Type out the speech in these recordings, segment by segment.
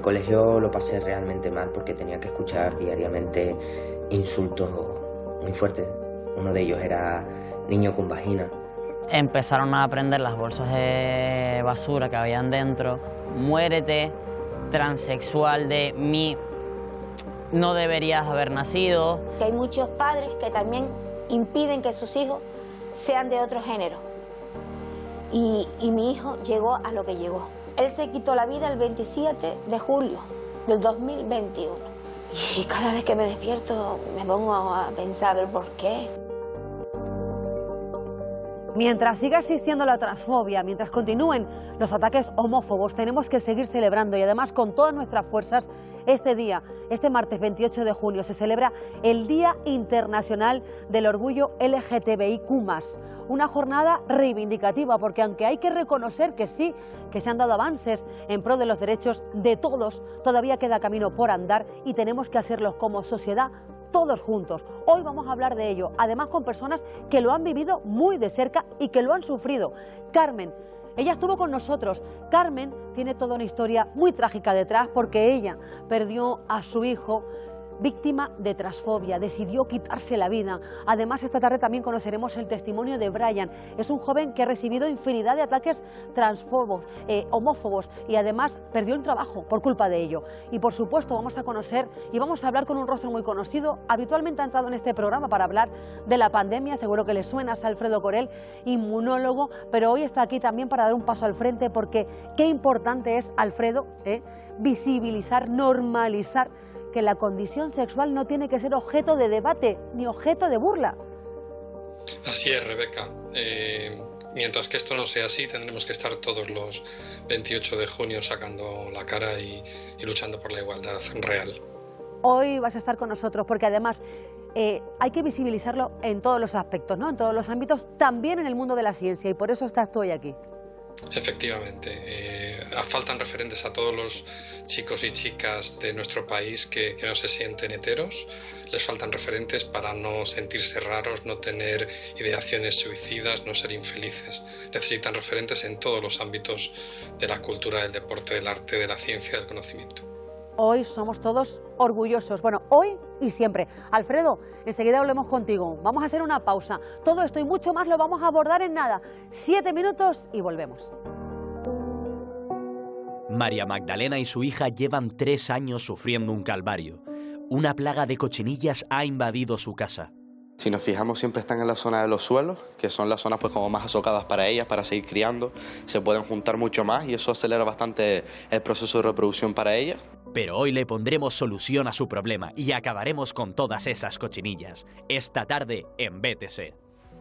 colegio lo pasé realmente mal porque tenía que escuchar diariamente insultos muy fuertes. Uno de ellos era niño con vagina. Empezaron a prender las bolsas de basura que habían dentro. Muérete, transexual de mí, no deberías haber nacido. Que hay muchos padres que también impiden que sus hijos sean de otro género. Y mi hijo llegó a lo que llegó. Él se quitó la vida el 27 de julio del 2021. Y cada vez que me despierto me pongo a pensar, ¿pero por qué? Mientras siga existiendo la transfobia, mientras continúen los ataques homófobos, tenemos que seguir celebrando y además con todas nuestras fuerzas este día, este martes 28 de junio, se celebra el Día Internacional del Orgullo LGTBIQ+. Una jornada reivindicativa porque aunque hay que reconocer que sí, que se han dado avances en pro de los derechos de todos, todavía queda camino por andar y tenemos que hacerlo como sociedad todos juntos. Hoy vamos a hablar de ello, además con personas que lo han vivido muy de cerca y que lo han sufrido. Carmen, ella estuvo con nosotros. Carmen tiene toda una historia muy trágica detrás porque ella perdió a su hijo víctima de transfobia, decidió quitarse la vida. Además, esta tarde también conoceremos el testimonio de Brian. Es un joven que ha recibido infinidad de ataques transfobos, homófobos y además perdió el trabajo por culpa de ello. Y por supuesto vamos a conocer y vamos a hablar con un rostro muy conocido. Habitualmente ha entrado en este programa para hablar de la pandemia, seguro que le suena, es Alfredo Corel, inmunólogo, pero hoy está aquí también para dar un paso al frente porque qué importante es, Alfredo, visibilizar, normalizar que la condición sexual no tiene que ser objeto de debate ni objeto de burla. Así es, Rebeca. Mientras que esto no sea así, tendremos que estar todos los 28 de junio sacando la cara y luchando por la igualdad real. Hoy vas a estar con nosotros porque además hay que visibilizarlo en todos los aspectos, ¿no? En todos los ámbitos, también en el mundo de la ciencia, y por eso estás tú hoy aquí. Efectivamente, faltan referentes a todos los chicos y chicas de nuestro país que no se sienten heteros, les faltan referentes para no sentirse raros, no tener ideaciones suicidas, no ser infelices. Necesitan referentes en todos los ámbitos de la cultura, del deporte, del arte, de la ciencia, del conocimiento. Hoy somos todos orgullosos, bueno, hoy y siempre. Alfredo, enseguida hablemos contigo, vamos a hacer una pausa. Todo esto y mucho más lo vamos a abordar en nada. 7 minutos y volvemos. María Magdalena y su hija llevan 3 años sufriendo un calvario. Una plaga de cochinillas ha invadido su casa. Si nos fijamos, siempre están en la zona de los suelos, que son las zonas pues como más azocadas para ellas, para seguir criando. Se pueden juntar mucho más y eso acelera bastante el proceso de reproducción para ellas. Pero hoy le pondremos solución a su problema y acabaremos con todas esas cochinillas. Esta tarde en BTS.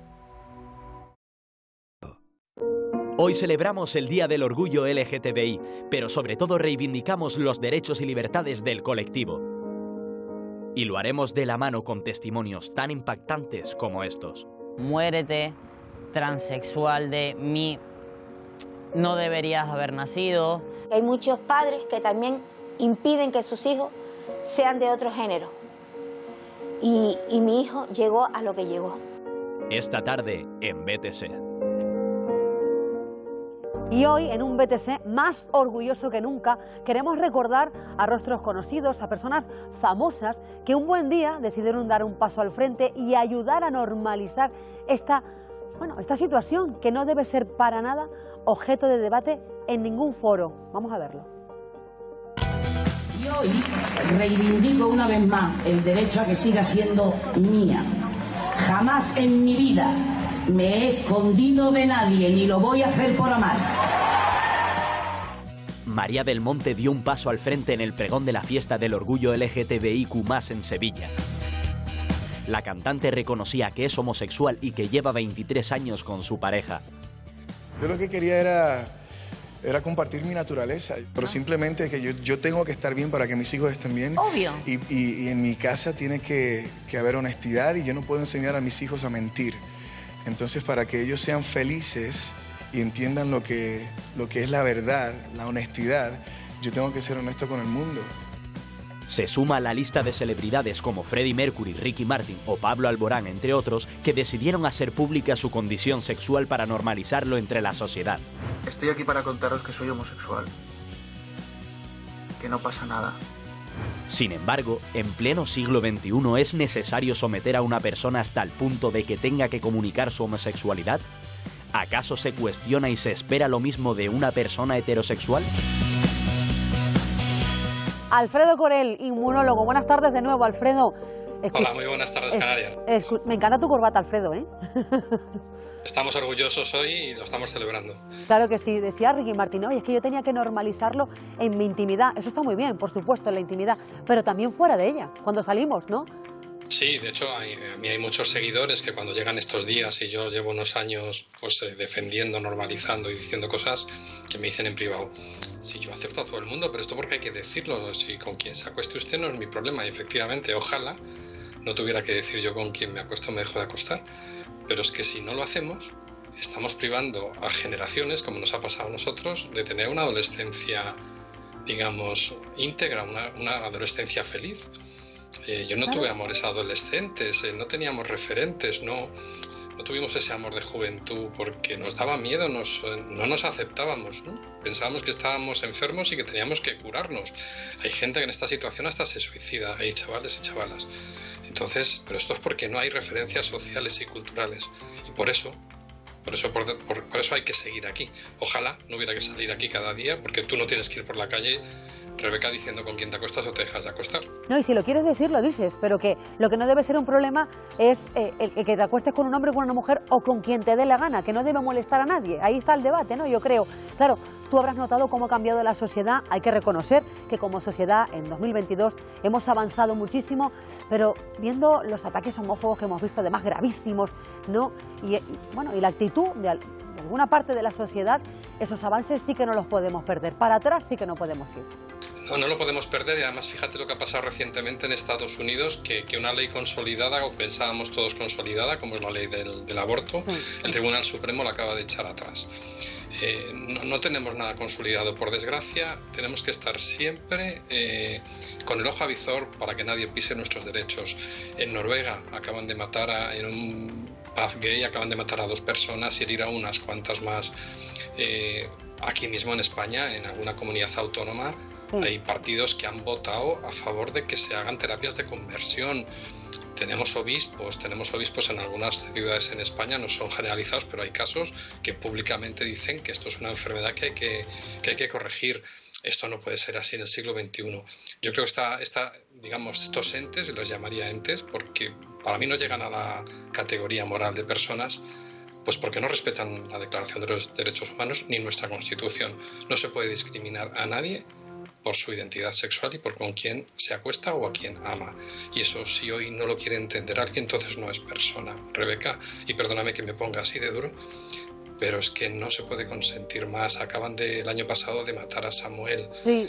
Hoy celebramos el Día del Orgullo LGTBI, pero sobre todo reivindicamos los derechos y libertades del colectivo. Y lo haremos de la mano con testimonios tan impactantes como estos. Muérete, transexual de mí, no deberías haber nacido. Hay muchos padres que también impiden que sus hijos sean de otro género. Y mi hijo llegó a lo que llegó. Esta tarde en BTS. Y hoy, en un BTS más orgulloso que nunca, queremos recordar a rostros conocidos, a personas famosas que un buen día decidieron dar un paso al frente y ayudar a normalizar esta situación que no debe ser para nada objeto de debate en ningún foro. Vamos a verlo. Y hoy reivindico una vez más el derecho a que siga siendo mía. Jamás en mi vida me he escondido de nadie, ni lo voy a hacer por amar. María del Monte dio un paso al frente en el pregón de la fiesta del orgullo LGTBIQ+ en Sevilla. La cantante reconocía que es homosexual y que lleva 23 años con su pareja. Yo lo que quería era compartir mi naturaleza, pero simplemente que yo tengo que estar bien para que mis hijos estén bien. Obvio. Y en mi casa tiene que haber honestidad y yo no puedo enseñar a mis hijos a mentir. Entonces, para que ellos sean felices y entiendan lo que es la verdad, la honestidad, yo tengo que ser honesto con el mundo. Se suma a la lista de celebridades como Freddie Mercury, Ricky Martin o Pablo Alborán, entre otros, que decidieron hacer pública su condición sexual para normalizarlo entre la sociedad. Estoy aquí para contaros que soy homosexual. que no pasa nada. Sin embargo, en pleno siglo XXI, ¿es necesario someter a una persona hasta el punto de que tenga que comunicar su homosexualidad? ¿Acaso se cuestiona y se espera lo mismo de una persona heterosexual? Alfredo Corel, inmunólogo. Buenas tardes de nuevo, Alfredo. Hola, muy buenas tardes, Canarias. Me encanta tu corbata, Alfredo, ¿eh? Estamos orgullosos hoy y lo estamos celebrando. Claro que sí. Decía Ricky Martin, oye, es que yo tenía que normalizarlo en mi intimidad. Eso está muy bien, por supuesto, en la intimidad, pero también fuera de ella, cuando salimos, ¿no? Sí, de hecho, a mí hay muchos seguidores que cuando llegan estos días, y yo llevo unos años pues defendiendo, normalizando y diciendo cosas, que me dicen en privado, sí, yo acepto a todo el mundo, pero esto porque hay que decirlo, si con quien se acueste usted no es mi problema, y efectivamente, ojalá no tuviera que decir yo con quien me acuesto o me dejo de acostar, pero es que si no lo hacemos, estamos privando a generaciones, como nos ha pasado a nosotros, de tener una adolescencia, digamos, íntegra, una adolescencia feliz. Yo no tuve amores adolescentes, no teníamos referentes, no tuvimos ese amor de juventud porque nos daba miedo, no nos aceptábamos, ¿no? Pensábamos que estábamos enfermos y que teníamos que curarnos. Hay gente que en esta situación hasta se suicida, hay chavales y chavalas. Entonces, pero esto es porque no hay referencias sociales y culturales. Y por eso hay que seguir aquí. Ojalá no hubiera que salir aquí cada día, porque tú no tienes que ir por la calle, Rebeca, diciendo con quién te acuestas o te dejas de acostar. No, y si lo quieres decir, lo dices, pero que lo que no debe ser un problema es el que te acuestes con un hombre, con una mujer o con quien te dé la gana, que no debe molestar a nadie. Ahí está el debate, ¿no? Yo creo. Claro, tú habrás notado cómo ha cambiado la sociedad. Hay que reconocer que como sociedad en 2022 hemos avanzado muchísimo, pero viendo los ataques homófobos que hemos visto, además gravísimos, ¿no? Y la actitud de alguna parte de la sociedad, esos avances sí que no los podemos perder. Para atrás sí que no podemos ir. No lo podemos perder, y además fíjate lo que ha pasado recientemente en Estados Unidos, que una ley consolidada, o pensábamos todos consolidada, como es la ley del aborto, el Tribunal Supremo la acaba de echar atrás. No tenemos nada consolidado, por desgracia. Tenemos que estar siempre con el ojo avizor para que nadie pise nuestros derechos. En Noruega acaban de matar en un pub gay, acaban de matar a 2 personas y herir a unas cuantas más. Aquí mismo en España, en alguna comunidad autónoma, hay partidos que han votado a favor de que se hagan terapias de conversión. Tenemos obispos en algunas ciudades en España, no son generalizados, pero hay casos que públicamente dicen que esto es una enfermedad que hay que corregir. Esto no puede ser así en el siglo XXI. Yo creo que estos entes, los llamaría entes, porque para mí no llegan a la categoría moral de personas, pues porque no respetan la Declaración de los Derechos Humanos ni nuestra Constitución. No se puede discriminar a nadie por su identidad sexual y por con quién se acuesta o a quién ama. Y eso, si hoy no lo quiere entender alguien, entonces no es persona. Rebeca, y perdóname que me ponga así de duro, pero es que no se puede consentir más. Acaban el año pasado de matar a Samuel. Sí.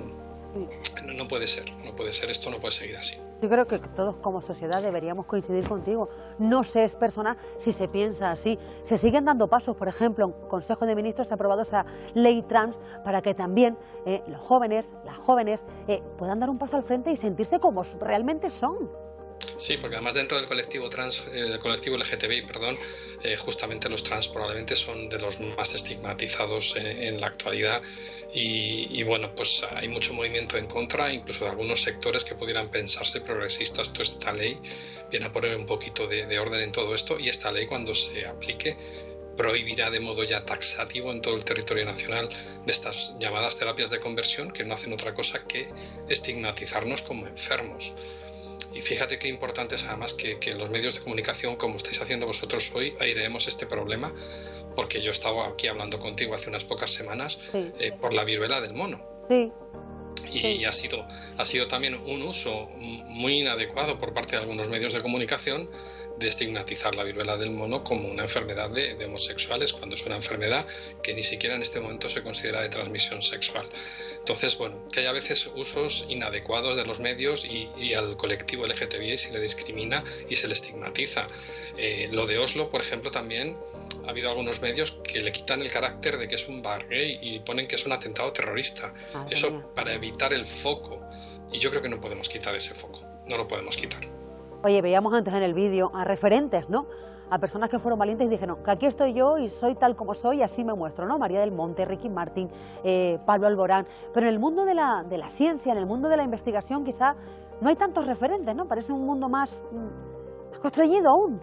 No puede ser, esto no puede seguir así. Yo creo que todos como sociedad deberíamos coincidir contigo. No se es personal si se piensa así. Se siguen dando pasos, por ejemplo, en Consejo de Ministros se ha aprobado esa ley trans para que también los jóvenes, las jóvenes, puedan dar un paso al frente y sentirse como realmente son. Sí, porque además dentro del colectivo trans, del colectivo LGTBI, justamente los trans probablemente son de los más estigmatizados en la actualidad y bueno, pues hay mucho movimiento en contra, incluso de algunos sectores que pudieran pensarse progresistas. Toda esta ley viene a poner un poquito de orden en todo esto, y esta ley, cuando se aplique, prohibirá de modo ya taxativo en todo el territorio nacional de estas llamadas terapias de conversión, que no hacen otra cosa que estigmatizarnos como enfermos. Y fíjate qué importante es además que en los medios de comunicación, como estáis haciendo vosotros hoy, aireemos este problema, porque yo estaba aquí hablando contigo hace unas pocas semanas por la viruela del mono. Sí. Y ha sido también un uso muy inadecuado por parte de algunos medios de comunicación de estigmatizar la viruela del mono como una enfermedad de homosexuales, cuando es una enfermedad que ni siquiera en este momento se considera de transmisión sexual. Entonces, bueno, que hay a veces usos inadecuados de los medios y al colectivo LGTBI se le discrimina y se le estigmatiza. Lo de Oslo, por ejemplo, también ha habido algunos medios que le quitan el carácter de que es un bar gay y ponen que es un atentado terrorista. Eso para evitar el foco. Y yo creo que no podemos quitar ese foco. No lo podemos quitar. Oye, veíamos antes en el vídeo a referentes, ¿no? A personas que fueron valientes y dijeron que aquí estoy yo y soy tal como soy y así me muestro, ¿no? María del Monte, Ricky Martin, Pablo Alborán. Pero en el mundo de la ciencia, en el mundo de la investigación, quizá no hay tantos referentes, ¿no? Parece un mundo más constreñido aún.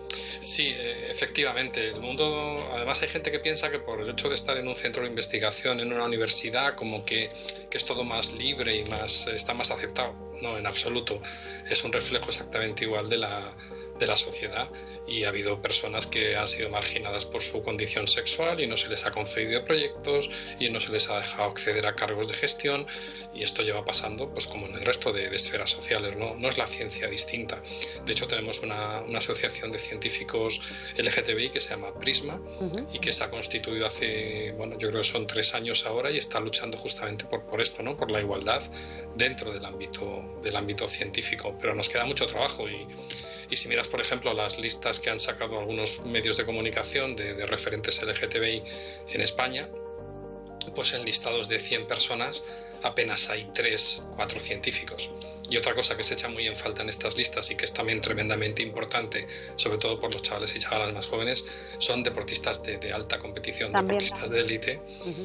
Sí, efectivamente. El mundo, además hay gente que piensa que por el hecho de estar en un centro de investigación, en una universidad, como que es todo más libre y está más aceptado. No, en absoluto. Es un reflejo exactamente igual de la sociedad, y ha habido personas que han sido marginadas por su condición sexual y no se les ha concedido proyectos y no se les ha dejado acceder a cargos de gestión, y esto lleva pasando pues como en el resto de esferas sociales, no es la ciencia distinta. De hecho tenemos una asociación de científicos LGTBI que se llama Prisma y que se ha constituido hace, bueno, yo creo que son 3 años ahora, y está luchando justamente por esto, ¿no? Por la igualdad dentro del ámbito científico, pero nos queda mucho trabajo. Y si miras, por ejemplo, las listas que han sacado algunos medios de comunicación de referentes LGTBI en España, pues en listados de 100 personas apenas hay 3, 4 científicos. Y otra cosa que se echa muy en falta en estas listas y que es también tremendamente importante, sobre todo por los chavales y chavalas más jóvenes, son deportistas de alta competición, también. Deportistas de élite.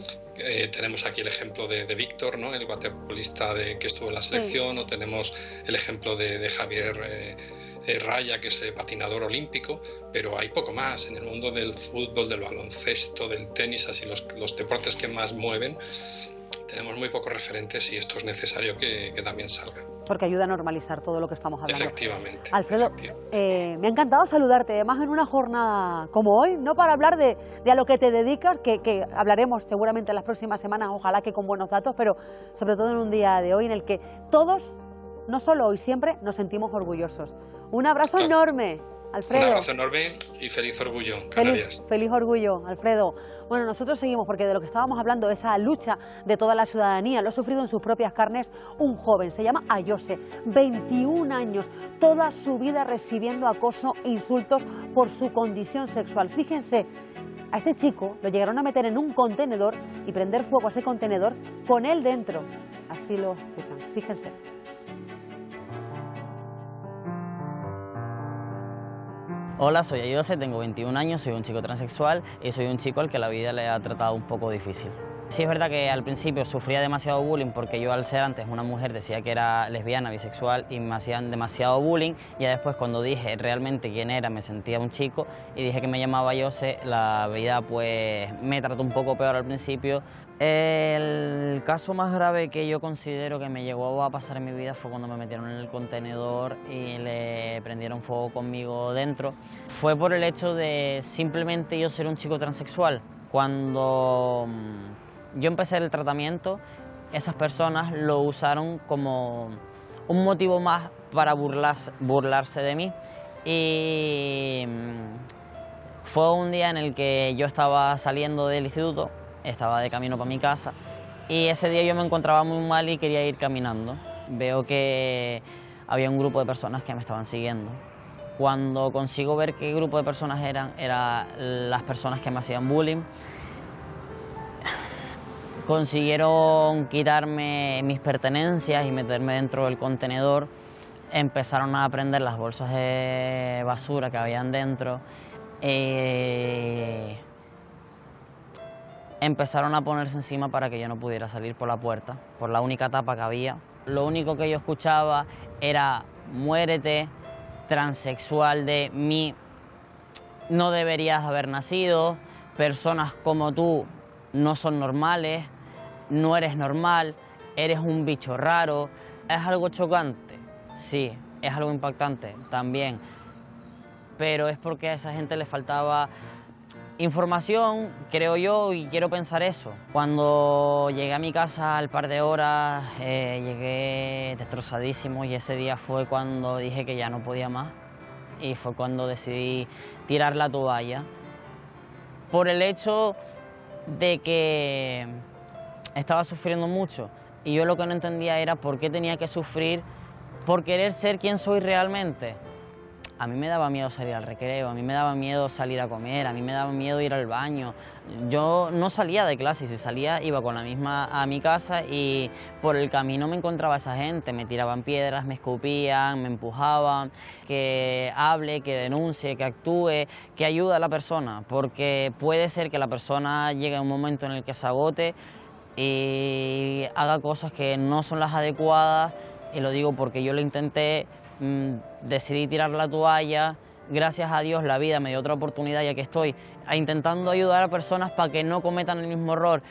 Tenemos aquí el ejemplo de Víctor, ¿no? El waterpolista que estuvo en la selección, o tenemos el ejemplo de Javier Raya, que es patinador olímpico, pero hay poco más. En el mundo del fútbol, del baloncesto, del tenis, así los deportes que más mueven, tenemos muy pocos referentes, y esto es necesario que también salga. Porque ayuda a normalizar todo lo que estamos hablando. Efectivamente. Alfredo, me ha encantado saludarte, además en una jornada como hoy, no para hablar de a lo que te dedicas, que hablaremos seguramente en las próximas semanas, ojalá que con buenos datos, pero sobre todo en un día de hoy en el que todos, no solo hoy, siempre nos sentimos orgullosos. Un abrazo enorme, Alfredo. Un abrazo enorme y feliz orgullo, Canarias. Feliz orgullo, Alfredo. Bueno, nosotros seguimos porque de lo que estábamos hablando, esa lucha de toda la ciudadanía, lo ha sufrido en sus propias carnes un joven, se llama Ayose, 21 años, toda su vida recibiendo acoso e insultos por su condición sexual. Fíjense, a este chico lo llegaron a meter en un contenedor y prender fuego a ese contenedor con él dentro. Así lo escuchan, fíjense. Hola, soy Ayose, tengo 21 años, soy un chico transexual y soy un chico al que la vida le ha tratado un poco difícil. Sí, es verdad que al principio sufría demasiado bullying porque yo, al ser antes una mujer, decía que era lesbiana, bisexual, y me hacían demasiado bullying. Y después, cuando dije realmente quién era, me sentía un chico y dije que me llamaba Ayose, la vida pues me trató un poco peor al principio. El caso más grave que yo considero que me llegó a pasar en mi vida fue cuando me metieron en el contenedor y le prendieron fuego conmigo dentro. Fue por el hecho de simplemente yo ser un chico transexual. Cuando yo empecé el tratamiento, esas personas lo usaron como un motivo más para burlarse de mí. Y fue un día en el que yo estaba saliendo del instituto, estaba de camino para mi casa, y ese día yo me encontraba muy mal y quería ir caminando. Veo que había un grupo de personas que me estaban siguiendo. Cuando consigo ver qué grupo de personas eran las personas que me hacían bullying. Consiguieron quitarme mis pertenencias y meterme dentro del contenedor. Empezaron a prender las bolsas de basura que habían dentro. Empezaron a ponerse encima para que yo no pudiera salir por la puerta, por la única tapa que había. Lo único que yo escuchaba era: muérete, transexual de mí, no deberías haber nacido, personas como tú no son normales, no eres normal, eres un bicho raro. ¿Es algo chocante? Sí. ¿Es algo impactante? También. Pero es porque a esa gente le faltaba información, creo yo, y quiero pensar eso. Cuando llegué a mi casa al par de horas, llegué destrozadísimo, y ese día fue cuando dije que ya no podía más, y fue cuando decidí tirar la toalla, por el hecho de que estaba sufriendo mucho, y yo lo que no entendía era por qué tenía que sufrir por querer ser quien soy realmente. A mí me daba miedo salir al recreo, a mí me daba miedo salir a comer, a mí me daba miedo ir al baño. Yo no salía de clase, y si salía iba con la misma a mi casa y por el camino me encontraba esa gente, me tiraban piedras, me escupían, me empujaban, que hable, que denuncie, que actúe, que ayude a la persona, porque puede ser que la persona llegue a un momento en el que se agote y haga cosas que no son las adecuadas, y lo digo porque yo lo intenté, decidí tirar la toalla. Gracias a Dios la vida me dio otra oportunidad, ya que estoy intentando ayudar a personas para que no cometan el mismo error.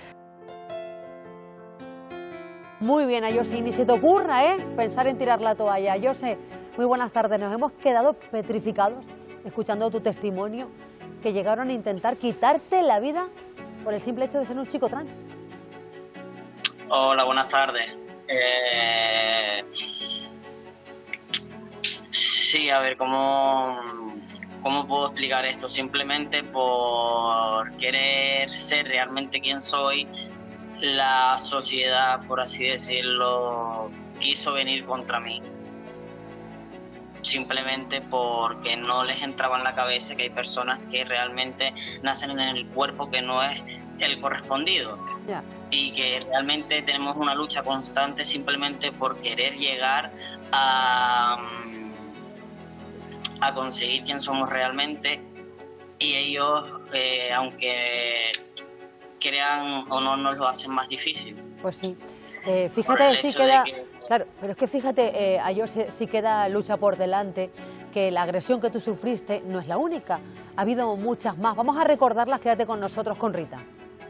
Muy bien, Ayoze, ni se te ocurra pensar en tirar la toalla. Ayoze, muy buenas tardes. Nos hemos quedado petrificados escuchando tu testimonio, que llegaron a intentar quitarte la vida por el simple hecho de ser un chico trans. Hola, buenas tardes. Sí, a ver, ¿cómo puedo explicar esto? Simplemente por querer ser realmente quien soy, la sociedad, por así decirlo, quiso venir contra mí. Simplemente porque no les entraba en la cabeza que hay personas que realmente nacen en el cuerpo que no es el correspondido. Yeah. Y que realmente tenemos una lucha constante simplemente por querer llegar a conseguir quién somos realmente, y ellos, aunque crean o no, nos lo hacen más difícil. Pues sí. Fíjate, sí queda... Claro, pero es que fíjate, Ayoze, sí queda lucha por delante, que la agresión que tú sufriste no es la única. Ha habido muchas más. Vamos a recordarlas, quédate con nosotros, con Rita.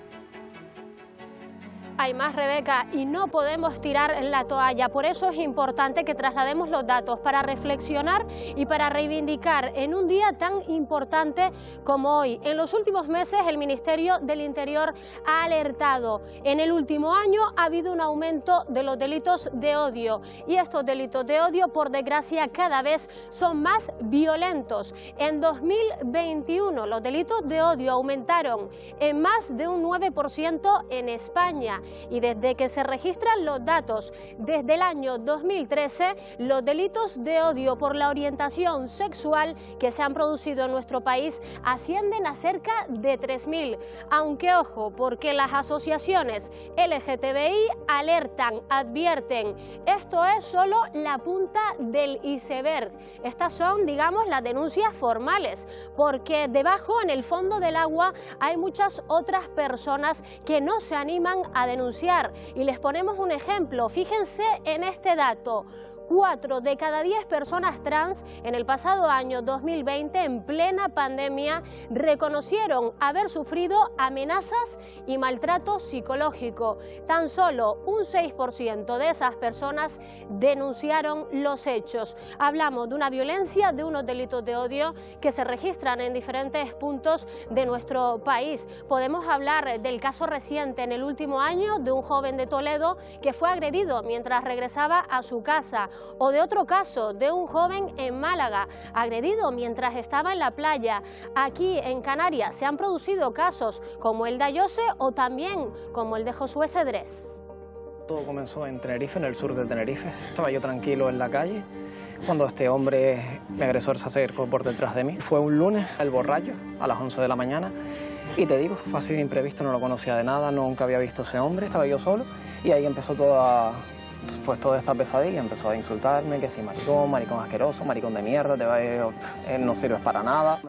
Hay más, Rebeca, y no podemos tirar la toalla. Por eso es importante que traslademos los datos para reflexionar y para reivindicar en un día tan importante como hoy. En los últimos meses el Ministerio del Interior ha alertado. En el último año ha habido un aumento de los delitos de odio, y estos delitos de odio, por desgracia, cada vez son más violentos. En 2021 los delitos de odio aumentaron en más de un 9% en España. Y desde que se registran los datos desde el año 2013, los delitos de odio por la orientación sexual que se han producido en nuestro país ascienden a cerca de 3.000. Aunque ojo, porque las asociaciones LGTBI alertan, advierten, esto es solo la punta del iceberg. Estas son, digamos, las denuncias formales, porque debajo, en el fondo del agua, hay muchas otras personas que no se animan a denunciar. Y les ponemos un ejemplo. Fíjense en este dato. 4 de cada 10 personas trans en el pasado año 2020, en plena pandemia, reconocieron haber sufrido amenazas y maltrato psicológico. Tan solo un 6% de esas personas denunciaron los hechos. Hablamos de una violencia, de unos delitos de odio que se registran en diferentes puntos de nuestro país. Podemos hablar del caso reciente en el último año de un joven de Toledo que fue agredido mientras regresaba a su casa, o de otro caso de un joven en Málaga agredido mientras estaba en la playa. Aquí en Canarias se han producido casos como el de Ayoze o también como el de Josué Cedrés. Todo comenzó en Tenerife, en el sur de Tenerife. Estaba yo tranquilo en la calle cuando este hombre, mi agresor, se acercó por detrás de mí. Fue un lunes, el borracho, a las 11 de la mañana. Y te digo, fue así de imprevisto, no lo conocía de nada, nunca había visto a ese hombre, estaba yo solo. Y ahí empezó toda esta pesadilla. Empezó a insultarme, que sí, maricón, maricón asqueroso, maricón de mierda, no sirves para nada.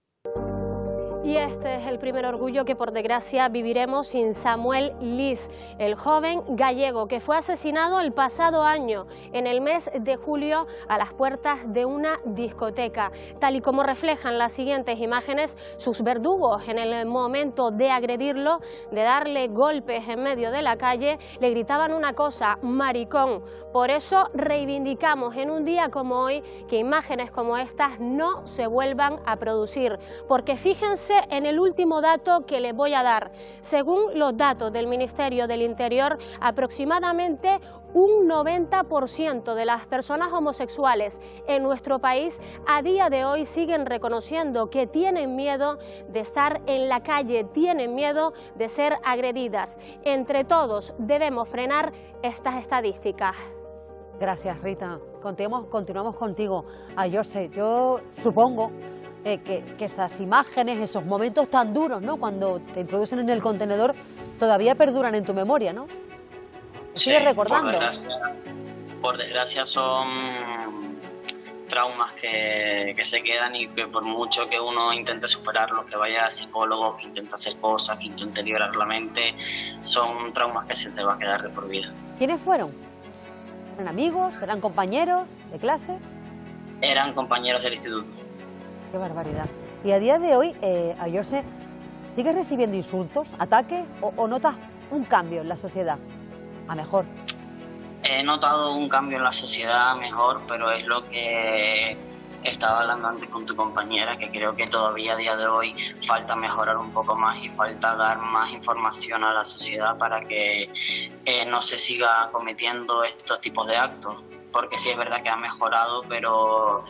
Y este es el primer orgullo que por desgracia viviremos sin Samuel Liz, el joven gallego que fue asesinado el pasado año, en el mes de julio, a las puertas de una discoteca. Tal y como reflejan las siguientes imágenes, sus verdugos en el momento de agredirlo, de darle golpes en medio de la calle, le gritaban una cosa: maricón. Por eso reivindicamos en un día como hoy que imágenes como estas no se vuelvan a producir, porque fíjense en el último dato que les voy a dar. Según los datos del Ministerio del Interior, aproximadamente un 90% de las personas homosexuales en nuestro país a día de hoy siguen reconociendo que tienen miedo de estar en la calle, tienen miedo de ser agredidas. Entre todos debemos frenar estas estadísticas. Gracias, Rita. Continuamos contigo. Ayose, yo supongo que esas imágenes, esos momentos tan duros, ¿no?, cuando te introducen en el contenedor, todavía perduran en tu memoria, ¿no? ¿Sigues recordando? Por desgracia son traumas que se quedan y que por mucho que uno intente superarlos, que vaya a psicólogos, que intente hacer cosas, que intente liberar la mente, son traumas que se te va a quedar de por vida. ¿Quiénes fueron? ¿Eran amigos? ¿Eran compañeros de clase? Eran compañeros del instituto. Qué barbaridad. Y a día de hoy, Ayose, ¿sigues recibiendo insultos, ataques o notas un cambio en la sociedad? A mejor. He notado un cambio en la sociedad a mejor, pero es lo que estaba hablando antes con tu compañera, que creo que todavía a día de hoy falta mejorar un poco más y falta dar más información a la sociedad para que no se siga cometiendo estos tipos de actos. Porque sí es verdad que ha mejorado, pero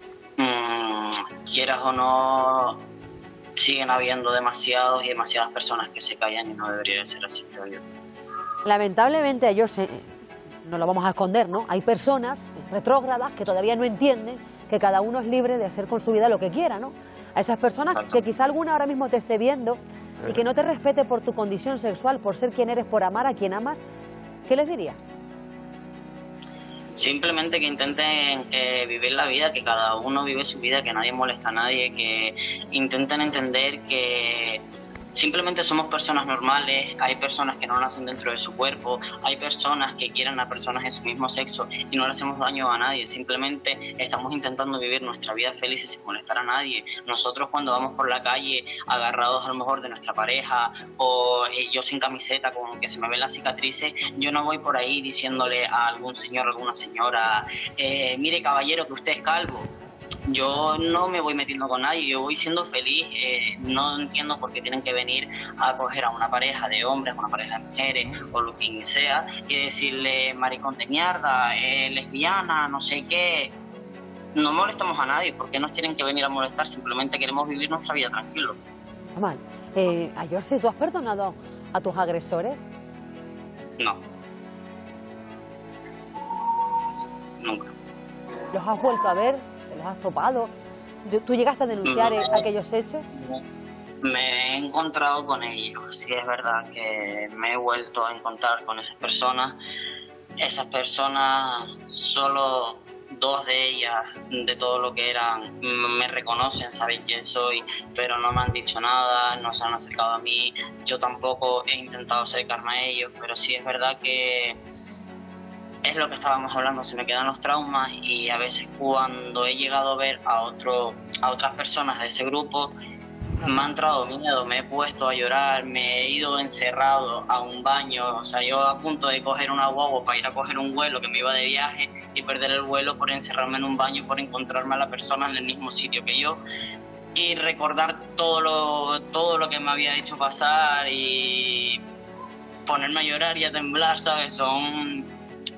quieras o no, siguen habiendo demasiadas personas que se callan y no debería de ser así, creo yo. Lamentablemente, Ayose, no lo vamos a esconder, ¿no? Hay personas retrógradas que todavía no entienden que cada uno es libre de hacer con su vida lo que quiera, ¿no? A esas personas que quizá alguna ahora mismo te esté viendo y que no te respete por tu condición sexual, por ser quien eres, por amar a quien amas, ¿qué les dirías? Simplemente que intenten vivir la vida, que cada uno vive su vida, que nadie molesta a nadie, que intenten entender que simplemente somos personas normales, hay personas que no nacen dentro de su cuerpo, hay personas que quieren a personas de su mismo sexo y no le hacemos daño a nadie, simplemente estamos intentando vivir nuestra vida feliz sin molestar a nadie. Nosotros cuando vamos por la calle agarrados a lo mejor de nuestra pareja o yo sin camiseta con que se me ven las cicatrices, yo no voy por ahí diciéndole a algún señor o alguna señora, mire caballero que usted es calvo. Yo no me voy metiendo con nadie, yo voy siendo feliz, no entiendo por qué tienen que venir a coger a una pareja de hombres, a una pareja de mujeres o lo que sea y decirle maricón de mierda, lesbiana, no sé qué. No molestamos a nadie, ¿por qué nos tienen que venir a molestar? Simplemente queremos vivir nuestra vida tranquilo. Mal. Ayose, ¿tú has perdonado a tus agresores? No. Nunca. ¿Los has vuelto a ver? ¿Los has topado? ¿Tú llegaste a denunciar aquellos hechos? Me he encontrado con ellos. Sí, es verdad que me he vuelto a encontrar con esas personas. Esas personas, solo 2 de ellas, de todo lo que eran, me reconocen, saben quién soy, pero no me han dicho nada, no se han acercado a mí. Yo tampoco he intentado acercarme a ellos, pero sí es verdad que es lo que estábamos hablando, se me quedan los traumas y a veces cuando he llegado a ver a otras personas de ese grupo me ha entrado miedo, me he puesto a llorar, me he ido encerrado a un baño, o sea, yo a punto de coger una guagua para ir a coger un vuelo que me iba de viaje y perder el vuelo por encerrarme en un baño, por encontrarme a la persona en el mismo sitio que yo y recordar todo lo que me había hecho pasar y ponerme a llorar y a temblar, ¿sabes? Son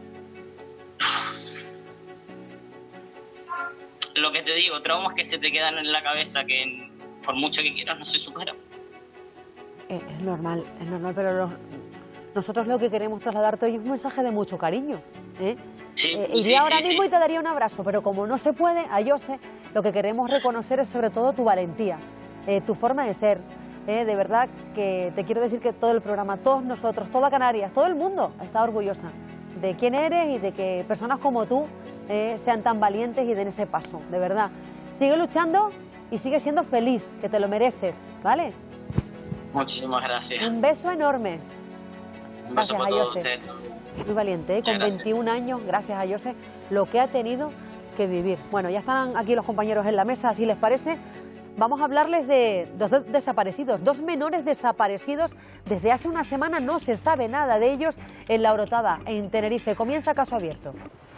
lo que te digo, traumas que se te quedan en la cabeza que por mucho que quieras no se superan. Es normal, pero nosotros lo que queremos trasladarte hoy es un mensaje de mucho cariño. Iría ahora mismo y te daría un abrazo, pero como no se puede, Ayose, lo que queremos reconocer es sobre todo tu valentía, tu forma de ser. De verdad que te quiero decir que todo el programa, todos nosotros, toda Canarias, todo el mundo está orgullosa de quién eres y de que personas como tú sean tan valientes y den ese paso, de verdad. Sigue luchando y sigue siendo feliz, que te lo mereces, ¿vale? Muchísimas gracias. Un beso enorme. Un beso para todos ustedes. Muy valiente, con 21 años, gracias a Ayose, lo que ha tenido que vivir. Bueno, ya están aquí los compañeros en la mesa, si les parece. Vamos a hablarles de 2 desaparecidos, 2 menores desaparecidos. Desde hace una semana no se sabe nada de ellos en La Orotava, en Tenerife. Comienza Caso Abierto.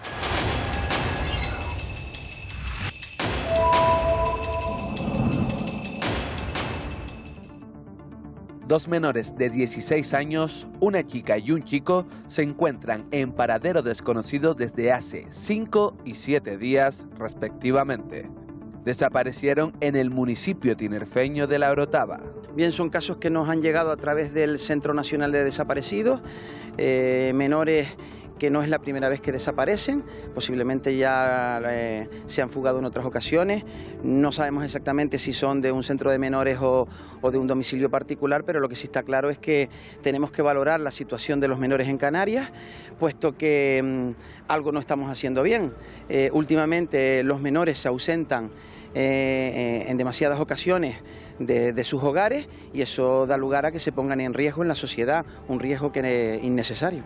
Dos menores de 16 años, una chica y un chico, se encuentran en paradero desconocido desde hace 5 y 7 días, respectivamente. Desaparecieron en el municipio tinerfeño de La Orotava. Bien, son casos que nos han llegado a través del Centro Nacional de Desaparecidos, menores que no es la primera vez que desaparecen, posiblemente ya se han fugado en otras ocasiones. No sabemos exactamente si son de un centro de menores o de un domicilio particular, pero lo que sí está claro es que tenemos que valorar la situación de los menores en Canarias, puesto que algo no estamos haciendo bien. Últimamente los menores se ausentan en demasiadas ocasiones de sus hogares y eso da lugar a que se pongan en riesgo en la sociedad, un riesgo que es innecesario.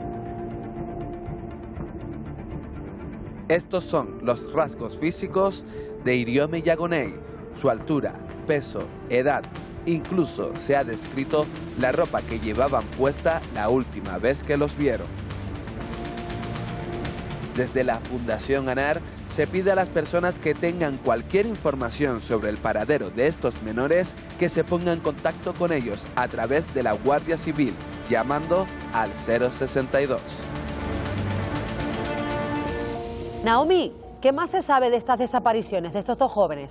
Estos son los rasgos físicos de Iriome Yagonei, su altura, peso, edad, incluso se ha descrito la ropa que llevaban puesta la última vez que los vieron. Desde la Fundación ANAR se pide a las personas que tengan cualquier información sobre el paradero de estos menores que se pongan en contacto con ellos a través de la Guardia Civil, llamando al 062. Naomi, ¿qué más se sabe de estas desapariciones, de estos dos jóvenes?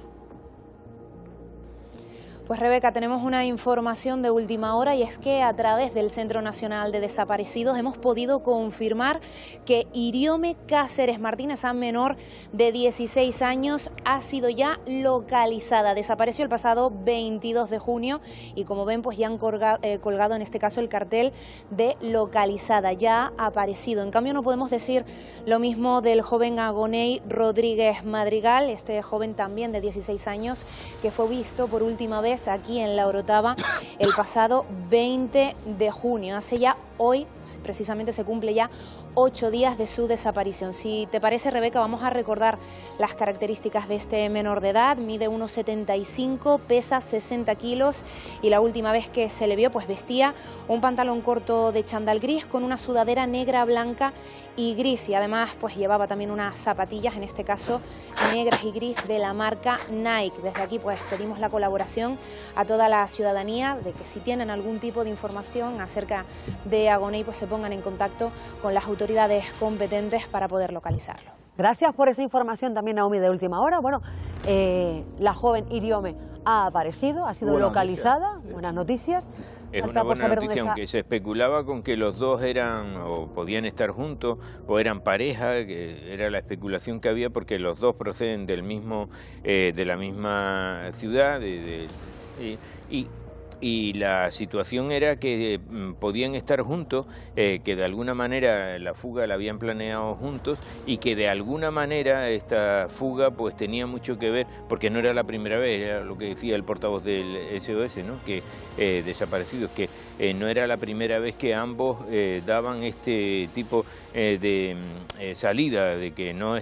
Pues Rebeca, tenemos una información de última hora y es que a través del Centro Nacional de Desaparecidos hemos podido confirmar que Iriome Cáceres Martínez, esa menor de 16 años, ha sido ya localizada. Desapareció el pasado 22 de junio y como ven pues ya han colgado en este caso el cartel de localizada, ya ha aparecido. En cambio no podemos decir lo mismo del joven Agoney Rodríguez Madrigal, este joven también de 16 años que fue visto por última vez aquí en La Orotava el pasado 20 de junio. Hace ya hoy, precisamente se cumple ya 8 días de su desaparición. Si te parece, Rebeca, vamos a recordar las características de este menor de edad. Mide 1,75, pesa 60 kilos y la última vez que se le vio pues vestía un pantalón corto de chándal gris con una sudadera negra, blanca y gris, y además pues llevaba también unas zapatillas, en este caso negras y gris, de la marca Nike. Desde aquí pues pedimos la colaboración a toda la ciudadanía de que si tienen algún tipo de información acerca de Agoney pues se pongan en contacto con las autoridades competentes para poder localizarlo. Gracias por esa información también, Naomi, de última hora. Bueno, la joven Iriome ha aparecido, ha sido localizada, buenas noticias. Es una buena noticia, aunque se especulaba con que los dos eran o podían estar juntos o eran pareja, que era la especulación que había porque los dos proceden del mismo, de la misma ciudad y la situación era que podían estar juntos, que de alguna manera la fuga la habían planeado juntos y que de alguna manera esta fuga pues tenía mucho que ver, porque no era la primera vez, era lo que decía el portavoz del SOS, ¿no? Que desaparecidos, que no era la primera vez que ambos daban este tipo de salida, de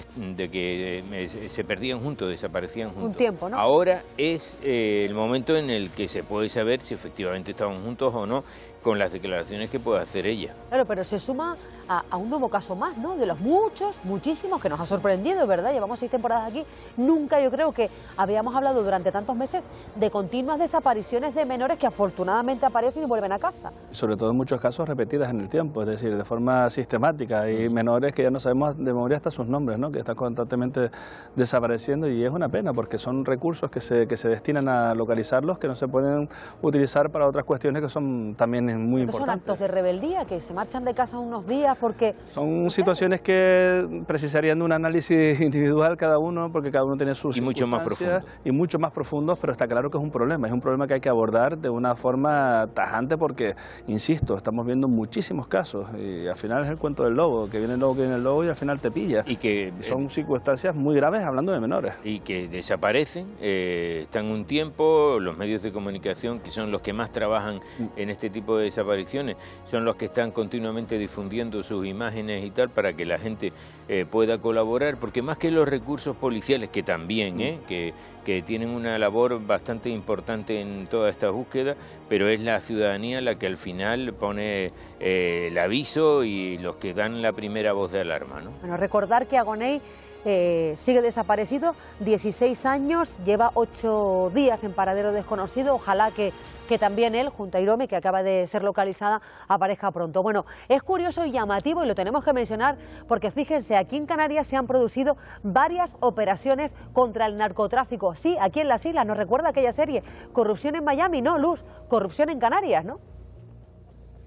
que se perdían juntos, desaparecían juntos. Un tiempo, ¿no? Ahora es el momento en el que se puede saber si efectivamente estaban juntos o no, con las declaraciones que puede hacer ella. Claro, pero se suma a un nuevo caso más, ¿no? De los muchísimos que nos ha sorprendido, ¿verdad? Llevamos 6 temporadas aquí. Nunca yo creo que habíamos hablado durante tantos meses de continuas desapariciones de menores que afortunadamente aparecen y vuelven a casa. Sobre todo en muchos casos repetidas en el tiempo, es decir, de forma sistemática. Hay menores que ya no sabemos de memoria hasta sus nombres, ¿no? Que están constantemente desapareciendo y es una pena porque son recursos que se destinan a localizarlos que no se pueden utilizar para otras cuestiones que son también muy importantes. Son actos de rebeldía que se marchan de casa unos días porque... Son situaciones que precisarían de un análisis individual cada uno, porque cada uno tiene sus circunstancias y mucho más profundos, pero está claro que es un problema que hay que abordar de una forma tajante porque, insisto, estamos viendo muchísimos casos y al final es el cuento del lobo, que viene el lobo y al final te pilla. Y que son circunstancias muy graves hablando de menores. Y que desaparecen, están un tiempo, los medios de comunicación, que son los que más trabajan en este tipo de desapariciones, son los que están continuamente difundiendo sus imágenes y tal para que la gente pueda colaborar, porque más que los recursos policiales, que también, que tienen una labor bastante importante en toda esta búsqueda, pero es la ciudadanía la que al final pone el aviso y los que dan la primera voz de alarma, ¿no? Bueno, recordar que Agoney sigue desaparecido, 16 años, lleva 8 días en paradero desconocido. Ojalá que también él, junto a Iriome, que acaba de ser localizada, aparezca pronto. Bueno, es curioso y llamativo y lo tenemos que mencionar porque fíjense, aquí en Canarias se han producido varias operaciones contra el narcotráfico. Sí, aquí en las islas, nos recuerda aquella serie, Corrupción en Miami, no, Luz, corrupción en Canarias, ¿no?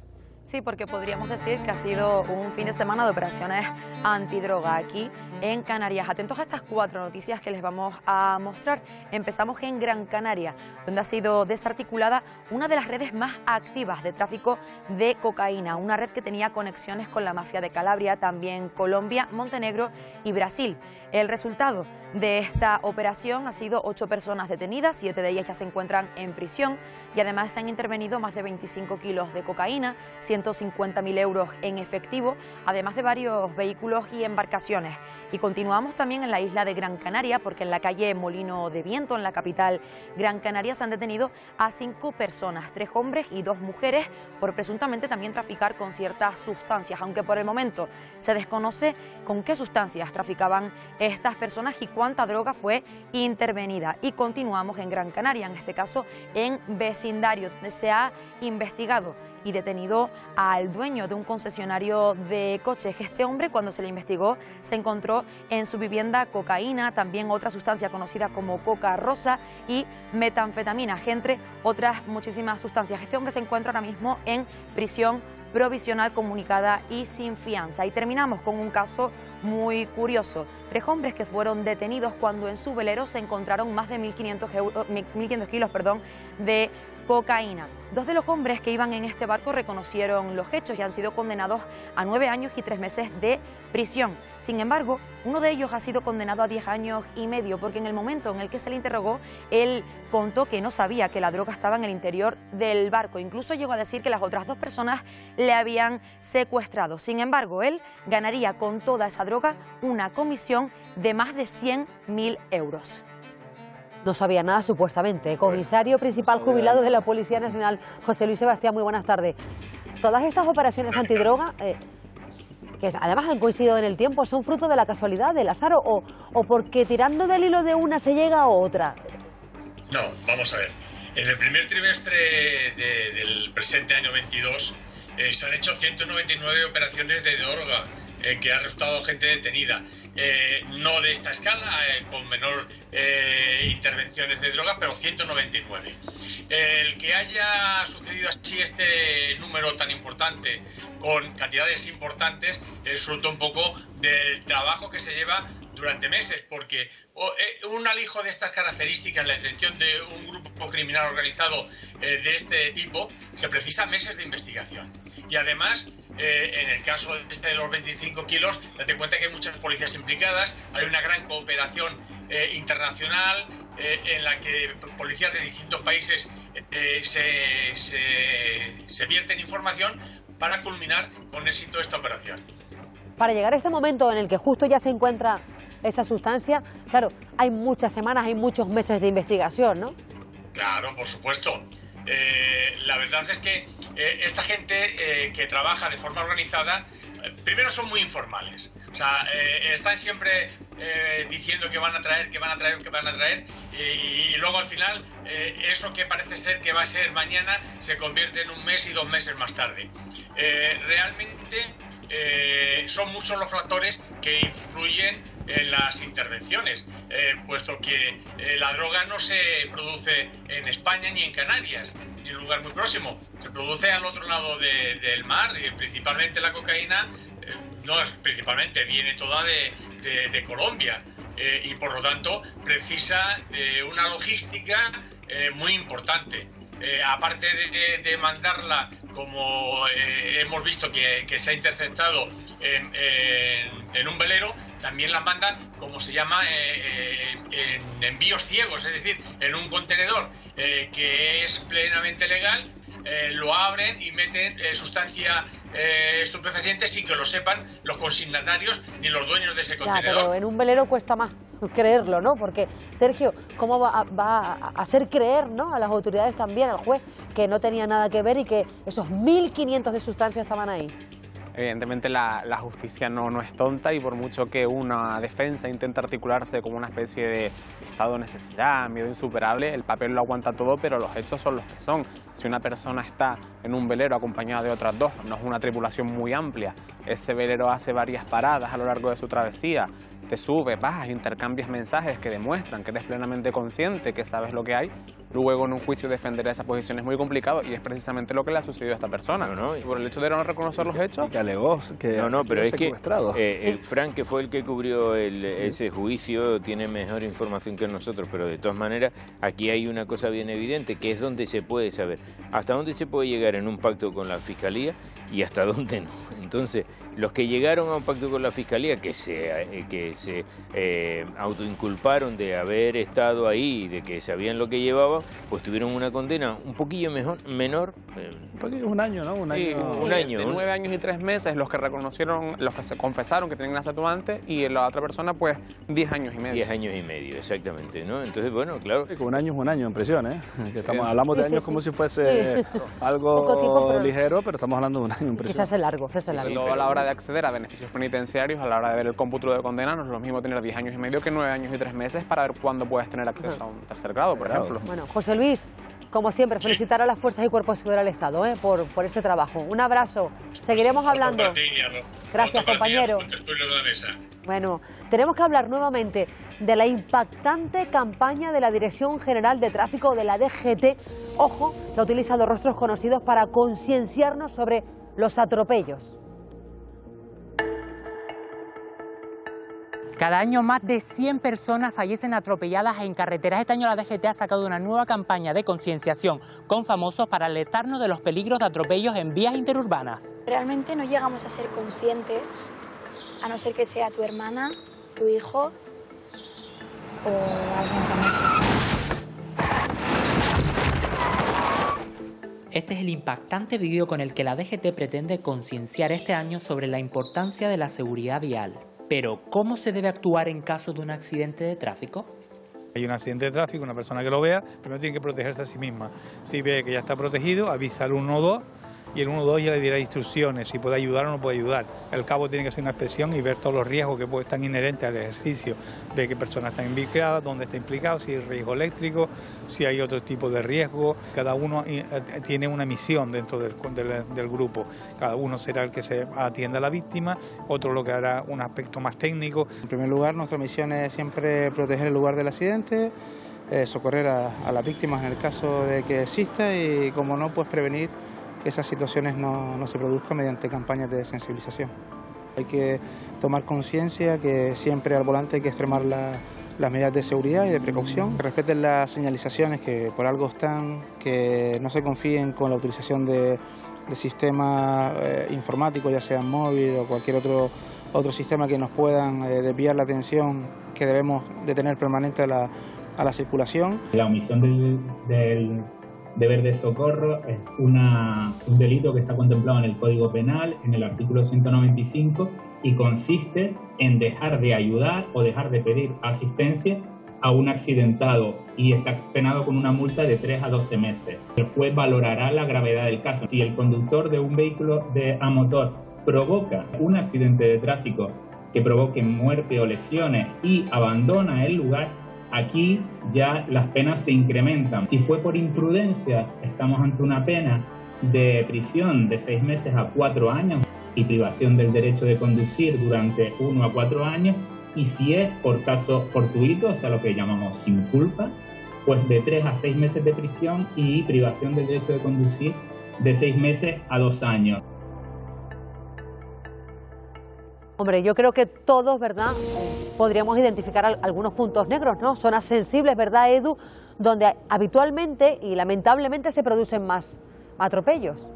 Sí, porque podríamos decir que ha sido un fin de semana de operaciones antidroga aquí en Canarias. Atentos a estas 4 noticias que les vamos a mostrar. Empezamos en Gran Canaria, donde ha sido desarticulada una de las redes más activas de tráfico de cocaína, una red que tenía conexiones con la mafia de Calabria, también Colombia, Montenegro y Brasil. El resultado de esta operación ha sido 8 personas detenidas, 7 de ellas ya se encuentran en prisión y además se han intervenido más de 25 kilos de cocaína, 150.000 euros en efectivo, además de varios vehículos y embarcaciones. Y continuamos también en la isla de Gran Canaria, porque en la calle Molino de Viento, en la capital Gran Canaria, se han detenido a 5 personas, 3 hombres y 2 mujeres, por presuntamente también traficar con ciertas sustancias, aunque por el momento se desconoce con qué sustancias traficaban estas personas y cuánta droga fue intervenida. Y continuamos en Gran Canaria, en este caso en vecindario, donde se ha investigado y detenido al dueño de un concesionario de coches. Este hombre, cuando se le investigó, se encontró en su vivienda cocaína, también otra sustancia conocida como coca rosa y metanfetamina, entre otras muchísimas sustancias. Este hombre se encuentra ahora mismo en prisión provisional comunicada y sin fianza. Y terminamos con un caso muy curioso. 3 hombres que fueron detenidos cuando en su velero se encontraron más de 1.500 kilos de cocaína. 2 de los hombres que iban en este barco reconocieron los hechos y han sido condenados a 9 años y 3 meses de prisión. Sin embargo, uno de ellos ha sido condenado a 10 años y medio porque en el momento en el que se le interrogó, él contó que no sabía que la droga estaba en el interior del barco. Incluso llegó a decir que las otras 2 personas le habían secuestrado. Sin embargo, él ganaría con toda esa droga una comisión de más de 100.000 euros. No sabía nada supuestamente. Comisario principal jubilado de la Policía Nacional, José Luis Sebastián, muy buenas tardes. Todas estas operaciones antidroga, que además han coincidido en el tiempo, ¿son fruto de la casualidad, del azar o porque tirando del hilo de una se llega a otra? No, vamos a ver. En el primer trimestre del presente año 22 se han hecho 199 operaciones de droga que ha resultado gente detenida. No de esta escala, con menor intervenciones de droga, pero 199. El que haya sucedido así este número tan importante, con cantidades importantes, es fruto un poco del trabajo que se lleva durante meses, porque un alijo de estas características, la detención de un grupo criminal organizado de este tipo, se precisa meses de investigación. Y además, en el caso de los 25 kilos, date cuenta que hay muchas policías implicadas, hay una gran cooperación internacional en la que policías de distintos países se vierten información para culminar con éxito esta operación. Para llegar a este momento en el que justo ya se encuentra esa sustancia, claro, hay muchas semanas, hay muchos meses de investigación, ¿no? Claro, por supuesto. La verdad es que esta gente que trabaja de forma organizada, primero son muy informales. O sea, están siempre diciendo que van a traer, y luego al final eso que parece ser que va a ser mañana se convierte en un mes y 2 meses más tarde. Realmente son muchos los factores que influyen en las intervenciones, puesto que la droga no se produce en España ni en Canarias, ni en un lugar muy próximo, se produce al otro lado del mar, principalmente la cocaína, no es principalmente, viene toda de Colombia, y por lo tanto precisa de una logística muy importante. Aparte de mandarla, como hemos visto que se ha interceptado en un velero, también la mandan, como se llama, en envíos ciegos, es decir, en un contenedor que es plenamente legal, lo abren y meten sustancia estupefaciente sin que lo sepan los consignatarios ni los dueños de ese contenedor. Pero en un velero cuesta más creerlo, ¿no? Porque, Sergio, ¿cómo va a hacer creer, ¿no?, a las autoridades también, al juez, que no tenía nada que ver y que esos 1.500 de sustancias estaban ahí? Evidentemente la justicia no es tonta, y por mucho que una defensa intente articularse como una especie de estado de necesidad, miedo insuperable, el papel lo aguanta todo, pero los hechos son los que son. Si una persona está en un velero acompañada de otras 2, no es una tripulación muy amplia, ese velero hace varias paradas a lo largo de su travesía, te subes, bajas, intercambias mensajes que demuestran que eres plenamente consciente, que sabes lo que hay, Luego en un juicio defender esa posición es muy complicado y es precisamente lo que le ha sucedido a esta persona. Y por el hecho de no reconocer los hechos... Que alegó que pero es que Frank, que fue el que cubrió ese juicio, tiene mejor información que nosotros, pero de todas maneras aquí hay una cosa bien evidente, que es donde se puede saber hasta dónde se puede llegar en un pacto con la Fiscalía y hasta dónde no. Entonces, los que llegaron a un pacto con la Fiscalía, que se autoinculparon de haber estado ahí y de que sabían lo que llevaban, pues tuvieron una condena un poquillo menor. Un año, ¿no? Un año. De 9 años y 3 meses los que reconocieron, los que se confesaron que tenían atenuante, y la otra persona pues 10 años y medio. 10 años y medio, exactamente, ¿no? Entonces, bueno, claro. Un año es un año en prisión, ¿eh? Hablamos de años como si fuese algo ligero, pero estamos hablando de un año en prisión. Quizás es largo, Luego a la hora de acceder a beneficios penitenciarios, a la hora de ver el cómputo de condena, no es lo mismo tener 10 años y medio que 9 años y 3 meses para ver cuándo puedes tener acceso a un tercer grado, por ejemplo. Bueno, José Luis, como siempre, felicitar a las fuerzas y cuerpos de seguridad del Estado por este trabajo. Un abrazo. Seguiremos hablando. Gracias, compañero. Bueno, tenemos que hablar nuevamente de la impactante campaña de la Dirección General de Tráfico de la DGT. Ojo, que ha utilizado rostros conocidos para concienciarnos sobre los atropellos. Cada año más de 100 personas fallecen atropelladas en carreteras. Este año la DGT ha sacado una nueva campaña de concienciación con famosos para alertarnos de los peligros de atropellos en vías interurbanas. Realmente no llegamos a ser conscientes, a no ser que sea tu hermana, tu hijo o alguien famoso. Este es el impactante vídeo con el que la DGT pretende concienciar este año sobre la importancia de la seguridad vial. Pero, ¿cómo se debe actuar en caso de un accidente de tráfico? Hay un accidente de tráfico, una persona que lo vea, primero tiene que protegerse a sí misma. Si ve que ya está protegido, avisa al 112 y el 112 ya le dirá instrucciones, si puede ayudar o no puede ayudar. El cabo tiene que hacer una inspección y ver todos los riesgos que están inherentes al ejercicio. Ver qué persona está implicada, dónde está implicado, si hay riesgo eléctrico, si hay otro tipo de riesgo. Cada uno tiene una misión dentro del grupo. Cada uno será el que se atienda a la víctima, otro lo que hará un aspecto más técnico. En primer lugar, nuestra misión es siempre proteger el lugar del accidente, socorrer a las víctimas en el caso de que exista y, como no, pues prevenir que esas situaciones no se produzcan mediante campañas de sensibilización. Hay que tomar conciencia que siempre al volante hay que extremar las medidas de seguridad y de precaución, que respeten las señalizaciones que por algo están, que no se confíen con la utilización de sistemas informáticos, ya sean móvil o cualquier otro sistema que nos puedan desviar la atención que debemos de tener permanente a la circulación. La omisión del deber de socorro es un delito que está contemplado en el Código Penal, en el artículo 195, y consiste en dejar de ayudar o dejar de pedir asistencia a un accidentado, y está penado con una multa de 3 a 12 meses. El juez valorará la gravedad del caso. Si el conductor de un vehículo a motor provoca un accidente de tráfico que provoque muerte o lesiones y abandona el lugar, aquí ya las penas se incrementan. Si fue por imprudencia, estamos ante una pena de prisión de 6 meses a 4 años y privación del derecho de conducir durante 1 a 4 años. Y si es por caso fortuito, o sea, lo que llamamos sin culpa, pues de 3 a 6 meses de prisión y privación del derecho de conducir de 6 meses a 2 años. Hombre, yo creo que todos, ¿verdad?, podríamos identificar algunos puntos negros, ¿no? Zonas sensibles, ¿verdad, Edu?, donde habitualmente y lamentablemente se producen más atropellos.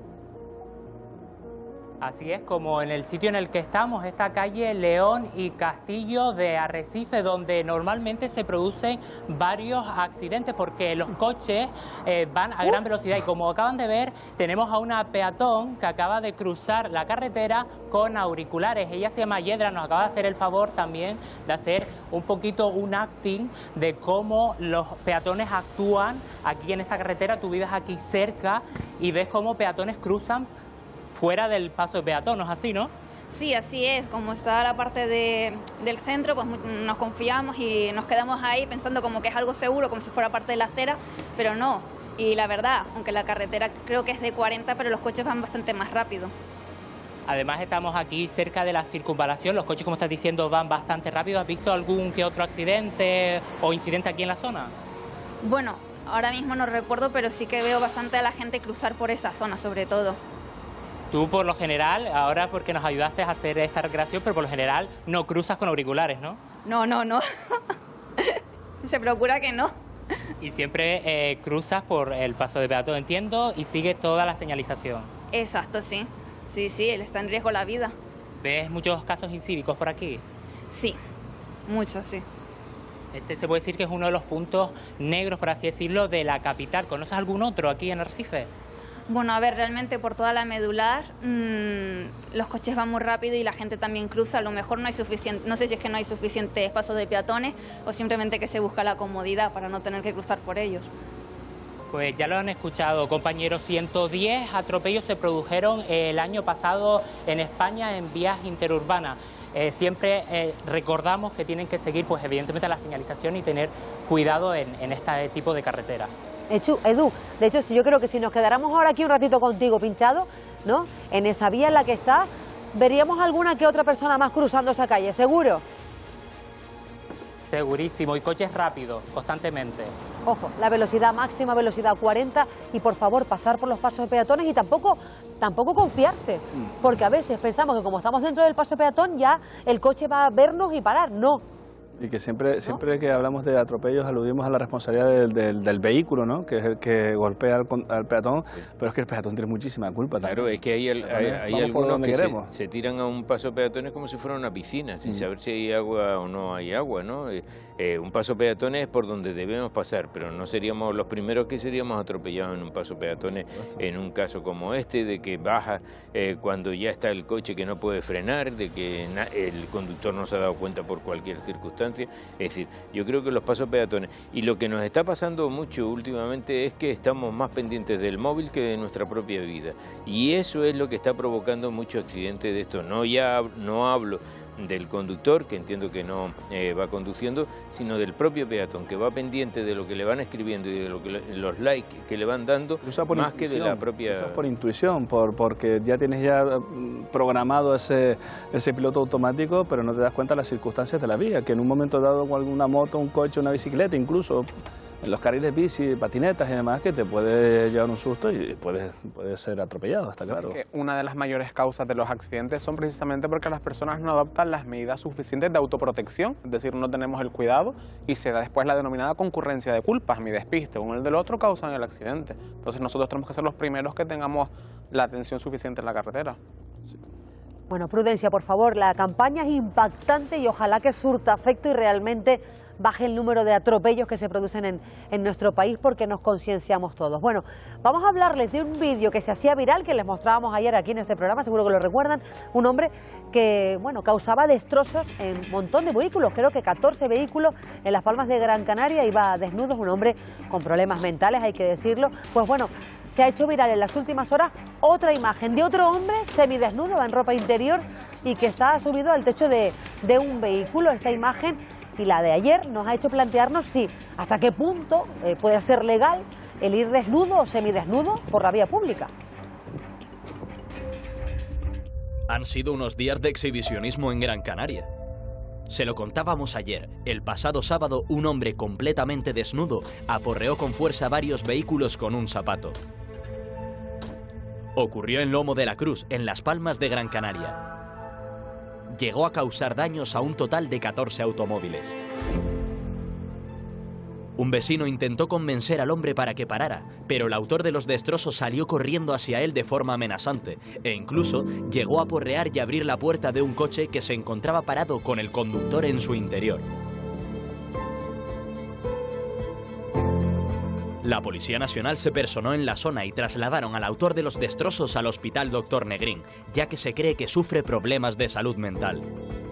Así es, como en el sitio en el que estamos, esta calle León y Castillo de Arrecife, donde normalmente se producen varios accidentes porque los coches van a gran velocidad. Y como acaban de ver, tenemos a una peatón que acaba de cruzar la carretera con auriculares. Ella se llama Yedra, nos acaba de hacer el favor también de hacer un poquito un acting de cómo los peatones actúan aquí en esta carretera. Tú vives aquí cerca y ves cómo peatones cruzan fuera del paso de peatón, ¿no es así, no? Sí, así es. Como está la parte del centro, pues nos confiamos y nos quedamos ahí pensando como que es algo seguro, como si fuera parte de la acera, pero no. Y la verdad, aunque la carretera creo que es de 40, pero los coches van bastante más rápido. Además estamos aquí cerca de la circunvalación, los coches, como estás diciendo, van bastante rápido. ¿Has visto algún que otro accidente o incidente aquí en la zona? Bueno, Ahora mismo no recuerdo, pero sí que veo bastante a la gente cruzar por esta zona, sobre todo. Tú, por lo general, ahora porque nos ayudaste a hacer esta recreación, pero por lo general no cruzas con auriculares, ¿no? No. Se procura que no. Y siempre cruzas por el paso de peatón, entiendo, y sigue toda la señalización. Exacto, sí. Sí, él está en riesgo la vida. ¿Ves muchos casos incívicos por aquí? Sí, muchos, sí. Este se puede decir que es uno de los puntos negros, por así decirlo, de la capital. ¿Conoces algún otro aquí en Arrecife? Bueno, a ver, realmente por toda la medular los coches van muy rápido y la gente también cruza. A lo mejor no hay suficiente, no sé si es que no hay suficiente paso de peatones o simplemente que se busca la comodidad para no tener que cruzar por ellos. Pues ya lo han escuchado, compañeros, 110 atropellos se produjeron el año pasado en España en vías interurbanas. Siempre recordamos que tienen que seguir, pues evidentemente, la señalización y tener cuidado en este tipo de carretera. Edu, de hecho, yo creo que si nos quedáramos ahora aquí un ratito contigo pinchado, ¿no? En esa vía en la que está, veríamos alguna que otra persona más cruzando esa calle, ¿seguro? Segurísimo, y coches rápidos, constantemente. Ojo, la velocidad máxima, velocidad 40, y por favor pasar por los pasos de peatones y tampoco confiarse, porque a veces pensamos que como estamos dentro del paso de peatón ya el coche va a vernos y parar, no. Y que siempre que hablamos de atropellos aludimos a la responsabilidad del vehículo, ¿no? Que es el que golpea al peatón, pero es que el peatón tiene muchísima culpa también. Claro, es que hay algunos que se tiran a un paso peatones como si fuera una piscina, sin saber si hay agua o no hay agua, ¿no? Un paso peatones es por donde debemos pasar, pero no seríamos los primeros que seríamos atropellados en un paso peatones en un caso como este, de que baja cuando ya está el coche que no puede frenar, de que el conductor no se ha dado cuenta por cualquier circunstancia. Es decir, yo creo que los pasos peatones, y lo que nos está pasando mucho últimamente es que estamos más pendientes del móvil que de nuestra propia vida, y eso es lo que está provocando muchos accidentes de esto. No hablo del conductor, que entiendo que no va conduciendo, sino del propio peatón, que va pendiente de lo que le van escribiendo y de lo que los likes que le van dando, más que de la propia... Por intuición, porque ya tienes programado ese piloto automático, pero no te das cuenta de las circunstancias de la vía, que en un momento dado con alguna moto, un coche, una bicicleta, incluso en los carriles bici, patinetas y demás, que te puede llevar un susto y puedes ser atropellado, está claro. Que una de las mayores causas de los accidentes son precisamente porque las personas no adoptan las medidas suficientes de autoprotección, es decir, no tenemos el cuidado y se da después la denominada concurrencia de culpas. Mi despiste, uno el del otro causan el accidente. Entonces nosotros tenemos que ser los primeros que tengamos la atención suficiente en la carretera. Sí. Bueno, Prudencia, por favor, la campaña es impactante y ojalá que surta efecto y realmente baje el número de atropellos que se producen en nuestro país, porque nos concienciamos todos. Bueno, vamos a hablarles de un vídeo que se hacía viral, que les mostrábamos ayer aquí en este programa, seguro que lo recuerdan, un hombre que, bueno, causaba destrozos en un montón de vehículos, creo que 14 vehículos en Las Palmas de Gran Canaria, iba desnudo, un hombre con problemas mentales, hay que decirlo. Pues bueno, se ha hecho viral en las últimas horas otra imagen de otro hombre semidesnudo en ropa interior y que está subido al techo de un vehículo. Esta imagen y la de ayer nos ha hecho plantearnos hasta qué punto puede ser legal el ir desnudo o semidesnudo por la vía pública. Han sido unos días de exhibicionismo en Gran Canaria. Se lo contábamos ayer. El pasado sábado, un hombre completamente desnudo aporreó con fuerza varios vehículos con un zapato. Ocurrió en Lomo de la Cruz, en Las Palmas de Gran Canaria. Llegó a causar daños a un total de 14 automóviles. Un vecino intentó convencer al hombre para que parara, pero el autor de los destrozos salió corriendo hacia él de forma amenazante e incluso llegó a aporrear y abrir la puerta de un coche que se encontraba parado con el conductor en su interior. La Policía Nacional se personó en la zona y trasladaron al autor de los destrozos al Hospital Dr. Negrín, ya que se cree que sufre problemas de salud mental.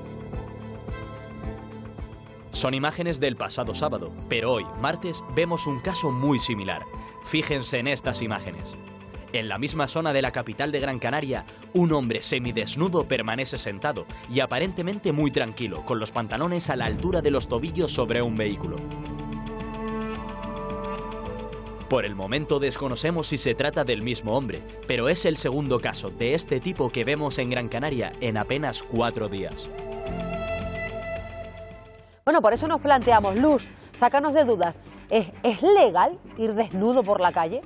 Son imágenes del pasado sábado, pero hoy, martes, vemos un caso muy similar. Fíjense en estas imágenes. En la misma zona de la capital de Gran Canaria, un hombre semidesnudo permanece sentado y aparentemente muy tranquilo, con los pantalones a la altura de los tobillos sobre un vehículo. Por el momento desconocemos si se trata del mismo hombre, pero es el segundo caso de este tipo que vemos en Gran Canaria en apenas 4 días. Bueno, por eso nos planteamos, Luz, sácanos de dudas. ¿Es legal ir desnudo por la calle?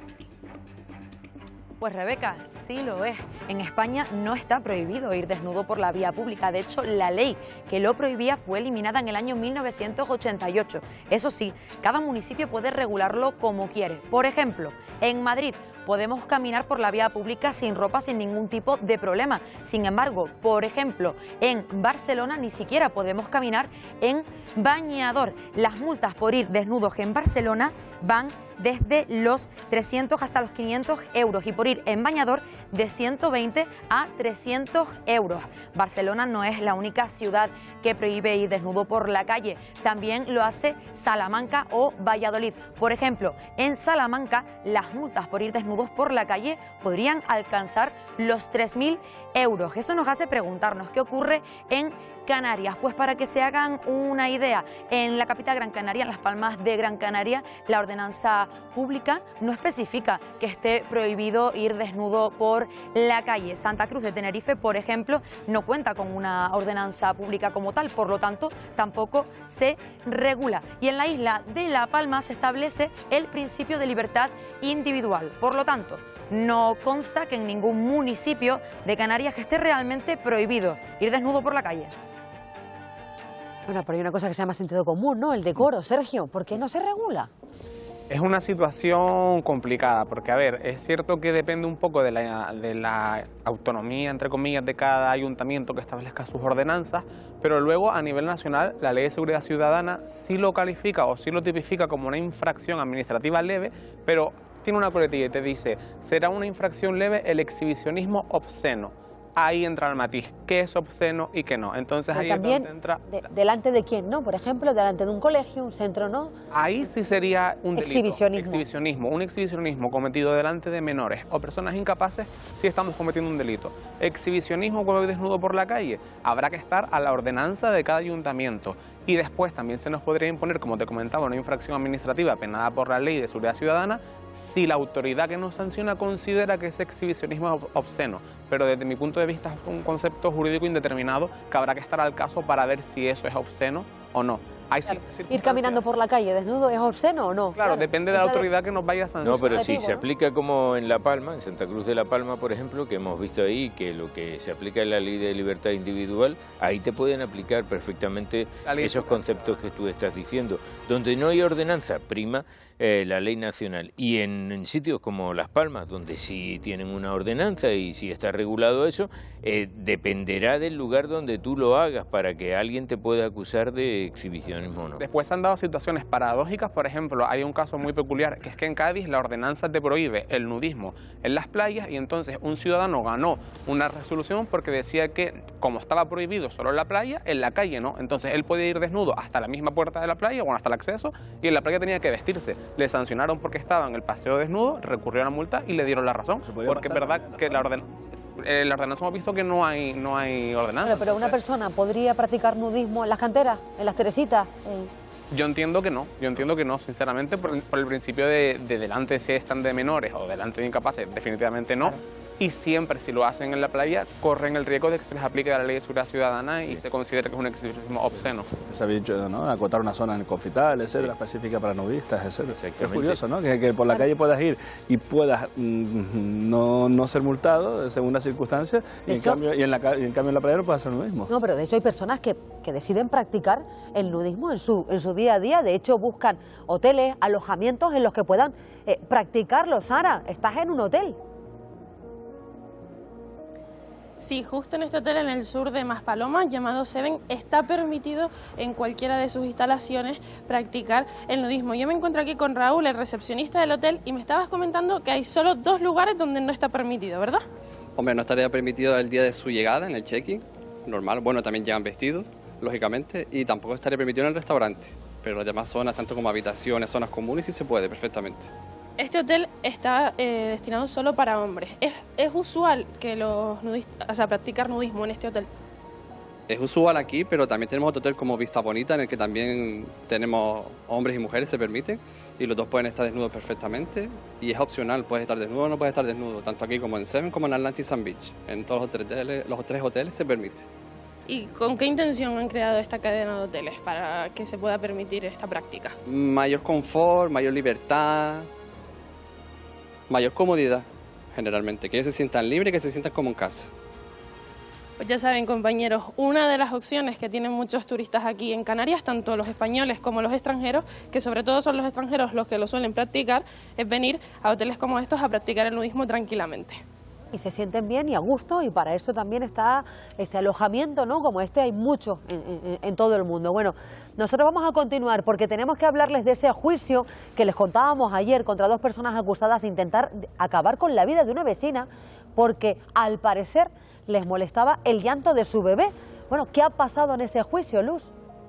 Pues Rebeca, sí lo es. En España no está prohibido ir desnudo por la vía pública. De hecho, la ley que lo prohibía fue eliminada en el año 1988. Eso sí, cada municipio puede regularlo como quiere. Por ejemplo, en Madrid podemos caminar por la vía pública sin ropa, sin ningún tipo de problema. Sin embargo, por ejemplo, en Barcelona ni siquiera podemos caminar en bañador. Las multas por ir desnudos en Barcelona van desde los 300 hasta los 500 euros y por ir en bañador de 120 a 300 euros. Barcelona no es la única ciudad que prohíbe ir desnudo por la calle, también lo hace Salamanca o Valladolid. Por ejemplo, en Salamanca las multas por ir desnudos por la calle podrían alcanzar los 3.000 euros. Eso nos hace preguntarnos qué ocurre en Canarias. Pues para que se hagan una idea, en la capital Gran Canaria, en Las Palmas de Gran Canaria, la ordenanza pública no especifica que esté prohibido ir desnudo por la calle. Santa Cruz de Tenerife, por ejemplo, no cuenta con una ordenanza pública como tal, por lo tanto, tampoco se regula. Y en la isla de La Palma se establece el principio de libertad individual. Por lo tanto, no consta que en ningún municipio de Canarias que esté realmente prohibido ir desnudo por la calle. Bueno, pero hay una cosa que se llama sentido común, ¿no? El decoro, Sergio. ¿Por qué no se regula? Es una situación complicada, porque a ver, es cierto que depende un poco de la autonomía, entre comillas, de cada ayuntamiento que establezca sus ordenanzas, pero luego a nivel nacional la Ley de Seguridad Ciudadana sí lo califica o sí lo tipifica como una infracción administrativa leve, pero tiene una coletilla y te dice, será una infracción leve el exhibicionismo obsceno. Ahí entra el matiz, qué es obsceno y qué no. Entonces pero ahí también, es donde entra... ¿delante de quién, no? Por ejemplo, delante de un colegio, un centro, ¿no? Ahí sí sería un delito. Exhibicionismo. Un exhibicionismo cometido delante de menores o personas incapaces, sí estamos cometiendo un delito. Exhibicionismo cuando voy desnudo por la calle, habrá que estar a la ordenanza de cada ayuntamiento. Y después también se nos podría imponer, como te comentaba, una infracción administrativa penada por la Ley de Seguridad Ciudadana, si la autoridad que nos sanciona considera que ese exhibicionismo es obsceno. Pero desde mi punto de vista es un concepto jurídico indeterminado que habrá que estar al caso para ver si eso es obsceno o no. Claro. ¿Ir caminando por la calle desnudo es obsceno o no? Claro, depende de la autoridad que nos vaya a sancionar. No, pero sí, se aplica como en La Palma, en Santa Cruz de La Palma, por ejemplo, que hemos visto ahí que lo que se aplica en la Ley de Libertad Individual, ahí te pueden aplicar perfectamente esos conceptos que tú estás diciendo. Donde no hay ordenanza, prima la ley nacional. Y en sitios como Las Palmas, donde sí tienen una ordenanza y sí está regulado eso, dependerá del lugar donde tú lo hagas para que alguien te pueda acusar de exhibicionismo o no. Después se han dado situaciones paradójicas, por ejemplo, hay un caso muy peculiar, que es que en Cádiz la ordenanza te prohíbe el nudismo en las playas y entonces un ciudadano ganó una resolución porque decía que como estaba prohibido solo en la playa, en la calle no. Entonces él podía ir desnudo hasta la misma puerta de la playa, bueno, hasta el acceso, y en la playa tenía que vestirse. Le sancionaron porque estaba en el paseo desnudo, recurrió a la multa y le dieron la razón. Porque es verdad que la ordenanza hemos visto que no hay ordenanza. Pero una persona podría practicar nudismo en las canteras, en las Teresitas. Yo entiendo que no, sinceramente, por el principio de delante si están de menores o delante de incapaces, definitivamente no. Claro. Y siempre, si lo hacen en la playa, corren el riesgo de que se les aplique la Ley de Seguridad Ciudadana y se considere que es un exhibicionismo obsceno. Se ha dicho, ¿no?, acotar una zona en el Confital, etcétera, específica para nudistas, etcétera. Es curioso, ¿no?, que por la calle puedas ir y puedas no ser multado según las circunstancias y en cambio en la playa no puedes hacer lo mismo. No, pero de hecho hay personas que deciden practicar el nudismo en su día a día. De hecho buscan hoteles, alojamientos en los que puedan practicarlo. Sara, estás en un hotel. Sí, justo en este hotel en el sur de Maspalomas, llamado Seven, está permitido en cualquiera de sus instalaciones practicar el nudismo. Yo me encuentro aquí con Raúl, el recepcionista del hotel, y me estabas comentando que hay solo 2 lugares donde no está permitido, ¿verdad? Hombre, no estaría permitido el día de su llegada, en el check-in, normal. Bueno, también llegan vestidos, lógicamente, y tampoco estaría permitido en el restaurante. Pero las demás zonas, tanto como habitaciones, zonas comunes, sí se puede perfectamente. Este hotel está destinado solo para hombres. ¿Es usual que los nudistas, o sea, practicar nudismo en este hotel? Es usual aquí, pero también tenemos otro hotel como Vista Bonita, en el que también tenemos hombres y mujeres, se permite, y los dos pueden estar desnudos perfectamente, y es opcional, puedes estar desnudo o no puedes estar desnudo, tanto aquí como en Seven como en Atlantic Sun Beach. En todos los 3 hoteles se permite. ¿Y con qué intención han creado esta cadena de hoteles para que se pueda permitir esta práctica? Mayor confort, mayor libertad, mayor comodidad, generalmente. Que ellos se sientan libres, que se sientan como en casa. Pues ya saben, compañeros, una de las opciones que tienen muchos turistas aquí en Canarias, tanto los españoles como los extranjeros, que sobre todo son los extranjeros los que lo suelen practicar, es venir a hoteles como estos a practicar el nudismo tranquilamente. Y se sienten bien y a gusto, y para eso también está este alojamiento, ¿no? Como este hay mucho en todo el mundo. Bueno, nosotros vamos a continuar porque tenemos que hablarles de ese juicio que les contábamos ayer contra 2 personas acusadas de intentar acabar con la vida de una vecina porque al parecer les molestaba el llanto de su bebé. Bueno, ¿qué ha pasado en ese juicio, Luz?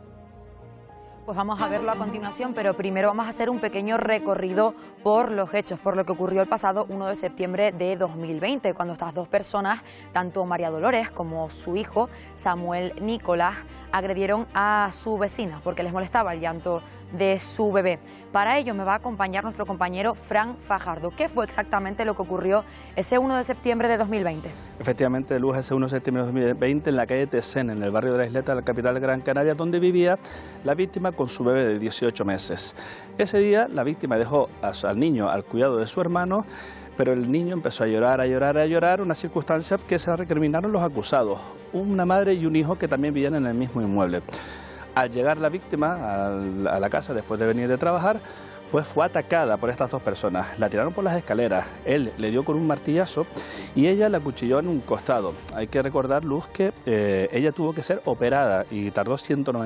Pues vamos a verlo a continuación, pero primero vamos a hacer un pequeño recorrido por los hechos, por lo que ocurrió el pasado 1 de septiembre de 2020, cuando estas 2 personas, tanto María Dolores como su hijo, Samuel Nicolás, agredieron a su vecina porque les molestaba el llanto de su bebé. Para ello me va a acompañar nuestro compañero Fran Fajardo. ¿Qué fue exactamente lo que ocurrió ese 1 de septiembre de 2020? Efectivamente, Luz, ese 1 de septiembre de 2020 en la calle Tesén, en el barrio de la Isleta, de la capital de Gran Canaria, donde vivía la víctima con su bebé de 18 meses. Ese día la víctima dejó al niño al cuidado de su hermano, pero el niño empezó a llorar, una circunstancia que se recriminaron los acusados, una madre y un hijo que también vivían en el mismo inmueble. Al llegar la víctima a la casa después de venir de trabajar, pues fue atacada por estas 2 personas. La tiraron por las escaleras, él le dio con un martillazo y ella la acuchilló en un costado. Hay que recordar, Luz, que ella tuvo que ser operada y tardó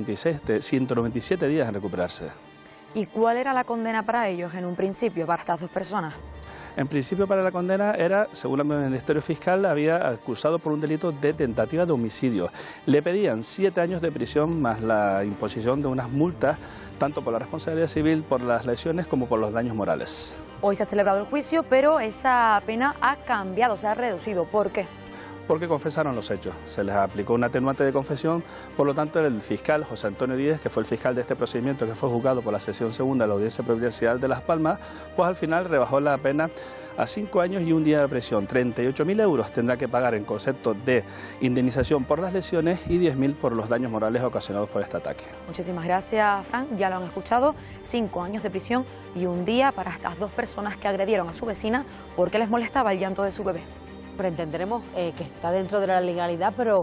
197 días en recuperarse. ¿Y cuál era la condena para ellos en un principio, para estas 2 personas? En principio para la condena era, según el Ministerio Fiscal, había acusado por un delito de tentativa de homicidio. Le pedían 7 años de prisión más la imposición de unas multas, tanto por la responsabilidad civil, por las lesiones, como por los daños morales. Hoy se ha celebrado el juicio, pero esa pena ha cambiado, se ha reducido. ¿Por qué? Porque confesaron los hechos. Se les aplicó un atenuante de confesión, por lo tanto el fiscal José Antonio Díez, que fue el fiscal de este procedimiento, que fue juzgado por la sección segunda de la Audiencia Provincial de Las Palmas, pues al final rebajó la pena a 5 años y un día de prisión. 38.000 euros tendrá que pagar en concepto de indemnización por las lesiones y 10.000 por los daños morales ocasionados por este ataque. Muchísimas gracias, Fran. Ya lo han escuchado, 5 años de prisión y un día para estas 2 personas que agredieron a su vecina porque les molestaba el llanto de su bebé. Pero entenderemos que está dentro de la legalidad, pero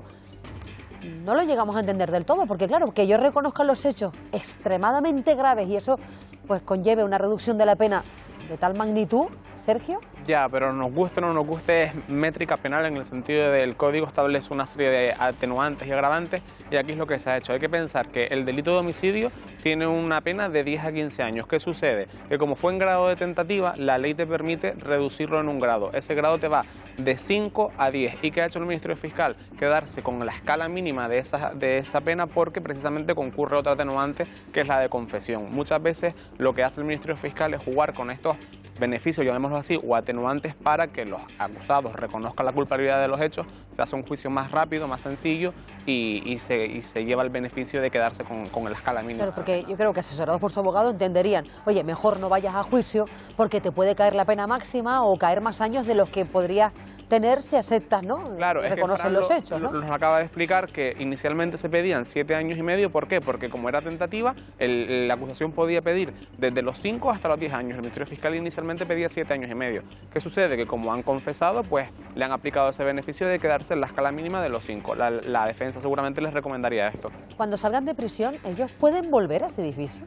no lo llegamos a entender del todo, porque claro, que yo reconozca los hechos extremadamente graves y eso pues conlleve una reducción de la pena de tal magnitud, Sergio. Ya, pero nos guste o no nos guste, es métrica penal en el sentido del código establece una serie de atenuantes y agravantes y aquí es lo que se ha hecho. Hay que pensar que el delito de homicidio tiene una pena de 10 a 15 años. ¿Qué sucede? Que como fue en grado de tentativa, la ley te permite reducirlo en un grado. Ese grado te va de 5 a 10. ¿Y qué ha hecho el Ministerio Fiscal? Quedarse con la escala mínima de esa pena porque precisamente concurre otra atenuante que es la de confesión. Muchas veces lo que hace el Ministerio Fiscal es jugar con estos beneficios, llamémoslo así, o atenuantes para que los acusados reconozcan la culpabilidad de los hechos, se hace un juicio más rápido, más sencillo y se lleva el beneficio de quedarse con la escala mínima. Claro, porque yo creo que asesorados por su abogado entenderían, oye, mejor no vayas a juicio porque te puede caer la pena máxima o caer más años de los que podrías tener si aceptas, ¿no? Claro, reconocen los hechos, ¿no? Nos acaba de explicar que inicialmente se pedían 7 años y medio. ¿Por qué? Porque como era tentativa, la acusación podía pedir desde los 5 hasta los 10 años. El Ministerio Fiscal inicialmente pedía 7 años y medio. ¿Qué sucede? Que como han confesado, pues le han aplicado ese beneficio de quedarse en la escala mínima de los 5. La defensa seguramente les recomendaría esto. Cuando salgan de prisión, ¿ellos pueden volver a ese edificio?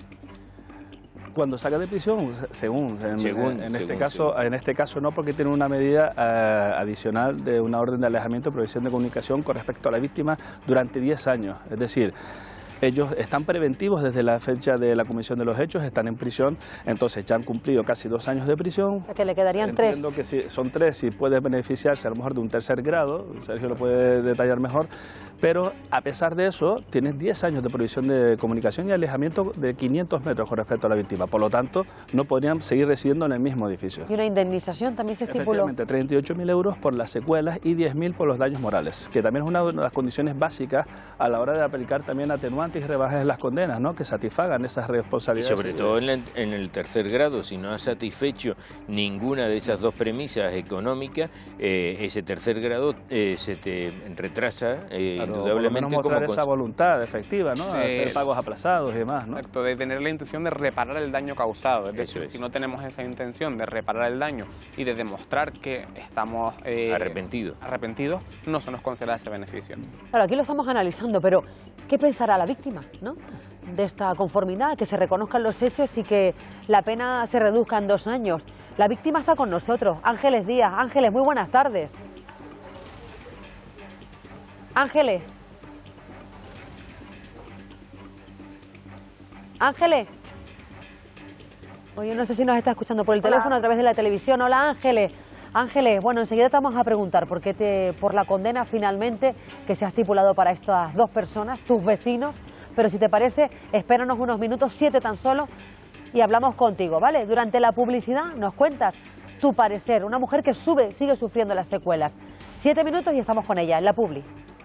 Cuando salga de prisión, en este caso no, porque tiene una medida adicional de una orden de alejamiento y prohibición de comunicación con respecto a la víctima durante 10 años. Es decir, ellos están preventivos desde la fecha de la comisión de los hechos, están en prisión, entonces ya han cumplido casi 2 años de prisión. Que le quedarían 3. Entiendo que sí, son 3 y puede beneficiarse a lo mejor de un 3er grado, Sergio lo puede detallar mejor, pero a pesar de eso tienes 10 años de prohibición de comunicación y alejamiento de 500 metros con respecto a la víctima, por lo tanto no podrían seguir residiendo en el mismo edificio. ¿Y una indemnización también se estipuló? Efectivamente, 38.000 euros por las secuelas y 10.000 por los daños morales, que también es una de las condiciones básicas a la hora de aplicar también atenuantes levantes y rebajes las condenas, ¿no? Que satisfagan esas Y responsabilidades. sobre todo en el tercer grado, si no has satisfecho ninguna de esas dos premisas económicas, ese tercer grado se te retrasa indudablemente. Por lo menos mostrar esa voluntad efectiva, ¿no? Sí. Hacer pagos aplazados y demás, ¿no? Exacto, de tener la intención de reparar el daño causado. Es decir, si no tenemos esa intención de reparar el daño y de demostrar que estamos arrepentidos, no se nos conceda ese beneficio. Claro, aquí lo estamos analizando, pero ¿qué pensará la víctima, ¿no? De esta conformidad, que se reconozcan los hechos y que la pena se reduzca en 2 años. La víctima está con nosotros, Ángeles Díaz. Ángeles, muy buenas tardes. Ángeles. Ángeles. Oye, no sé si nos está escuchando por el teléfono, a través de la televisión. Hola, Ángeles. Ángeles, bueno, enseguida te vamos a preguntar por la condena finalmente que se ha estipulado para estas 2 personas, tus vecinos. Pero si te parece, espéranos unos minutos, 7 tan solo, y hablamos contigo, ¿vale? Durante la publicidad nos cuentas tu parecer, una mujer que sigue sufriendo las secuelas. 7 minutos y estamos con ella en la publi.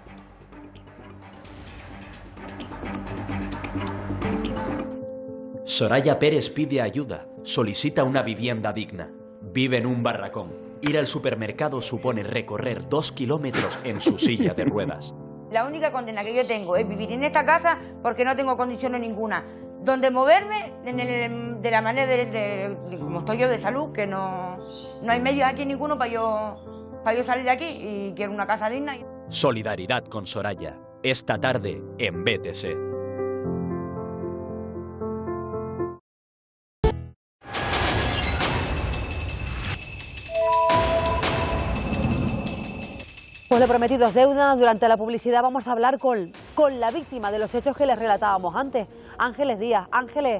Soraya Pérez pide ayuda, solicita una vivienda digna. Vive en un barracón. Ir al supermercado supone recorrer 2 kilómetros en su silla de ruedas. La única condena que yo tengo es vivir en esta casa porque no tengo condiciones ninguna. Donde moverme de la manera de como estoy yo de salud, que no hay medios aquí ninguno para yo salir de aquí y quiero una casa digna. Solidaridad con Soraya. Esta tarde en BTS. Pues lo prometido es deuda. Durante la publicidad vamos a hablar con la víctima de los hechos que les relatábamos antes, Ángeles Díaz. Ángeles,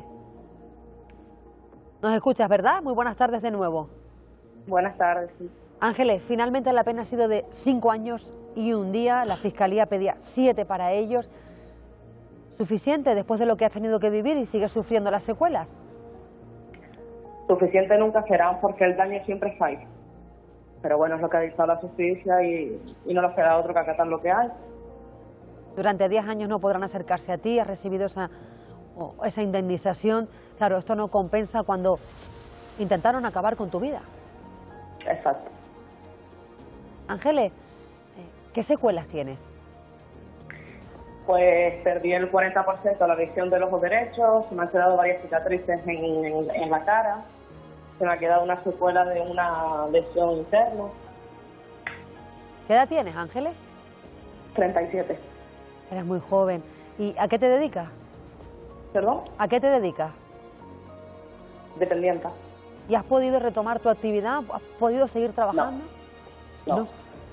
nos escuchas, ¿verdad? Muy buenas tardes de nuevo. Buenas tardes, sí. Ángeles, finalmente la pena ha sido de 5 años y 1 día. La Fiscalía pedía 7 para ellos. ¿Suficiente después de lo que has tenido que vivir y sigues sufriendo las secuelas? Suficiente nunca será porque el daño siempre está ahí. Pero bueno, es lo que ha dictado la justicia y no nos queda otro que acatar lo que hay. Durante 10 años no podrán acercarse a ti, has recibido esa indemnización. Claro, esto no compensa cuando intentaron acabar con tu vida. Exacto. Ángeles, ¿qué secuelas tienes? Pues perdí el 40% de la visión de los ojos derechos, me han quedado varias cicatrices en la cara, se me ha quedado una secuela de una lesión interna. ¿Qué edad tienes, Ángeles? 37. Eres muy joven. ¿Y a qué te dedicas? ¿Perdón? ¿A qué te dedicas? Dependiente. ¿Y has podido retomar tu actividad? ¿Has podido seguir trabajando? No.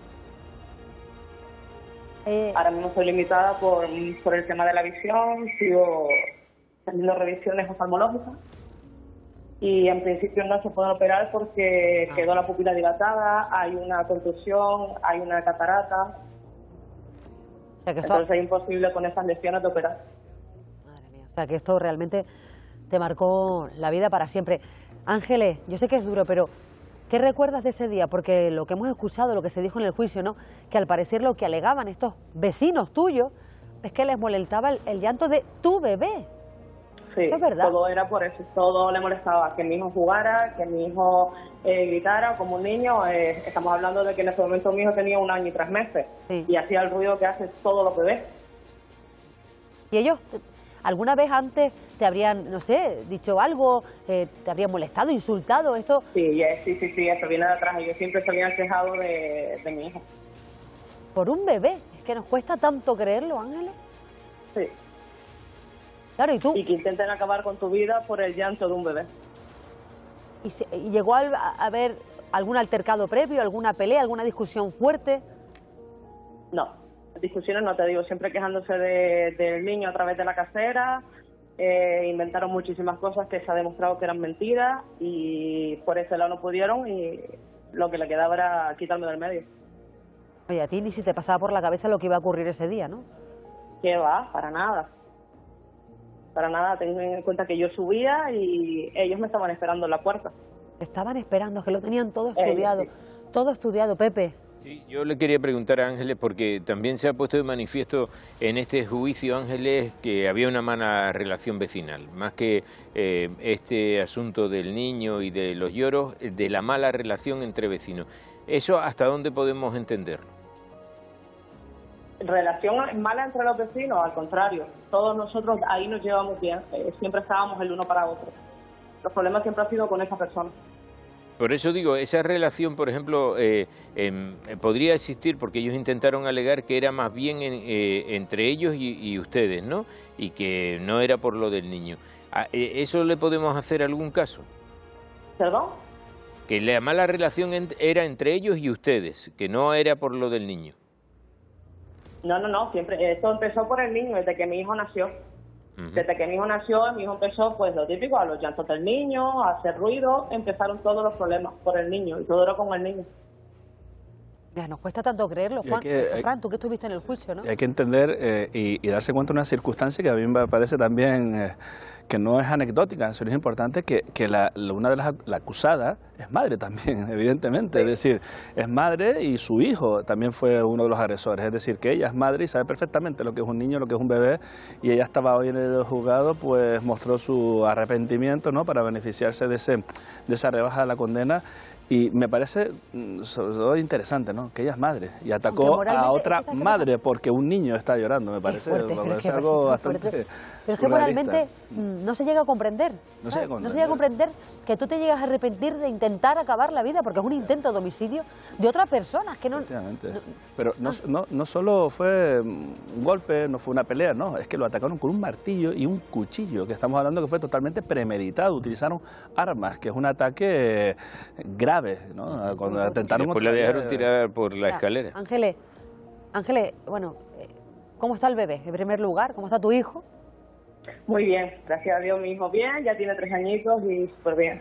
Ahora mismo estoy limitada por el tema de la visión, sigo haciendo revisiones oftalmológicas y en principio no se puede operar porque quedó la pupila dilatada, hay una contusión, hay una catarata. O sea que entonces es imposible con esas lesiones de operar. Madre mía, o sea que esto realmente te marcó la vida para siempre. Ángeles, yo sé que es duro, pero ¿qué recuerdas de ese día? Porque lo que hemos escuchado, lo que se dijo en el juicio, ¿no? Que al parecer lo que alegaban estos vecinos tuyos es que les molestaba el llanto de tu bebé. Sí, ¿eso es verdad? Todo era por eso, todo le molestaba, que mi hijo jugara, que mi hijo gritara como un niño. Estamos hablando de que en ese momento mi hijo tenía 1 año y 3 meses y hacía el ruido que hace todos los bebés. ¿Y ellos alguna vez antes te habrían, no sé, dicho algo, te habrían molestado, insultado? Esto. Sí, eso viene de atrás. Ellos siempre se habían quejado de mi hijo. ¿Por un bebé? Es que nos cuesta tanto creerlo, Ángeles. Sí. Claro, ¿y tú? Y que intenten acabar con tu vida por el llanto de un bebé. ¿Y llegó a haber algún altercado previo, alguna pelea, alguna discusión fuerte? No, discusiones no te digo, siempre quejándose del niño a través de la casera. Inventaron muchísimas cosas que se ha demostrado que eran mentiras y por ese lado no pudieron y lo que le quedaba era quitarme del medio. Oye, a ti ni si te pasaba por la cabeza lo que iba a ocurrir ese día, ¿no? ¿Qué va? Para nada. Para nada, ten en cuenta que yo subía y ellos me estaban esperando en la puerta. Te estaban esperando, que lo tenían todo estudiado. Sí. Todo estudiado, Pepe. Sí, yo le quería preguntar a Ángeles, porque también se ha puesto de manifiesto en este juicio, Ángeles, que había una mala relación vecinal, más que este asunto del niño y de los lloros, de la mala relación entre vecinos. ¿Eso hasta dónde podemos entenderlo? Relación mala entre los vecinos, al contrario, todos nosotros ahí nos llevamos bien, siempre estábamos el uno para otro. Los problemas siempre han sido con esa persona. Por eso digo, esa relación, por ejemplo, podría existir, porque ellos intentaron alegar que era más bien entre ellos y ustedes, ¿no? Y que no era por lo del niño. ¿Eso le podemos hacer algún caso? ¿Perdón? Que la mala relación era entre ellos y ustedes, que no era por lo del niño. No, siempre, esto empezó por el niño, desde que mi hijo nació. Desde que mi hijo nació, mi hijo empezó, pues lo típico, a los llantos del niño, a hacer ruido, empezaron todos los problemas por el niño, y todo era con el niño. Ya, nos cuesta tanto creerlo, Juan. Fran, tú que estuviste en el juicio, ¿no? Hay que entender y darse cuenta de una circunstancia que a mí me parece también que no es anecdótica, eso es importante, que una de la acusada es madre también, evidentemente. Sí. Es decir, es madre y su hijo también fue uno de los agresores. Es decir, que ella es madre y sabe perfectamente lo que es un niño, lo que es un bebé, y ella estaba hoy en el juzgado, pues mostró su arrepentimiento, ¿no?, para beneficiarse de esa rebaja de la condena. Y me parece sobre todo interesante, ¿no?, que ella es madre y atacó a otra madre porque un niño está llorando. Me parece algo bastante Pero es que moralmente no se llega a comprender. No se llega a comprender que tú te llegas a arrepentir de intentar acabar la vida, porque es un intento de homicidio de otra persona. Que no, pero no solo fue un golpe, no fue una pelea, no, es que lo atacaron con un martillo y un cuchillo, que estamos hablando que fue totalmente premeditado. Utilizaron armas, que es un ataque grave, ¿no? Cuando atentaron. Después la dejaron tirar por la escalera. Ángeles, bueno, ¿cómo está el bebé? En primer lugar, ¿cómo está tu hijo? Muy bien, gracias a Dios mi hijo bien, ya tiene 3 añitos y súper bien.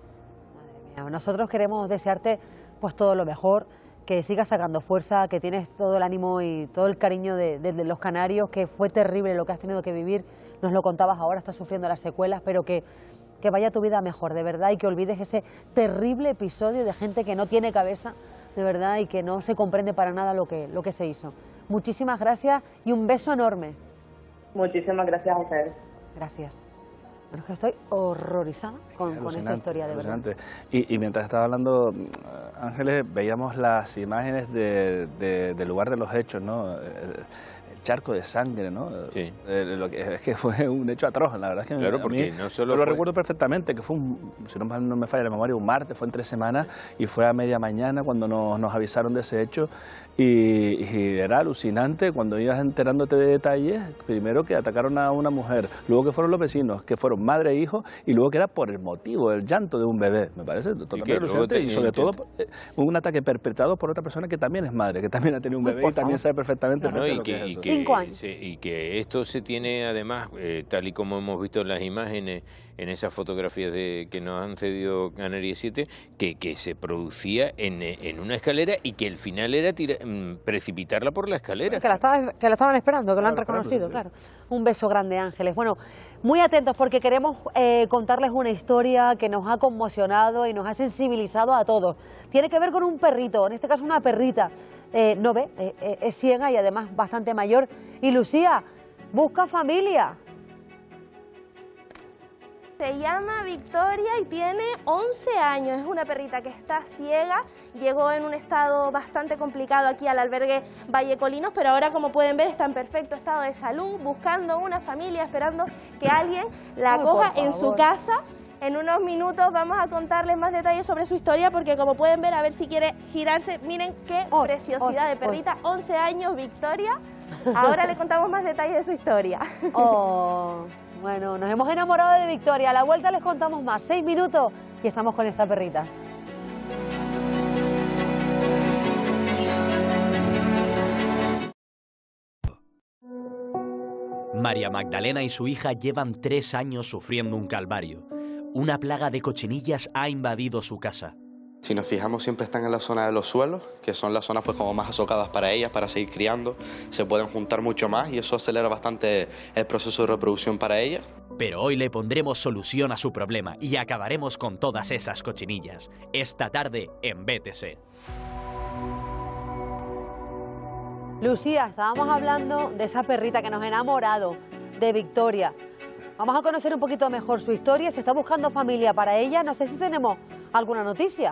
Madre mía, nosotros queremos desearte pues todo lo mejor, que sigas sacando fuerza, que tienes todo el ánimo y todo el cariño de los canarios, que fue terrible lo que has tenido que vivir, nos lo contabas ahora, estás sufriendo las secuelas, pero que vaya tu vida mejor, de verdad, y que olvides ese terrible episodio de gente que no tiene cabeza, de verdad, y que no se comprende para nada lo que se hizo. Muchísimas gracias y un beso enorme. Muchísimas gracias a ustedes. Gracias. Bueno, es que estoy horrorizada con esta historia, de verdad. Y mientras estaba hablando, Ángeles, veíamos las imágenes del lugar de los hechos, ¿no? El charco de sangre, ¿no? Sí. Es que fue un hecho atroz, la verdad es que claro, porque no solo lo recuerdo perfectamente, que fue, si no me falla la memoria, un martes, fue entre semana y fue a media mañana cuando nos avisaron de ese hecho y era alucinante cuando ibas enterándote de detalles, primero que atacaron a una mujer, luego que fueron los vecinos, que fueron madre e hijo, y luego que era por el motivo del llanto de un bebé. Me parece totalmente alucinante y sobre todo un ataque perpetrado por otra persona que también es madre, que también ha tenido un bebé y también sabe perfectamente lo que es eso. 5 años. Y que esto se tiene además, tal y como hemos visto en las imágenes, en esas fotografías que nos han cedido Canarias 7, que se producía en una escalera y que el final era precipitarla por la escalera. Que la estaban esperando, que lo han reconocido, claro. Un beso grande, Ángeles. Bueno, muy atentos porque queremos contarles una historia que nos ha conmocionado y nos ha sensibilizado a todos. Tiene que ver con un perrito, en este caso una perrita. No ve, es ciega y además bastante mayor. Y Lucía, busca familia. Se llama Victoria y tiene 11 años, es una perrita que está ciega, llegó en un estado bastante complicado aquí al albergue Vallecolinos, pero ahora, como pueden ver, está en perfecto estado de salud, buscando una familia, esperando que alguien la acoja en su casa. En unos minutos vamos a contarles más detalles sobre su historia, porque como pueden ver, a ver si quiere girarse, miren qué preciosidad de perrita, 11 años, Victoria. Ahora le contamos más detalles de su historia. Bueno, nos hemos enamorado de Victoria. A la vuelta les contamos más. 6 minutos y estamos con esta perrita. María Magdalena y su hija llevan 3 años sufriendo un calvario. Una plaga de cochinillas ha invadido su casa. Si nos fijamos, siempre están en la zona de los suelos, que son las zonas pues como más azocadas para ellas, para seguir criando. Se pueden juntar mucho más y eso acelera bastante el proceso de reproducción para ellas. Pero hoy le pondremos solución a su problema y acabaremos con todas esas cochinillas. Esta tarde en BTS. Lucía, estábamos hablando de esa perrita que nos ha enamorado, de Victoria. Vamos a conocer un poquito mejor su historia. Se está buscando familia para ella. No sé si tenemos alguna noticia.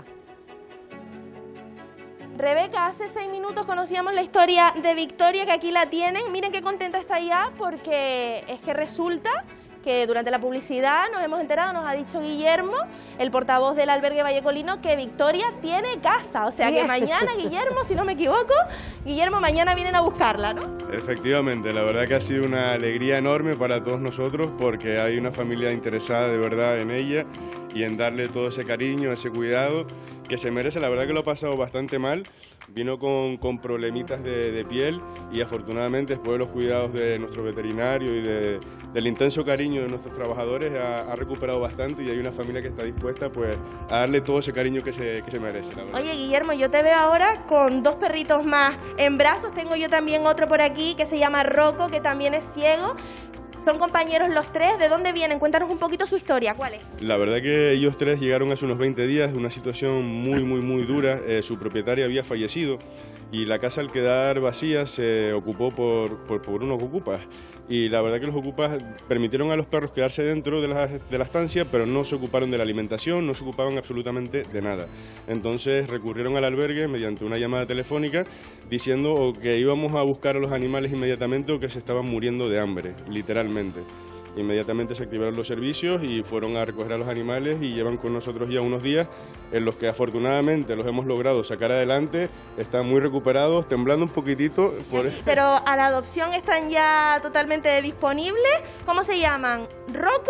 Rebeca, hace 6 minutos conocíamos la historia de Victoria, que aquí la tienen. Miren qué contenta está ya, porque es que resulta que durante la publicidad nos hemos enterado, nos ha dicho Guillermo, el portavoz del albergue Vallecolino, que Victoria tiene casa. O sea que mañana, Guillermo, si no me equivoco, Guillermo, mañana vienen a buscarla, ¿no? Efectivamente, la verdad que ha sido una alegría enorme para todos nosotros, porque hay una familia interesada de verdad en ella y en darle todo ese cariño, ese cuidado que se merece. La verdad que lo ha pasado bastante mal, vino con problemitas de piel y afortunadamente después de los cuidados de nuestro veterinario y del intenso cariño de nuestros trabajadores ha recuperado bastante, y hay una familia que está dispuesta pues a darle todo ese cariño que se merece, la verdad. Oye, Guillermo, yo te veo ahora con 2 perritos más en brazos. Tengo yo también otro por aquí que se llama Rocco, que también es ciego. Son compañeros los 3. ¿De dónde vienen? Cuéntanos un poquito su historia. ¿Cuál es? La verdad que ellos 3 llegaron hace unos 20 días, una situación muy dura. Su propietaria había fallecido y la casa, al quedar vacía, se ocupó por unos ocupas. Y la verdad que los ocupas permitieron a los perros quedarse dentro de la estancia, pero no se ocuparon de la alimentación, no se ocupaban absolutamente de nada. Entonces recurrieron al albergue mediante una llamada telefónica diciendo que íbamos a buscar a los animales inmediatamente o que se estaban muriendo de hambre, literalmente. Inmediatamente se activaron los servicios y fueron a recoger a los animales, y llevan con nosotros ya unos días en los que afortunadamente los hemos logrado sacar adelante. Están muy recuperados, temblando un poquitito. Pero a la adopción están ya totalmente disponibles. ¿Cómo se llaman? ¿Rocco?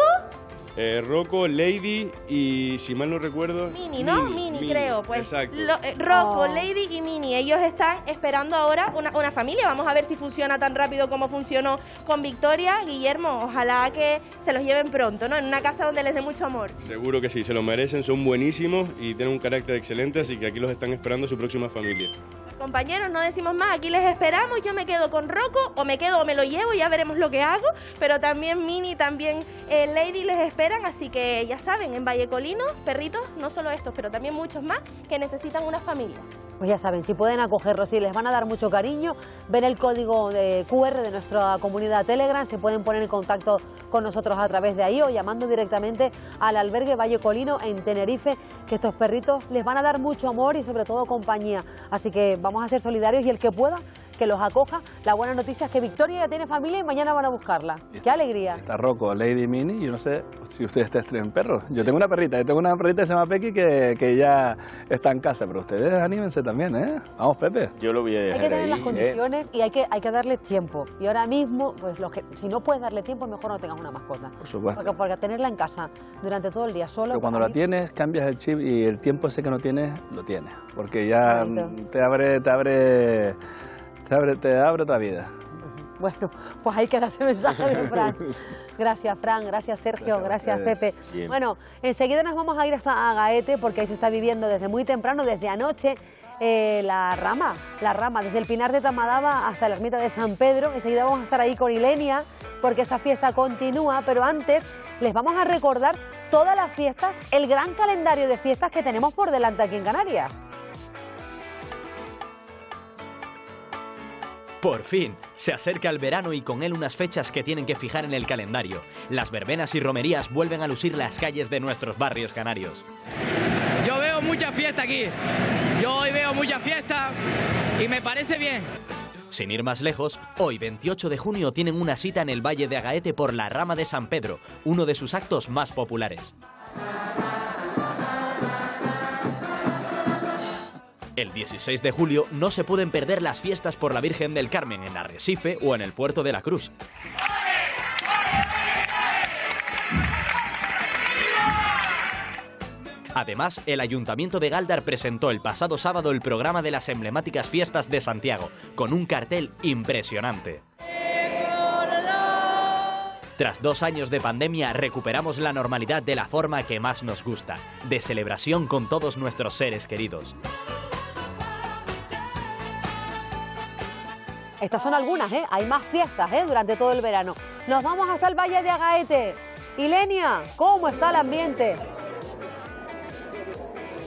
Rocco, Lady y, si mal no recuerdo... Mini, ¿no? Mini, creo. Pues exacto. Rocco, Lady y Mini. Ellos están esperando ahora una familia. Vamos a ver si funciona tan rápido como funcionó con Victoria. Guillermo, ojalá que se los lleven pronto, ¿no? En una casa donde les dé mucho amor. Seguro que sí, se lo merecen, son buenísimos y tienen un carácter excelente, así que aquí los están esperando su próxima familia. Compañeros, no decimos más, aquí les esperamos. Yo me quedo con Rocco, o me quedo o me lo llevo, ya veremos lo que hago. Pero también Mini, también Lady les esperan, así que ya saben, en Vallecolino, perritos, no solo estos, pero también muchos más que necesitan una familia. Pues ya saben, si pueden acogerlos, si les van a dar mucho cariño, ven el código de QR de nuestra comunidad Telegram, se pueden poner en contacto con nosotros a través de ahí o llamando directamente al albergue Vallecolino en Tenerife, que estos perritos les van a dar mucho amor y sobre todo compañía. Así que vamos a ser solidarios y el que pueda, que los acoja. La buena noticia es que Victoria ya tiene familia y mañana van a buscarla. ¡Qué alegría! Está Rocco, Lady, Mini. Yo no sé si ustedes tienen perros. Yo tengo una perrita que se llama Pequi, que ya está en casa, pero ustedes anímense también, ¿eh? Vamos, Pepe. Yo lo voy a dejar ahí. Hay que tener las condiciones y hay que darle tiempo. Y ahora mismo, pues si no puedes darle tiempo, mejor no tengas una mascota. Por supuesto. Porque tenerla en casa durante todo el día solo... Pero cuando la tienes, cambias el chip y el tiempo ese que no tienes, lo tienes. Porque ya te abre otra vida. Bueno, pues ahí queda ese mensaje de Fran. Gracias, Fran, gracias, Sergio, gracias Pepe. Bien. Bueno, enseguida nos vamos a ir hasta Agaete, porque ahí se está viviendo desde muy temprano, desde anoche, la rama, desde el Pinar de Tamadaba hasta la ermita de San Pedro. Enseguida vamos a estar ahí con Ilenia, porque esa fiesta continúa, pero antes les vamos a recordar todas las fiestas, el gran calendario de fiestas que tenemos por delante aquí en Canarias. Por fin, se acerca el verano y con él unas fechas que tienen que fijar en el calendario. Las verbenas y romerías vuelven a lucir las calles de nuestros barrios canarios. Yo veo mucha fiesta aquí. Yo hoy veo mucha fiesta y me parece bien. Sin ir más lejos, hoy 28 de junio tienen una cita en el Valle de Agaete por la Rama de San Pedro, uno de sus actos más populares. El 16 de julio no se pueden perder las fiestas por la Virgen del Carmen en Arrecife o en el Puerto de la Cruz. Además, el Ayuntamiento de Gáldar presentó el pasado sábado el programa de las emblemáticas fiestas de Santiago, con un cartel impresionante. Tras 2 años de pandemia, recuperamos la normalidad de la forma que más nos gusta, de celebración con todos nuestros seres queridos. Estas son algunas, ¿eh? Hay más fiestas, durante todo el verano. Nos vamos hasta el Valle de Agaete. Ilenia, ¿cómo está el ambiente?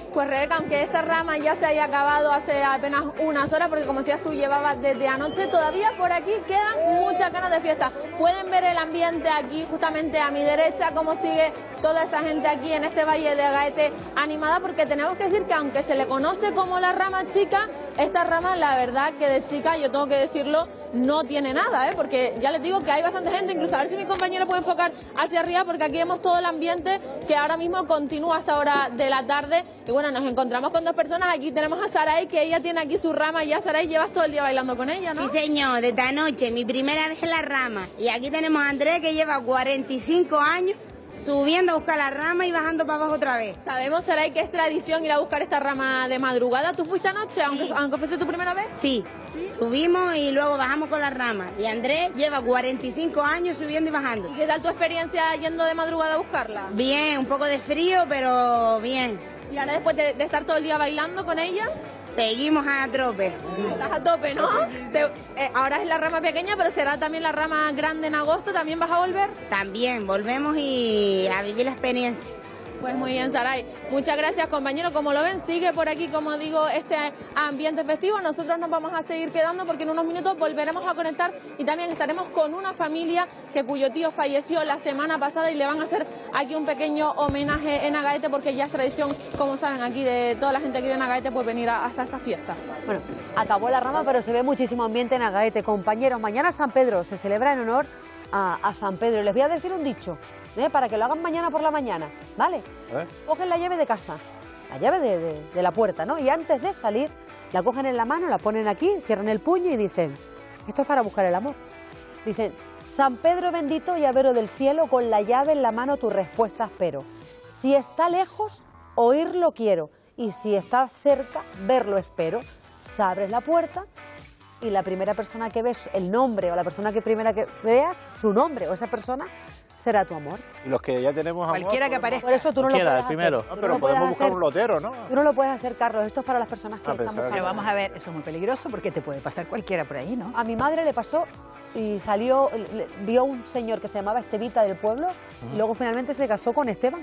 Pues Rebeca, aunque esa rama ya se haya acabado hace apenas unas horas, porque como decías tú llevabas desde anoche, todavía por aquí quedan muchas ganas de fiesta. Pueden ver el ambiente aquí justamente a mi derecha, cómo sigue toda esa gente aquí en este Valle de Agaete animada, porque tenemos que decir que aunque se le conoce como la rama chica, esta rama la verdad que de chica, yo tengo que decirlo, no tiene nada, porque ya les digo que hay bastante gente, incluso a ver si mi compañero puede enfocar hacia arriba, porque aquí vemos todo el ambiente que ahora mismo continúa hasta hora de la tarde. Y bueno, nos encontramos con dos personas. Aquí tenemos a Saray, que ella tiene aquí su rama. Y ya, Saray, llevas todo el día bailando con ella, ¿no? Sí, señor, desde anoche, mi primera vez en la rama. Y aquí tenemos a Andrés, que lleva 45 años subiendo a buscar la rama y bajando para abajo otra vez. Sabemos, Saray, que es tradición ir a buscar esta rama de madrugada. ¿Tú fuiste anoche, aunque fuese tu primera vez? Sí. Subimos y luego bajamos con la rama. Y Andrés lleva 45 años subiendo y bajando. ¿Y qué tal tu experiencia yendo de madrugada a buscarla? Bien, un poco de frío, pero bien. ¿Y ahora después de estar todo el día bailando con ella? Seguimos a tope. Estás a tope, ¿no? Ahora es la rama pequeña, pero será también la rama grande en agosto. ¿También vas a volver? También, volvemos y a vivir la experiencia. Pues muy bien, Saray. Muchas gracias, compañero. Como lo ven, sigue por aquí, como digo, este ambiente festivo. Nosotros nos vamos a seguir quedando porque en unos minutos volveremos a conectar y también estaremos con una familia cuyo tío falleció la semana pasada y le van a hacer aquí un pequeño homenaje en Agaete, porque ya es tradición, como saben, aquí de toda la gente que vive en Agaete, pues venir hasta esta fiesta. Bueno, acabó la rama, pero se ve muchísimo ambiente en Agaete. Compañeros, mañana San Pedro se celebra en honor a San Pedro. Les voy a decir un dicho, para que lo hagan mañana por la mañana, ¿vale? Cogen la llave de casa, la llave de la puerta, ¿no? Y antes de salir, la cogen en la mano, la ponen aquí, cierran el puño y dicen, esto es para buscar el amor. Dicen, San Pedro bendito, llavero del cielo, con la llave en la mano tu respuesta espero. Si está lejos, oírlo quiero, y si está cerca, verlo espero. Se abres la puerta y la primera persona que ves, el nombre, o la persona primera que veas, su nombre, o esa persona, será tu amor. Y los que ya tenemos amor... Cualquiera que aparezca. Por eso tú no lo puedes hacer. Primero. No, pero podemos buscar un lotero, ¿no? Tú no lo puedes hacer, Carlos. Esto es para las personas que están buscando. Pero vamos a ver, eso es muy peligroso porque te puede pasar cualquiera por ahí, ¿no? A mi madre le pasó y salió, vio un señor que se llamaba Estevita del pueblo y luego finalmente se casó con Esteban.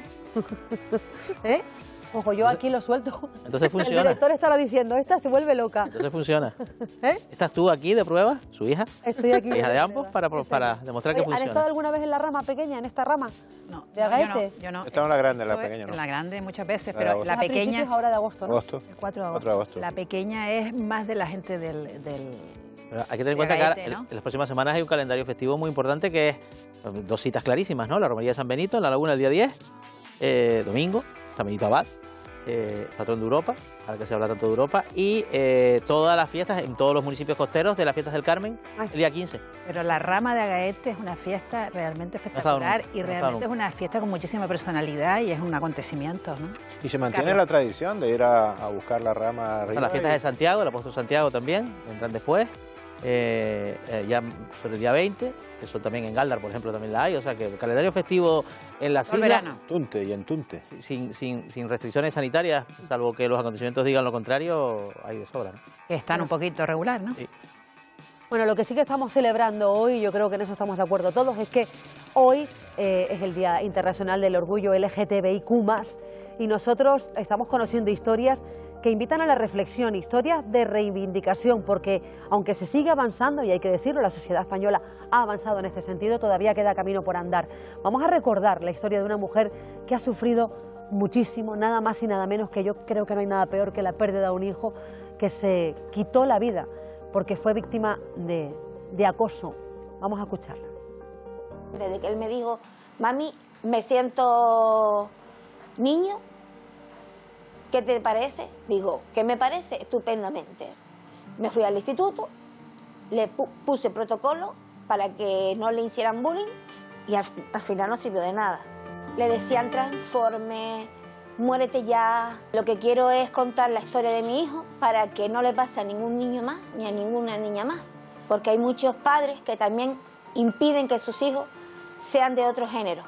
¿Eh? Ojo, yo aquí lo suelto. Entonces funciona. El director estará diciendo, esta se vuelve loca. Entonces funciona. ¿Estás tú aquí de prueba, su hija? Estoy aquí. ¿Hija de ambos? Para demostrar que funciona. ¿Han estado alguna vez en la rama pequeña, en esta rama? No. ¿De Agaete? Yo no. He estado en la grande, en la pequeña, ¿no? En la grande muchas veces, pero la pequeña... A principios ahora de agosto, ¿no? Agosto. El 4 de agosto. La pequeña es más de la gente del Pero hay que tener en cuenta que en las próximas semanas hay un calendario festivo muy importante que es dos citas clarísimas, ¿no? La romería de San Benito en la Laguna el día 10, domingo, San Benito Abad, patrón de Europa, ahora que se habla tanto de Europa, y todas las fiestas en todos los municipios costeros de las fiestas del Carmen el día 15. Pero la rama de Agaete es una fiesta realmente espectacular y realmente es una fiesta con muchísima personalidad y es un acontecicento, ¿no? Y se mantiene la tradición de ir a buscar la rama arriba. Las fiestas de Santiago, el apóstol Santiago también, vendrán después. Ya sobre el día 20, que son también en Galdar, por ejemplo, también la hay, o sea que el calendario festivo en las islas, Tunte y en Tunte, sin restricciones sanitarias, salvo que los acontecimientos digan lo contrario, hay de sobra, ¿no? Que están un poquito regular, ¿no? Sí. Bueno, lo que sí que estamos celebrando hoy, yo creo que en eso estamos de acuerdo todos, es que hoy es el Día Internacional del Orgullo LGTBIQ+, y nosotros estamos conociendo historias que invitan a la reflexión, historias de reivindicación, porque aunque se sigue avanzando, y hay que decirlo, la sociedad española ha avanzado en este sentido, todavía queda camino por andar. Vamos a recordar la historia de una mujer que ha sufrido muchísimo, nada más y nada menos, que yo creo que no hay nada peor que la pérdida de un hijo, que se quitó la vida porque fue víctima de acoso. Vamos a escucharla. Desde que él me dijo, mami, me siento niño, ¿qué te parece? Digo, ¿qué me parece? Estupendamente. Me fui al instituto, le puse protocolo para que no le hicieran bullying y al final no sirvió de nada. Le decían transforme, muérete ya. Lo que quiero es contar la historia de mi hijo para que no le pase a ningún niño más ni a ninguna niña más. Porque hay muchos padres que también impiden que sus hijos sean de otro género.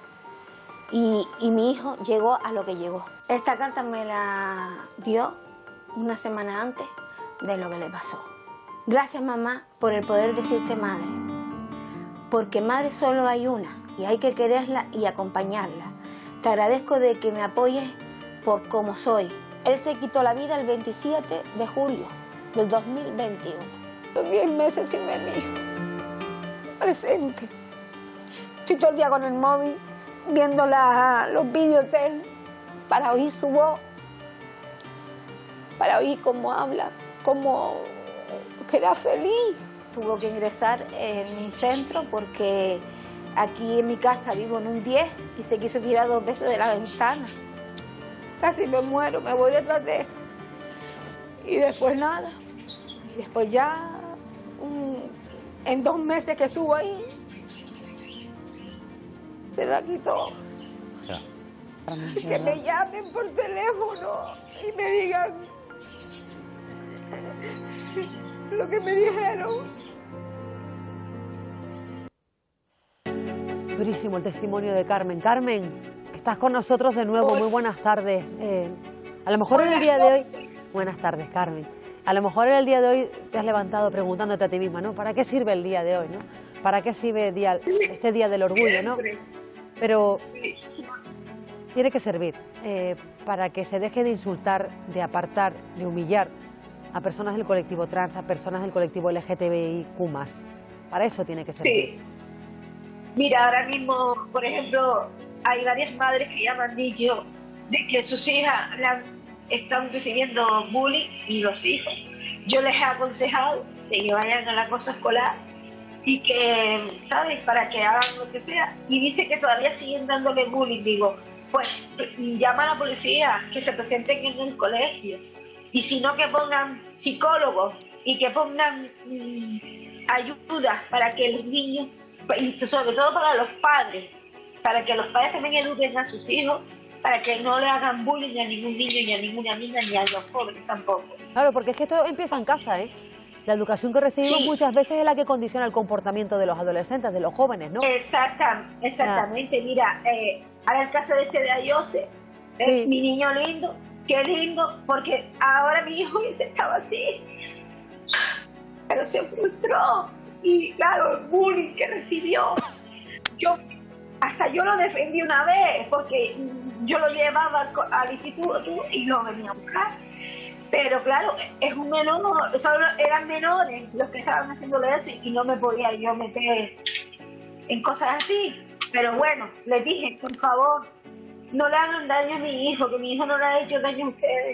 Y mi hijo llegó a lo que llegó. Esta carta me la dio una semana antes de lo que le pasó. Gracias, mamá, por el poder decirte madre. Porque madre solo hay una y hay que quererla y acompañarla. Te agradezco de que me apoyes por cómo soy, Él se quitó la vida el 27 de julio del 2021. Los 10 meses sin ver a mi hijo presente. Estoy todo el día con el móvil viendo los vídeos de él para oír su voz, para oír cómo habla, que era feliz. Tuvo que ingresar en un centro porque aquí en mi casa vivo en un 10 y se quiso tirar 2 veces de la ventana. Casi me muero, me voy detrás de él. Y después nada. Y después ya, en 2 meses que estuvo ahí, se la quitó. Ya. Y que me llamen por teléfono y me digan lo que me dijeron. Durísimo el testimonio de Carmen. Carmen, estás con nosotros de nuevo. Muy buenas tardes. A lo mejor en el día de hoy... Buenas tardes, Carmen. A lo mejor en el día de hoy te has levantado preguntándote a ti misma, ¿no? ¿Para qué sirve el día de hoy, no? ¿Para qué sirve este día del orgullo, no? Pero tiene que servir para que se deje de insultar, de apartar, de humillar a personas del colectivo trans, a personas del colectivo LGTBIQ+. Para eso tiene que servir. Sí. Mira, ahora mismo, por ejemplo, hay varias madres que ya me han dicho de que sus hijas están recibiendo bullying y los hijos. Yo les he aconsejado de que vayan a la cosa escolar y que, ¿sabes?, para que hagan lo que sea. Y dice que todavía siguen dándole bullying. Digo, pues llama a la policía, que se presenten en el colegio. Y si no, que pongan psicólogos y que pongan ayudas para que los niños, y sobre todo para los padres, para que los padres también eduquen a sus hijos, para que no le hagan bullying a ningún niño, ni a ninguna niña, ni a los jóvenes tampoco. Claro, porque es que esto empieza en casa, ¿eh? La educación que recibimos muchas veces es la que condiciona el comportamiento de los adolescentes, de los jóvenes, ¿no? Exactamente. Mira, ahora el caso de ese de Ayose, mi niño lindo, qué lindo, porque ahora mi hijo estaba así, pero se frustró. Y claro, el bullying que recibió, yo lo defendí una vez, porque yo lo llevaba al instituto y lo venía a buscar. Pero claro, es un menor, solo eran menores los que estaban haciéndole eso y no me podía yo meter en cosas así. Pero bueno, les dije, por favor, no le hagan daño a mi hijo, que mi hijo no le ha hecho daño a ustedes.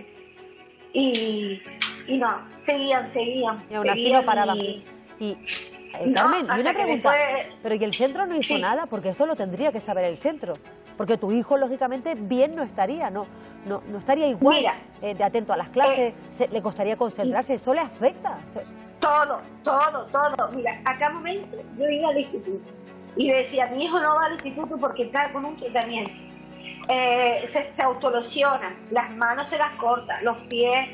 Y no, seguían. Y aún así no paraban. Carmen, y una pregunta, pero ¿y el centro no hizo nada? Porque esto lo tendría que saber el centro. Porque tu hijo, lógicamente, bien no estaría, no estaría igual. Mira, de atento a las clases, le costaría concentrarse, eso le afecta. Todo. Mira, a cada momento yo iba al instituto y decía, mi hijo no va al instituto porque está con un tratamiento. Se autolesiona, las manos se las corta, los pies...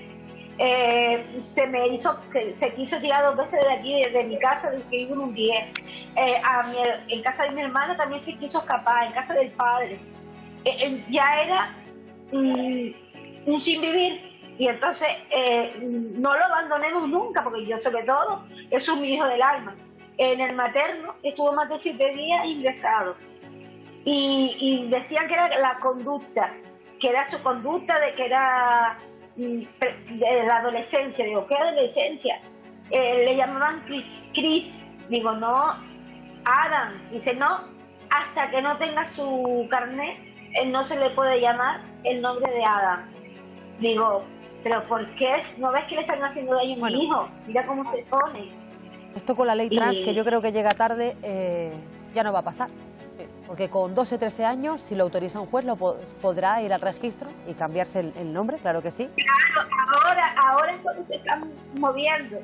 se quiso tirar 2 veces de aquí, de mi casa, del que vivo en un 10. En casa de mi hermana también se quiso escapar, en casa del padre. Ya era un sin vivir. Y entonces no lo abandonemos nunca, porque yo sobre todo, es mi hijo del alma. En el materno estuvo más de 7 días ingresado. Y decían que era la conducta, que era su conducta, de que era... de la adolescencia. Digo, ¿qué adolescencia? Le llamaban Chris. Digo, no, Adam. Dice, no, hasta que no tenga su carnet, no se le puede llamar el nombre de Adam. Digo, pero ¿por qué? ¿No ves que le están haciendo daño a mi hijo? Mira cómo se pone. Esto con la ley trans, que yo creo que llega tarde, ya no va a pasar. Porque con 12 o 13 años, si lo autoriza un juez, podrá ir al registro y cambiarse el nombre, claro que sí. Claro, ahora es cuando se están moviendo.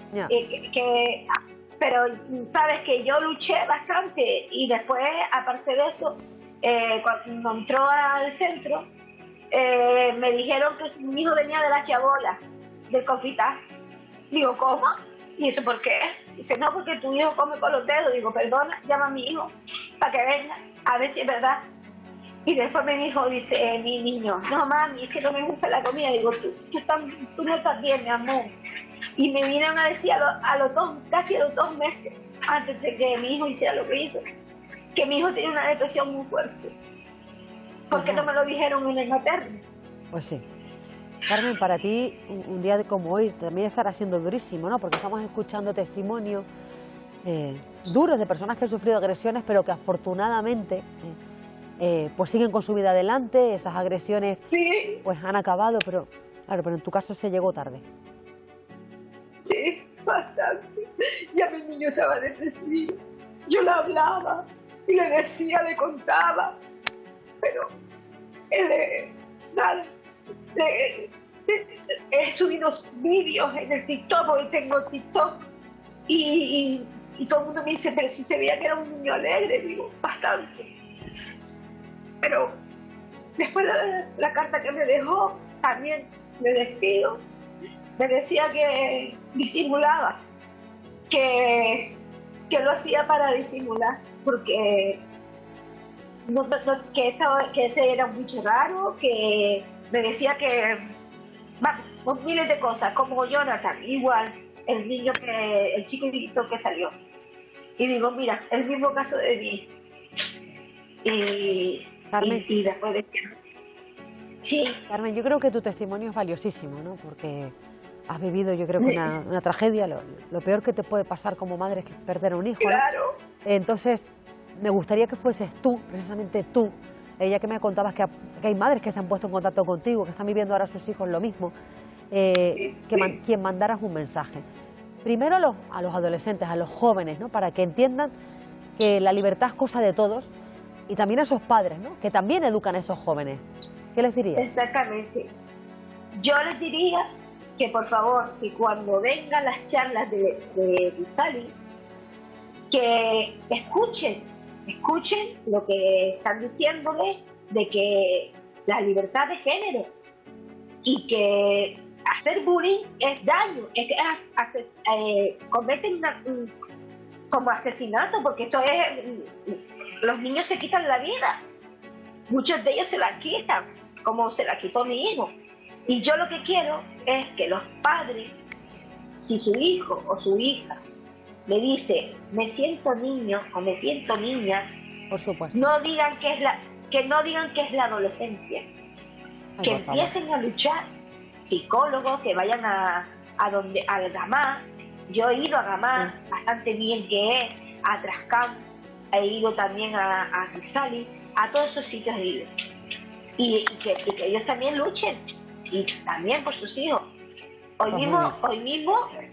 Pero sabes que yo luché bastante y después, aparte de eso, cuando entró al centro, me dijeron que mi hijo venía de la chabola, del confitaz. Digo, ¿cómo? ¿Y eso por qué? Dice, no, porque tu hijo come con los dedos. Digo, perdona, llama a mi hijo para que venga, a ver si es verdad. Y después me dijo, dice, mi niño, no mami, es que no me gusta la comida. Digo, tú no estás bien, mi amor. Y me vinieron a decir casi a los 2 meses, antes de que mi hijo hiciera lo que hizo, que mi hijo tenía una depresión muy fuerte. ¿Por qué no me lo dijeron en el materno? Pues sí. Carmen, para ti un día como hoy también estará siendo durísimo, ¿no? Porque estamos escuchando testimonios duros de personas que han sufrido agresiones, pero que afortunadamente pues siguen con su vida adelante. Esas agresiones pues han acabado, pero claro, pero en tu caso se llegó tarde. Sí, bastante. Ya mi niño estaba depresivo. Yo le hablaba y le decía, le contaba, pero él nada. He subido vídeos en el TikTok, porque tengo TikTok, y todo el mundo me dice, pero si se veía que era un niño alegre, digo, bastante. Pero después de la carta que me dejó, también me despido, me decía que disimulaba, que lo hacía para disimular, porque que ese era un bicho raro, que me decía que miles de cosas, como Jonathan, igual, el chiquitito que salió. Y digo, mira, el mismo caso de mí. Carmen, y después de que... Sí. Carmen, yo creo que tu testimonio es valiosísimo, ¿no? Porque has vivido, yo creo que una tragedia, lo peor que te puede pasar como madre es perder a un hijo, ¿no? Claro. Entonces, me gustaría que fueses tú, precisamente tú, ya que me contabas que hay madres que se han puesto en contacto contigo, que están viviendo ahora a sus hijos lo mismo, quien mandaras un mensaje. Primero a los adolescentes, a los jóvenes, ¿no? Para que entiendan que la libertad es cosa de todos, y también a esos padres, ¿no? Que también educan a esos jóvenes. ¿Qué les dirías? Exactamente. Yo les diría que por favor, que cuando vengan las charlas de Visalis, que escuchen lo que están diciéndoles de que la libertad de género, y que hacer bullying es daño, cometen como asesinato, porque esto es, los niños se quitan la vida, muchos de ellos se la quitan, como se la quitó mi hijo. Y yo lo que quiero es que los padres, si su hijo o su hija le dice, me siento niño o me siento niña, por supuesto, no digan que es la adolescencia. Ay, que empiecen a luchar. Psicólogos, que vayan a Gamá. Yo he ido a Gamá, bastante bien que es, a Trascam, he ido también a Rizali, a todos esos sitios he ido. Y que ellos también luchen, y también por sus hijos. Hoy mismo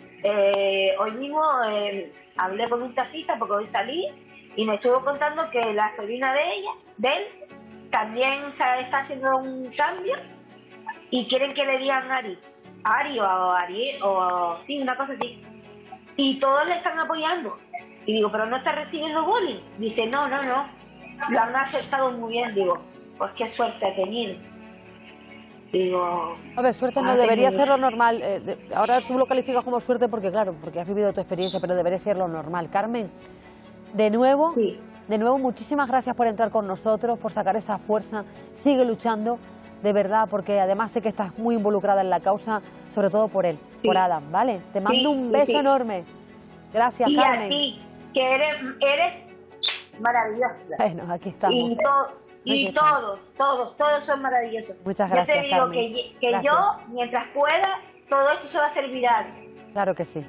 hablé con un taxista porque hoy salí y me estuvo contando que la sobrina de él, también está haciendo un cambio y quieren que le digan Ari o sí, una cosa así. Y todos le están apoyando. Y digo, pero no está recibiendo bullying. Dice, no, lo han aceptado muy bien. Digo, pues qué suerte ha tenido. Digo, a ver, suerte no debería ser lo normal. Ahora tú lo calificas como suerte porque, claro, porque has vivido tu experiencia, pero debería ser lo normal. Carmen, de nuevo, muchísimas gracias por entrar con nosotros, por sacar esa fuerza. Sigue luchando, de verdad, porque además sé que estás muy involucrada en la causa, sobre todo por él, por Adam, ¿vale? Te mando un beso enorme. Gracias, Carmen. Y a ti, que eres maravillosa. Bueno, aquí estamos. Y todos son maravillosos. Muchas gracias, yo te digo, Carmen. que yo, mientras pueda, todo esto se va a hacer viral. Claro que sí.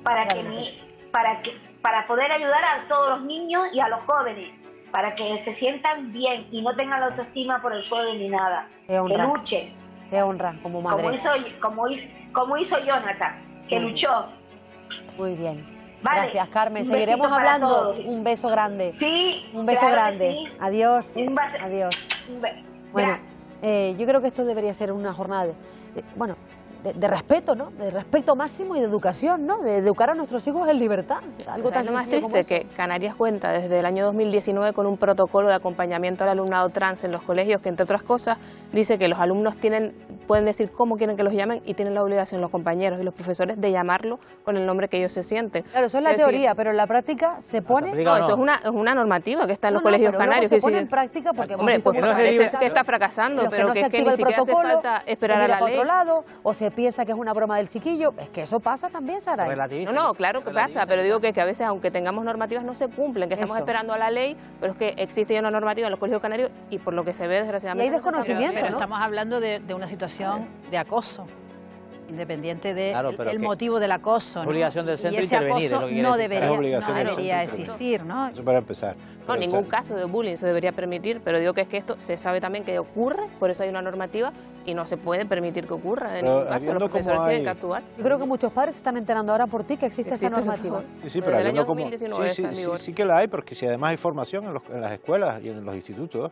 Para poder ayudar a todos los niños y a los jóvenes, para que se sientan bien y no tengan la autoestima por el suelo ni nada. Te honra. Que luchen. Te honra como madre. Como hizo Jonathan, que luchó. Muy bien. Vale. Gracias, Carmen. Un Seguiremos hablando. Todos. Un beso grande. Sí. Un beso grande. Sí. Adiós. Adiós. Bueno, yo creo que esto debería ser una jornada de respeto, ¿no? De respeto máximo y de educación, ¿no? De educar a nuestros hijos en libertad. Algo tan más triste que Canarias cuenta desde el año 2019 con un protocolo de acompañamiento al alumnado trans en los colegios que, entre otras cosas, dice que los alumnos pueden decir cómo quieren que los llamen y tienen la obligación los compañeros y los profesores de llamarlo con el nombre que ellos se sienten. Claro, eso es la teoría, pero en la práctica se pone... No, eso es una normativa que está en los colegios canarios. Se pone en práctica porque... Hombre, pues parece que está fracasando, pero que es que ni siquiera hace falta esperar a la ley. O se piensa que es una broma del chiquillo, es que eso pasa también, Saray. No, claro que pasa, pero digo que a veces, aunque tengamos normativas, no se cumplen, que estamos esperando a la ley, pero es que existe ya una normativa en los colegios canarios y por lo que se ve, desgraciadamente... Y hay desconocimiento, pero estamos hablando de una situación de acoso. Independiente del motivo del acoso, ¿no? Obligación del centro y ese intervenir, acoso no debería existir, ¿no? Eso para empezar. No, ningún caso de bullying se debería permitir, pero digo que es que esto se sabe también que ocurre, por eso hay una normativa y no se puede permitir que ocurra en ningún caso. Los profesores tienen que actuar. Yo creo que muchos padres se están enterando ahora por ti que existe esa normativa. Sí, pero desde el año 2019 está en vigor. Sí que la hay, porque si además hay formación en las escuelas y en los institutos,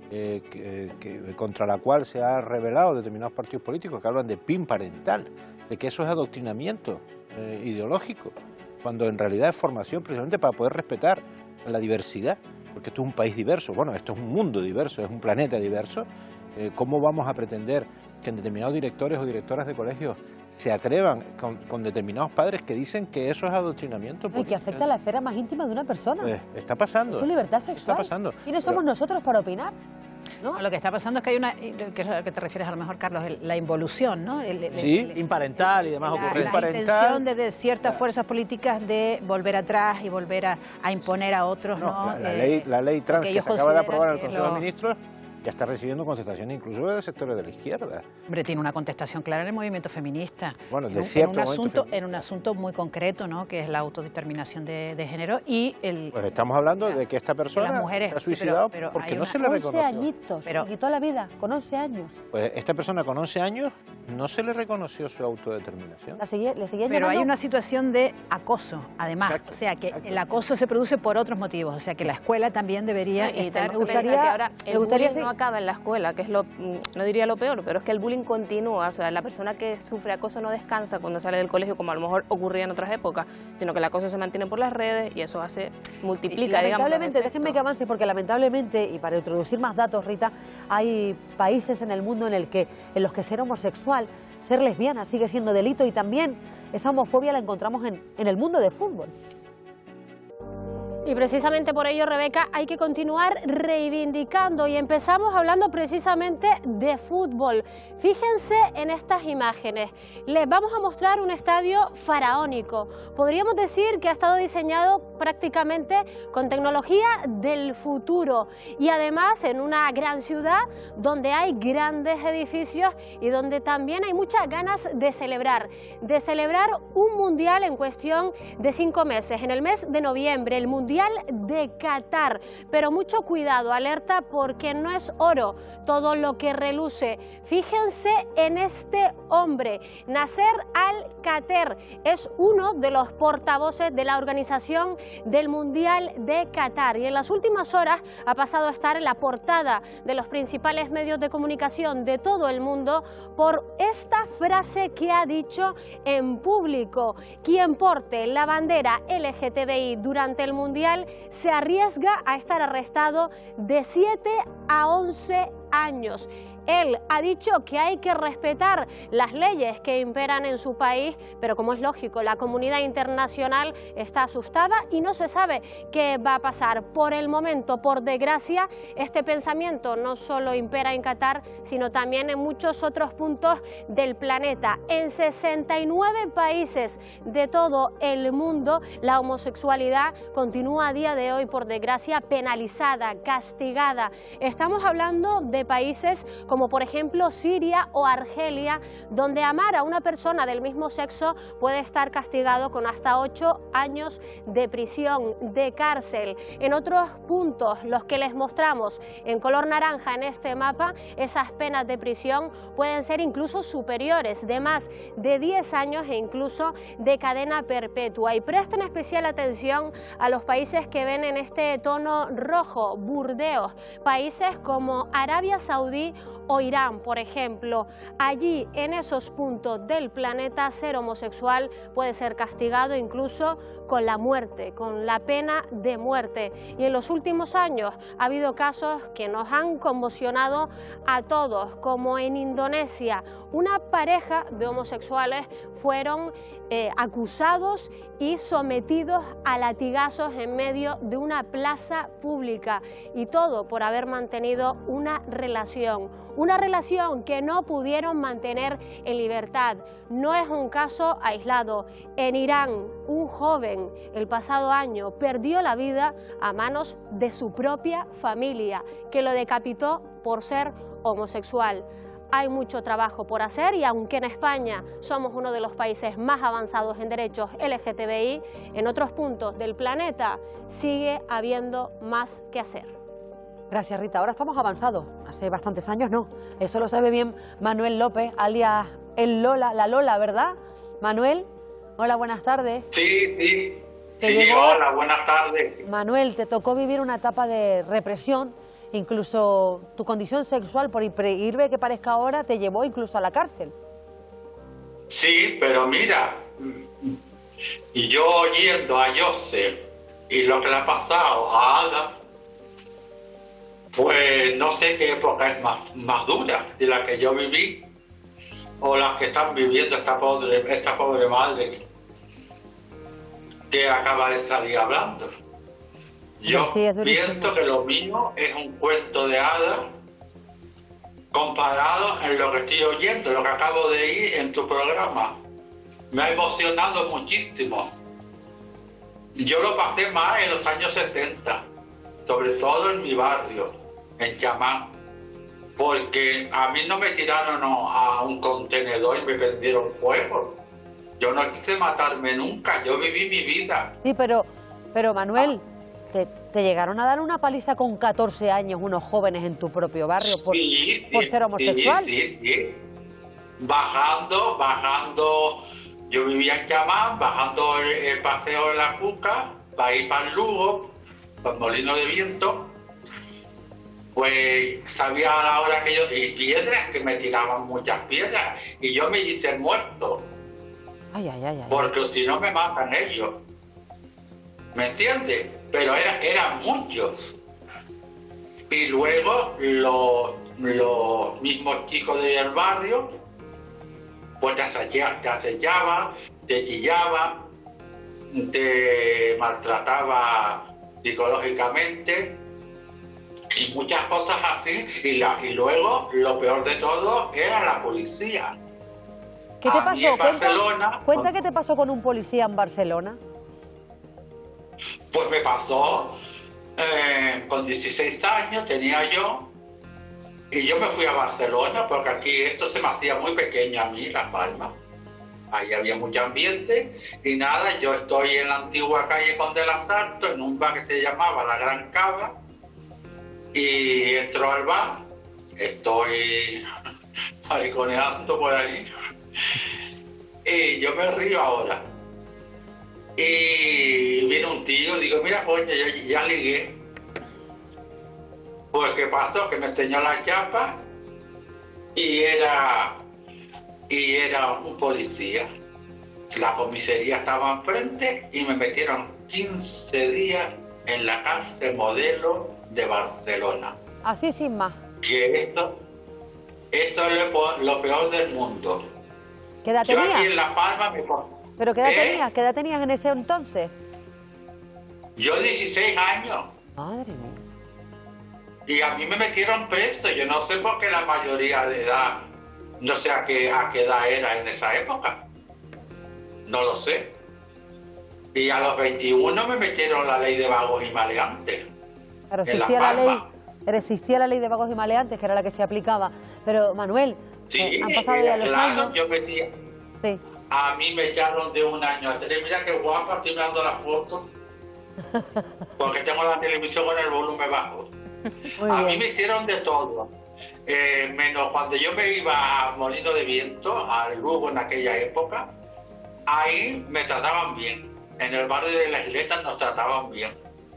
contra la cual se han revelado determinados partidos políticos que hablan de PIN parental, de que eso es adoctrinamiento ideológico, cuando en realidad es formación precisamente para poder respetar la diversidad, porque esto es un país diverso, bueno, esto es un mundo diverso, es un planeta diverso. ¿Cómo vamos a pretender que en determinados directores o directoras de colegios se atrevan con determinados padres que dicen que eso es adoctrinamiento? Y que afecta a la esfera más íntima de una persona. Está pasando. Es su libertad sexual. Está pasando. ¿Quiénes somos nosotros para opinar? ¿No? Lo que está pasando es que hay una, que es a lo que te refieres a lo mejor, Carlos, la involución, ¿no? Imparental y demás ocurrencias. La intención de ciertas fuerzas políticas de volver atrás y volver a imponer a otros, ¿no? La ley trans que se acaba de aprobar en el Consejo de Ministros ya está recibiendo contestaciones incluso de sectores de la izquierda. Hombre, tiene una contestación clara en el movimiento feminista. Bueno, de cierto en un asunto muy concreto, ¿no? Que es la autodeterminación de género y el... Pues estamos hablando de que esta persona se ha suicidado porque no se le reconoció. 11 añitos, se quitó la vida, con 11 años. Pues esta persona con 11 años no se le reconoció su autodeterminación. Pero hay una situación de acoso, además. Exacto. O sea, que el acoso se produce por otros motivos. O sea, que la escuela también debería estar... Me gustaría que ahora el bullying no acaba en la escuela, que es no diría lo peor, pero es que el bullying continúa. O sea, la persona que sufre acoso no descansa cuando sale del colegio, como a lo mejor ocurría en otras épocas, sino que el acoso se mantiene por las redes y eso multiplica. Lamentablemente, déjenme que avance, porque lamentablemente, y para introducir más datos, Rita, hay países en el mundo en los que ser homosexual, ser lesbiana sigue siendo delito, y también esa homofobia la encontramos en el mundo del fútbol. Y precisamente por ello, Rebeca, hay que continuar reivindicando, y empezamos hablando precisamente de fútbol. Fíjense en estas imágenes. Les vamos a mostrar un estadio faraónico. Podríamos decir que ha estado diseñado prácticamente con tecnología del futuro, y además en una gran ciudad donde hay grandes edificios y donde también hay muchas ganas de celebrar un mundial en cuestión de 5 meses, en el mes de noviembre, el Mundial de Qatar. Pero mucho cuidado, alerta, porque no es oro todo lo que reluce. Fíjense en este hombre, Nasser Al-Khater, es uno de los portavoces de la organización del Mundial de Qatar, y en las últimas horas ha pasado a estar en la portada de los principales medios de comunicación de todo el mundo por esta frase que ha dicho en público: quien porte la bandera LGTBI durante el Mundial se arriesga a estar arrestado de 7 a 11 años. Él ha dicho que hay que respetar las leyes que imperan en su país, pero como es lógico, la comunidad internacional está asustada y no se sabe qué va a pasar. Por el momento, por desgracia, este pensamiento no solo impera en Qatar, sino también en muchos otros puntos del planeta. En 69 países de todo el mundo, la homosexualidad continúa a día de hoy, por desgracia, penalizada, castigada. Estamos hablando de países como por ejemplo Siria o Argelia, donde amar a una persona del mismo sexo puede estar castigado con hasta 8 años de prisión, de cárcel. En otros puntos, los que les mostramos en color naranja en este mapa, esas penas de prisión pueden ser incluso superiores, de más de 10 años e incluso de cadena perpetua. Y presten especial atención a los países que ven en este tono rojo, burdeos, países como Arabia Saudí o Irán, por ejemplo. Allí, en esos puntos del planeta, ser homosexual puede ser castigado incluso con la muerte, con la pena de muerte. Y en los últimos años ha habido casos que nos han conmocionado a todos, como en Indonesia. Una pareja de homosexuales fueron acusados y sometidos a latigazos en medio de una plaza pública, y todo por haber mantenido una relación que no pudieron mantener en libertad. No es un caso aislado. En Irán, un joven el pasado año perdió la vida a manos de su propia familia, que lo decapitó por ser homosexual. Hay mucho trabajo por hacer y aunque en España somos uno de los países más avanzados en derechos LGTBI, en otros puntos del planeta sigue habiendo más que hacer. Gracias, Rita. Ahora estamos avanzados. Hace bastantes años no. Eso lo sabe bien Manuel López, alias el Lola, la Lola, ¿verdad? Manuel, hola, buenas tardes. Sí, hola, buenas tardes. Manuel, te tocó vivir una etapa de represión. Incluso tu condición sexual, por irve que parezca ahora, te llevó incluso a la cárcel. Sí, pero mira, yo oyendo a Joseph y lo que le ha pasado a Ada, pues no sé qué época es más dura de la que yo viví o las que están viviendo esta pobre madre que acaba de salir hablando. Yo pienso que lo mío es un cuento de hadas comparado en lo que estoy oyendo, lo que acabo de ir en tu programa. Me ha emocionado muchísimo. Yo lo pasé más en los años 60, sobre todo en mi barrio, en Chamán, porque a mí no me tiraron a un contenedor y me prendieron fuego. Yo no quise matarme nunca, yo viví mi vida. Sí, pero Manuel, ¿te llegaron a dar una paliza con 14 años unos jóvenes en tu propio barrio por ser homosexual? Sí. Bajando, yo vivía en Chamán, bajando el paseo de la Cuca, para ir para el Lugo, para el Molino de Viento, pues sabía a la hora que y piedras, que me tiraban muchas piedras, y yo me hice muerto. Ay. Porque si no me matan ellos. ¿Me entiendes? Pero eran muchos. Y luego los mismos chicos del barrio pues te acechaban, te chillaban, te maltrataban psicológicamente y muchas cosas así. Y luego lo peor de todo era la policía. ¿Qué te pasó? Cuenta qué te pasó con un policía en Barcelona. Pues me pasó con 16 años, tenía yo, y yo me fui a Barcelona porque aquí esto se me hacía muy pequeño a mí, Las Palmas. Ahí había mucho ambiente y nada, yo estoy en la antigua calle Conde las Sartos, en un bar que se llamaba La Gran Cava, y entro al bar, estoy mariconeando por ahí, y yo me río ahora. Y viene un tío, digo, mira, coño, ya ligué. Pues, ¿qué pasó? Que me enseñó la chapa y era un policía. La comisaría estaba enfrente y me metieron 15 días en la cárcel Modelo de Barcelona. Así sin más. Que esto es lo peor del mundo. ¿Qué edad tenías? Yo aquí en La Palma ¿Pero qué edad tenías? ¿Qué edad tenías en ese entonces? Yo 16 años. Madre mía. Y a mí me metieron preso. Yo no sé por qué la mayoría de edad, no sé a qué edad era en esa época. No lo sé. Y a los 21 me metieron la ley de vagos y maleantes. Claro, existía la ley de vagos y maleantes, que era la que se aplicaba. Pero, Manuel, han pasado ya los años. Yo metía... Sí. A mí me echaron de 1 año a 3. Mira qué guapa, estoy mirando las fotos. Porque tengo la televisión con el volumen bajo. A mí me hicieron de todo. Menos cuando yo me iba a Molino de Viento, al Lugo en aquella época, ahí me trataban bien. En el barrio de las Isletas nos trataban bien.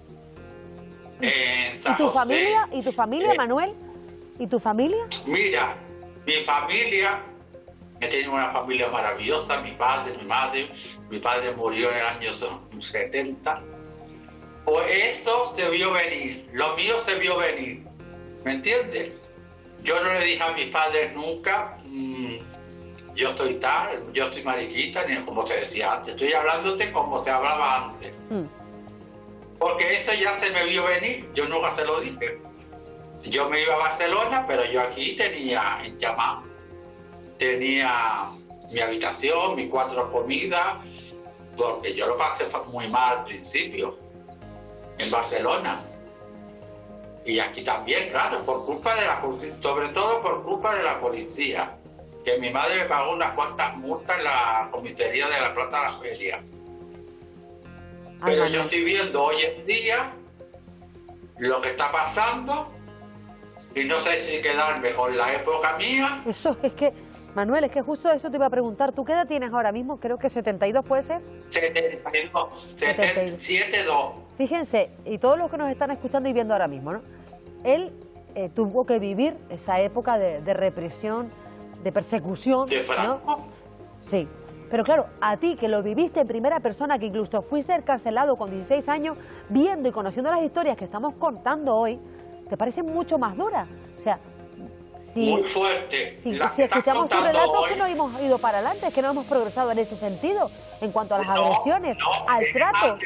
¿Y tu familia? ¿Y tu familia, Manuel? ¿Y tu familia? Mira, mi familia... He tenido una familia maravillosa, mi padre, mi madre. Mi padre murió en el año 70. Pues eso se vio venir, lo mío se vio venir, ¿me entiendes? Yo no le dije a mis padres nunca, yo soy tal, yo soy mariquita, ni como te decía antes. Estoy hablándote como te hablaba antes. Porque eso ya se me vio venir, yo nunca se lo dije. Yo me iba a Barcelona, pero yo aquí tenía en Chamán. Tenía mi habitación, mis 4 comidas, porque yo lo pasé muy mal al principio, en Barcelona. Y aquí también, claro, por culpa de la policía, sobre todo por culpa de la policía, que mi madre me pagó unas cuantas multas en la comisaría de la Plaza de la Feria. Pero yo estoy viendo hoy en día lo que está pasando y no sé si quedarme con la época mía. Eso es que, Manuel, es que justo eso te iba a preguntar. ¿Tú qué edad tienes ahora mismo? Creo que 72, ¿puede ser? 72, 72. Fíjense, y todos los que nos están escuchando y viendo ahora mismo, ¿no? Él tuvo que vivir esa época de represión, de persecución, ¿no? Sí. Pero claro, a ti que lo viviste en primera persona, que incluso fuiste encarcelado con 16 años, viendo y conociendo las historias que estamos contando hoy, ¿te parecen mucho más duras? O sea, muy fuerte. Si escuchamos tu relato, es que no hemos ido para adelante, es que no hemos progresado en ese sentido, en cuanto a las agresiones, al trato.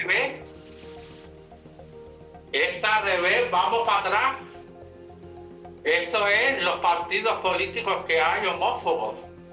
Esta al revés, vamos para atrás. Esto es los partidos políticos que hay homófobos.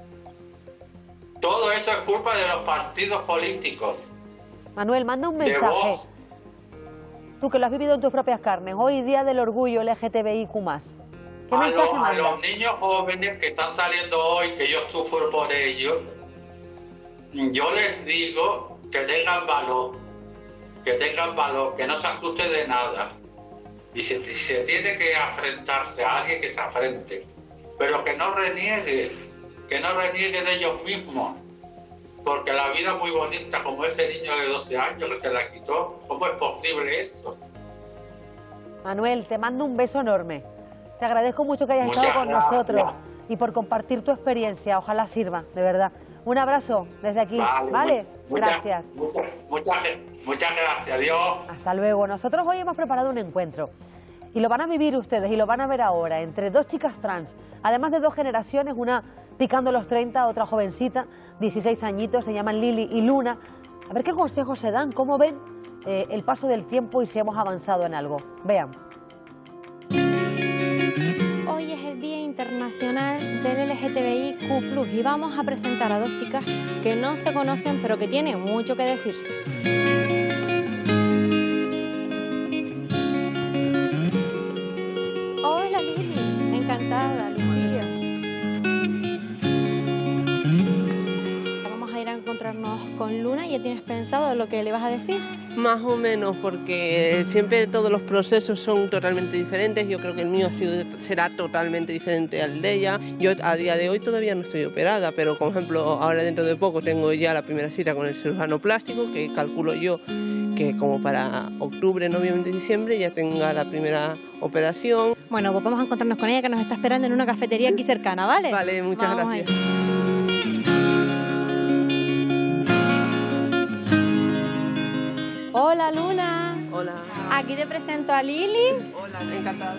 Todo eso es culpa de los partidos políticos. Manuel, manda un mensaje. Tú que lo has vivido en tus propias carnes, hoy día del orgullo LGTBIQ+. ¿Qué mensaje mandas? A los niños jóvenes que están saliendo hoy, que yo sufro por ellos, yo les digo que tengan valor, que no se asusten de nada. Y si se tiene que afrentarse a alguien, que se afrente. Pero que no reniegue de ellos mismos. Porque la vida es muy bonita, como ese niño de 12 años que se la quitó. ¿Cómo es posible eso? Manuel, te mando un beso enorme. Te agradezco mucho que hayas estado con nosotros y por compartir tu experiencia. Ojalá sirva, de verdad. Un abrazo desde aquí, ¿vale? Gracias. Muchas gracias, adiós. Hasta luego. Nosotros hoy hemos preparado un encuentro y lo van a vivir ustedes y lo van a ver ahora, entre dos chicas trans, además de dos generaciones, una picando los 30, otra jovencita, 16 añitos, se llaman Lili y Luna. A ver qué consejos se dan, cómo ven el paso del tiempo y si hemos avanzado en algo. Vean. Hoy es el Día Internacional del LGTBIQ+, y vamos a presentar a dos chicas que no se conocen, pero que tienen mucho que decirse. Hola Lili, encantada, Lucía. Vamos a ir a encontrarnos con Luna. ¿Ya tienes pensado lo que le vas a decir? Más o menos, porque siempre todos los procesos son totalmente diferentes. Yo creo que el mío será totalmente diferente al de ella. Yo a día de hoy todavía no estoy operada, pero por ejemplo ahora dentro de poco tengo ya la primera cita con el cirujano plástico, que calculo yo que como para octubre, noviembre, diciembre ya tenga la primera operación. Bueno, pues vamos a encontrarnos con ella, que nos está esperando en una cafetería aquí cercana, ¿vale? Vale, muchas gracias. Hola Luna. Hola. Aquí te presento a Lili. Hola, encantada.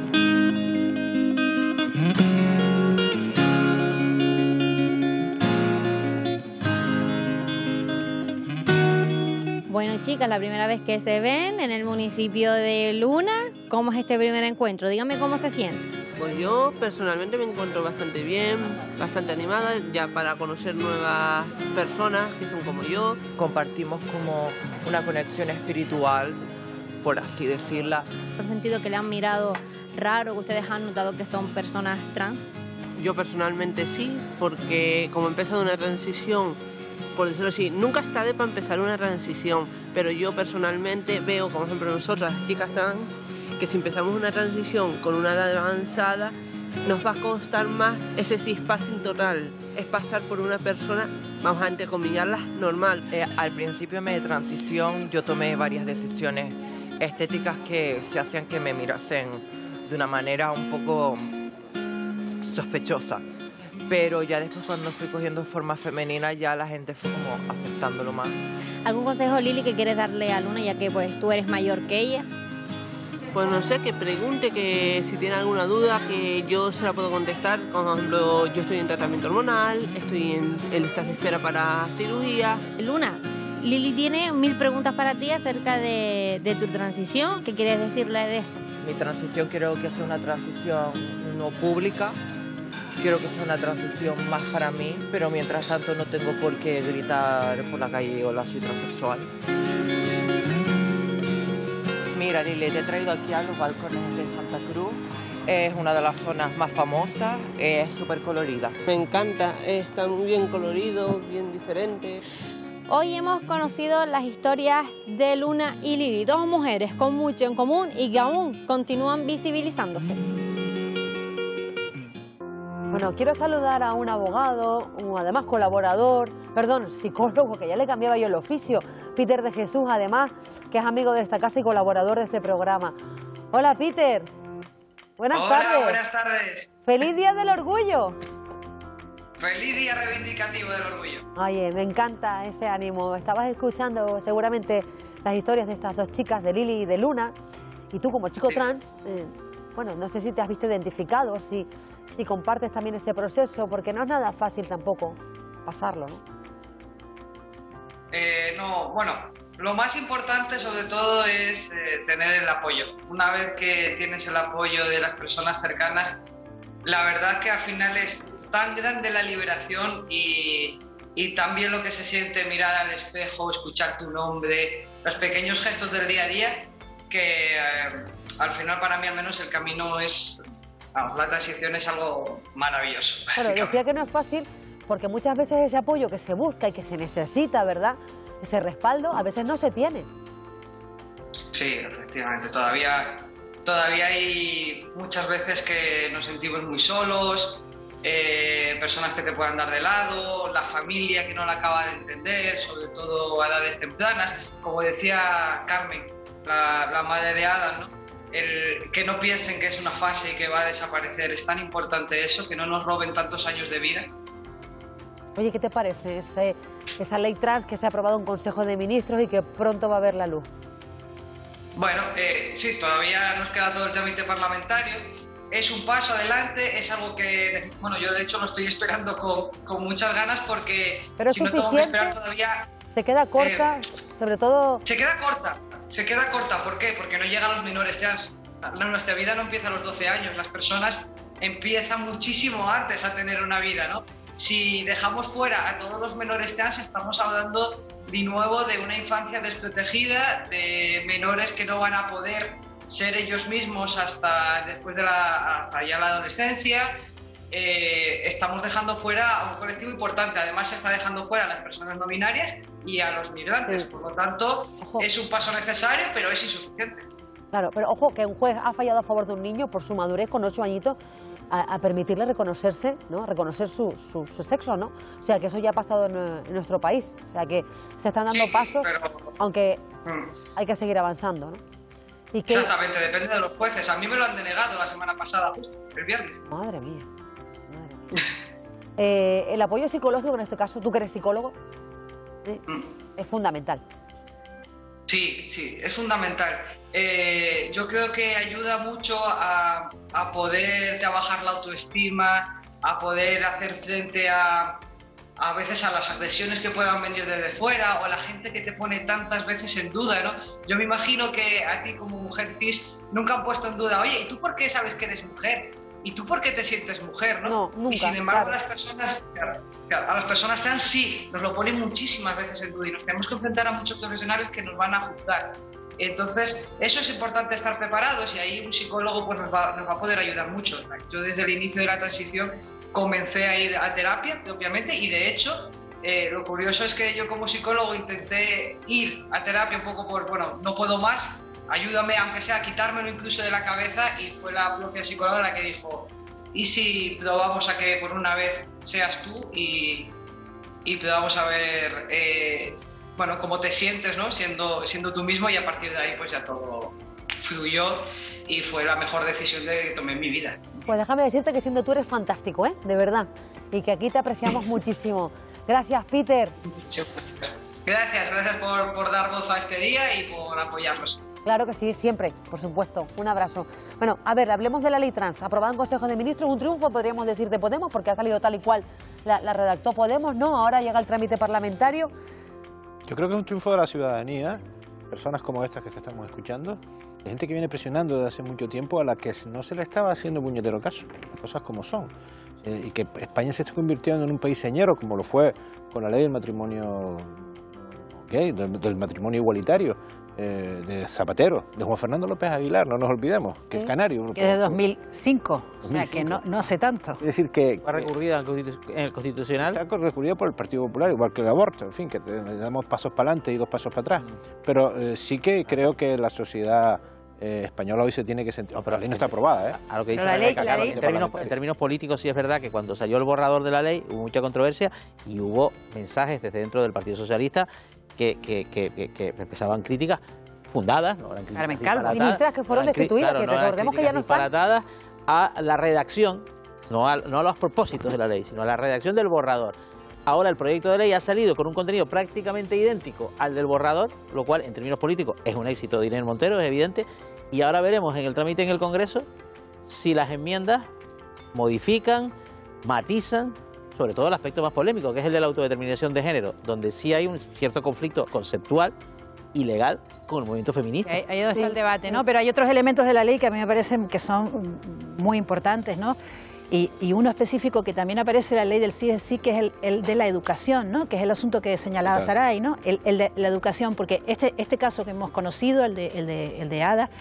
Bueno chicas, la primera vez que se ven en el municipio de Luna, ¿cómo es este primer encuentro? Díganme cómo se sienten. Pues yo personalmente me encuentro bastante bien, bastante animada ya para conocer nuevas personas que son como yo. Compartimos como una conexión espiritual, por así decirla. ¿Han sentido que le han mirado raro, que ustedes han notado que son personas trans? Yo personalmente sí, porque como he empezado una transición, por decirlo así, nunca es tarde para empezar una transición, pero yo personalmente veo, como ejemplo nosotras, las chicas trans, que si empezamos una transición con una edad avanzada, nos va a costar más ese cispassing total. Es pasar por una persona, vamos a entrecomillarla, normal. Al principio de mi transición yo tomé varias decisiones estéticas que se hacían que me mirasen de una manera un poco sospechosa. Pero ya después cuando fui cogiendo forma femenina ya la gente fue como aceptándolo más. ¿Algún consejo, Lili, que quieres darle a Luna, ya que pues tú eres mayor que ella? Pues no sé, que pregunte, que si tiene alguna duda, que yo se la puedo contestar. Por ejemplo, yo estoy en tratamiento hormonal, estoy en listas de espera para cirugía. Luna, Lili tiene 1000 preguntas para ti acerca de tu transición. ¿Qué quieres decirle de eso? Mi transición quiero que sea una transición no pública. Quiero que sea una transición más para mí, pero mientras tanto no tengo por qué gritar por la calle hola, soy transexual. Mira, Lili, te he traído aquí a los balcones de Santa Cruz. Es una de las zonas más famosas, es súper colorida. Me encanta, está muy bien colorido, bien diferente. Hoy hemos conocido las historias de Luna y Lili, dos mujeres con mucho en común y que aún continúan visibilizándose. Bueno, quiero saludar a un abogado, además psicólogo, que ya le cambiaba yo el oficio, Peter de Jesús, además, que es amigo de esta casa y colaborador de este programa. Hola, Peter. Buenas tardes. Hola, buenas tardes. ¡Feliz Día del Orgullo! ¡Feliz Día Reivindicativo del Orgullo! Oye, me encanta ese ánimo. Estabas escuchando seguramente las historias de estas dos chicas, de Lili y de Luna, y tú como chico trans, bueno, no sé si te has visto identificado, si compartes también ese proceso, porque no es nada fácil tampoco pasarlo, ¿no? No, bueno, lo más importante sobre todo es tener el apoyo. Una vez que tienes el apoyo de las personas cercanas, la verdad es que al final es tan grande la liberación y también lo que se siente mirar al espejo, escuchar tu nombre, los pequeños gestos del día a día, que al final para mí al menos el camino es, la transición es algo maravilloso. Claro, decía que no es fácil porque muchas veces ese apoyo que se busca y que se necesita, ¿verdad? Ese respaldo a veces no se tiene. Sí, efectivamente, todavía hay muchas veces que nos sentimos muy solos, personas que te puedan dar de lado, la familia que no la acaba de entender, sobre todo a edades tempranas, como decía Carmen, la madre de Adam, ¿no? Que no piensen que es una fase y que va a desaparecer, es tan importante eso, que no nos roben tantos años de vida. Oye, ¿qué te parece esa ley trans que se ha aprobado en Consejo de Ministros y que pronto va a ver la luz? Bueno, sí, todavía nos queda todo el trámite parlamentario. Es un paso adelante, es algo que, bueno, yo de hecho lo estoy esperando con muchas ganas porque si no tengo que esperar todavía... ¿Se queda corta? Sobre todo... Se queda corta, ¿por qué? Porque no llega a los menores trans. Nuestra vida no empieza a los 12 años, las personas empiezan muchísimo antes a tener una vida, ¿no? Si dejamos fuera a todos los menores trans, estamos hablando de nuevo de una infancia desprotegida, de menores que no van a poder ser ellos mismos hasta después de hasta ya la adolescencia. Estamos dejando fuera a un colectivo importante, además se está dejando fuera a las personas no binarias y a los migrantes, por lo tanto es un paso necesario, pero es insuficiente. Claro, pero ojo, que un juez ha fallado a favor de un niño por su madurez con 8 añitos a permitirle reconocerse, ¿no? Reconocer su sexo, ¿no? O sea, que eso ya ha pasado en nuestro país. O sea, que se están dando pasos, aunque hay que seguir avanzando, ¿no? ¿Y qué? Exactamente, depende de los jueces. A mí me lo han denegado la semana pasada, justo, el viernes. Madre mía. El apoyo psicológico en este caso, tú que eres psicólogo, es fundamental. Sí, es fundamental. Yo creo que ayuda mucho a poder trabajar la autoestima, a poder hacer frente a veces a las agresiones que puedan venir desde fuera o a la gente que te pone tantas veces en duda, ¿no? Yo me imagino que a ti como mujer cis nunca han puesto en duda, oye, ¿y tú por qué sabes que eres mujer? ¿Y tú por qué te sientes mujer? ¿no? Nunca, y sin embargo claro. a las personas trans sí, nos lo ponen muchísimas veces en duda y nos tenemos que enfrentar a muchos profesionales que nos van a juzgar. Entonces, eso es importante estar preparados y ahí un psicólogo pues, nos va a poder ayudar mucho. Yo desde el inicio de la transición comencé a ir a terapia, obviamente, y de hecho, lo curioso es que yo como psicólogo intenté ir a terapia un poco por, bueno, no puedo más, ayúdame, aunque sea a quitármelo incluso de la cabeza, y fue la propia psicóloga la que dijo, ¿y si probamos a que por una vez seas tú y probamos a ver, bueno, cómo te sientes, ¿no? Siendo tú mismo, y a partir de ahí pues ya todo fluyó y fue la mejor decisión que tomé en mi vida. Pues déjame decirte que siendo tú eres fantástico, ¿eh? De verdad, y que aquí te apreciamos muchísimo. Gracias, Peter. Gracias por dar voz a este día y por apoyarnos. Claro que sí, siempre, por supuesto. Un abrazo. Bueno, a ver, hablemos de la ley trans. Aprobada en Consejo de Ministros, un triunfo, podríamos decir, de Podemos, porque ha salido tal y cual la redactó Podemos, ¿no? Ahora llega el trámite parlamentario. Yo creo que es un triunfo de la ciudadanía, personas como estas que estamos escuchando, de gente que viene presionando desde hace mucho tiempo a la que no se le estaba haciendo puñetero caso, cosas como son. Y que España se está convirtiendo en un país señero, como lo fue con la ley del matrimonio gay, del matrimonio igualitario. de Zapatero, de Juan Fernando López Aguilar, no nos olvidemos, que es canario. Que es de 2005, o sea que no hace tanto. Es decir, que... ¿Ha recurrido en el Constitucional? Se ha recurrido por el Partido Popular, igual que el aborto, en fin, que damos pasos para adelante y 2 pasos para atrás. Pero sí que creo que la sociedad española hoy se tiene que sentir... No, pero la ley no está aprobada, ¿eh? A lo que dice la ley, en términos políticos sí es verdad que cuando salió el borrador de la ley hubo mucha controversia y hubo mensajes desde dentro del Partido Socialista que expresaban críticas fundadas, no eran críticas ministras que fueron destituidas, que recordemos que ya no están. A la redacción, no a los propósitos de la ley, sino a la redacción del borrador. Ahora el proyecto de ley ha salido con un contenido prácticamente idéntico al del borrador, lo cual en términos políticos es un éxito de Irene Montero, es evidente, y ahora veremos en el trámite en el Congreso si las enmiendas modifican, matizan, sobre todo el aspecto más polémico, que es el de la autodeterminación de género, donde sí hay un cierto conflicto conceptual y legal con el movimiento feminista. Ahí donde está el debate, ¿no? Pero hay otros elementos de la ley que a mí me parecen que son muy importantes, ¿no? Y uno específico que también aparece en la ley del sí es sí, que es el de la educación, ¿no? Que es el asunto que señalaba Saray, ¿no? El de la educación, porque este caso que hemos conocido, el de Ada,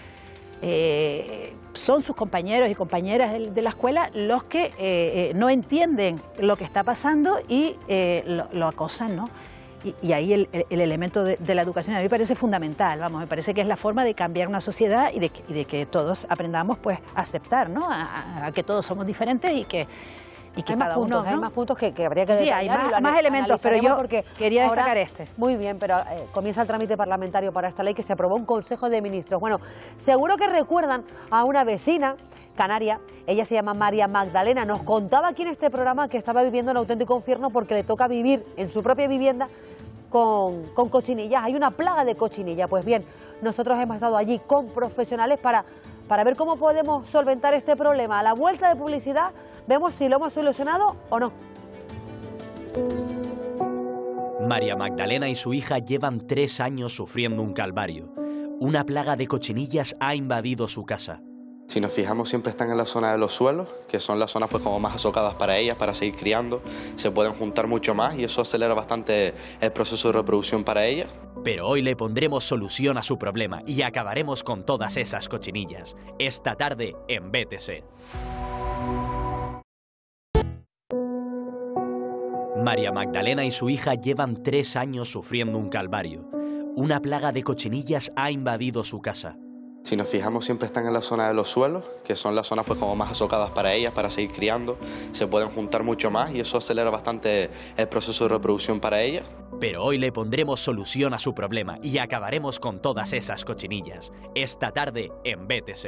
son sus compañeros y compañeras de la escuela los que no entienden lo que está pasando y lo acosan, ¿no? Y ahí el elemento de la educación a mí me parece fundamental, vamos, me parece que es la forma de cambiar una sociedad y de que todos aprendamos pues a aceptar, ¿no? A que todos somos diferentes y que cada uno, ¿no? Hay más puntos que habría que detallar. Sí, hay más elementos, pero yo quería destacar Muy bien, pero comienza el trámite parlamentario para esta ley que se aprobó en Consejo de Ministros. Bueno, seguro que recuerdan a una vecina canaria, ella se llama María Magdalena, nos contaba aquí en este programa que estaba viviendo un auténtico infierno porque le toca vivir en su propia vivienda con cochinillas, hay una plaga de cochinillas. Pues bien, nosotros hemos estado allí con profesionales para ver cómo podemos solventar este problema. A la vuelta de publicidad vemos si lo hemos solucionado o no. María Magdalena y su hija llevan 3 años sufriendo un calvario. Una plaga de cochinillas ha invadido su casa. Si nos fijamos, siempre están en la zona de los suelos, que son las zonas pues como más azocadas para ellas, para seguir criando. Se pueden juntar mucho más y eso acelera bastante el proceso de reproducción para ellas. Pero hoy le pondremos solución a su problema y acabaremos con todas esas cochinillas. Esta tarde en BTS. María Magdalena y su hija llevan 3 años sufriendo un calvario. Una plaga de cochinillas ha invadido su casa. Si nos fijamos, siempre están en la zona de los suelos, que son las zonas pues como más azocadas para ellas, para seguir criando. Se pueden juntar mucho más y eso acelera bastante el proceso de reproducción para ellas. Pero hoy le pondremos solución a su problema y acabaremos con todas esas cochinillas. Esta tarde en BTS.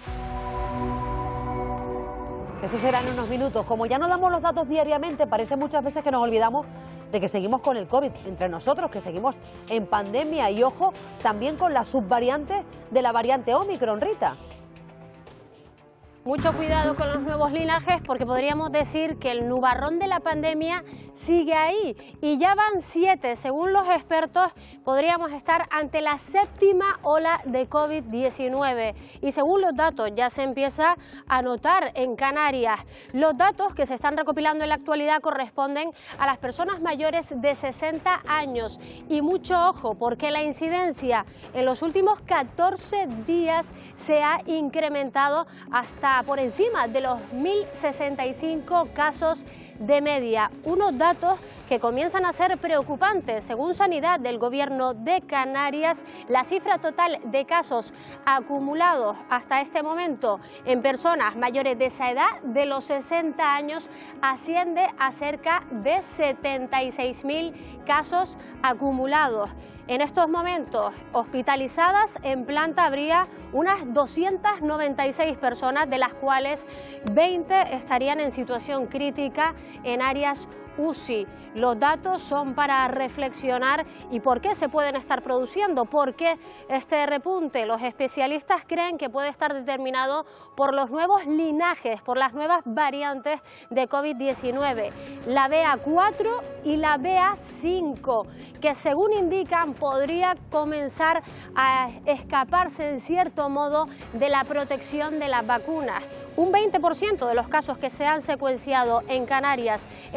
Eso será en unos minutos. Como ya no damos los datos diariamente, parece muchas veces que nos olvidamos de que seguimos con el COVID entre nosotros, que seguimos en pandemia y, ojo, también con la subvariante de la variante Omicron, Rita. Mucho cuidado con los nuevos linajes porque podríamos decir que el nubarrón de la pandemia sigue ahí y ya van 7. Según los expertos, podríamos estar ante la 7ª ola de COVID-19 y según los datos ya se empieza a notar en Canarias. Los datos que se están recopilando en la actualidad corresponden a las personas mayores de 60 años y mucho ojo porque la incidencia en los últimos 14 días se ha incrementado hasta por encima de los 1.065 casos de media. Unos datos que comienzan a ser preocupantes. Según Sanidad del Gobierno de Canarias, la cifra total de casos acumulados hasta este momento en personas mayores de esa edad, de los 60 años, asciende a cerca de 76.000 casos acumulados. En estos momentos, hospitalizadas en planta habría unas 296 personas, de las cuales 20 estarían en situación crítica en áreas UCI. Los datos son para reflexionar y por qué se pueden estar produciendo, por qué este repunte. Los especialistas creen que puede estar determinado por los nuevos linajes, por las nuevas variantes de COVID-19, la BA4 y la BA5, que según indican podría comenzar a escaparse en cierto modo de la protección de las vacunas. Un 20% de los casos que se han secuenciado en Canarias en las últimas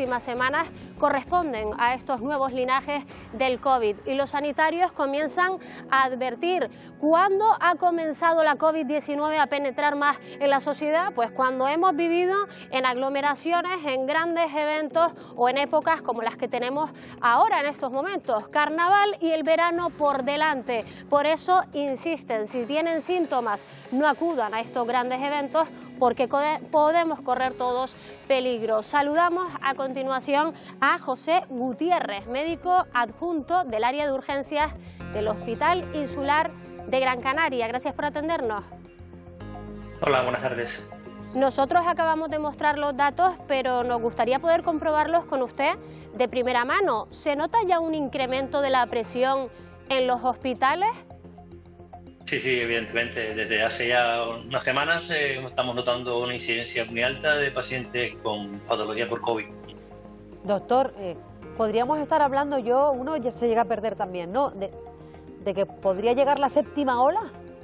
próximas semanas corresponden a estos nuevos linajes del COVID y los sanitarios comienzan a advertir. ¿Cuándo ha comenzado la COVID-19 a penetrar más en la sociedad? Pues cuando hemos vivido en aglomeraciones, en grandes eventos o en épocas como las que tenemos ahora en estos momentos, carnaval y el verano por delante. Por eso insisten, si tienen síntomas, no acudan a estos grandes eventos porque podemos correr todos peligro. Saludamos a continuación a José Gutiérrez, médico adjunto del área de urgencias del Hospital Insular de Gran Canaria. Gracias por atendernos. Hola, buenas tardes. Nosotros acabamos de mostrar los datos, pero nos gustaría poder comprobarlos con usted de primera mano. ¿Se nota ya un incremento de la presión en los hospitales? Sí, evidentemente. Desde hace ya unas semanas estamos notando una incidencia muy alta de pacientes con patología por COVID. Doctor, podríamos estar hablando, uno ya se llega a perder también, ¿no? De que podría llegar la séptima ola.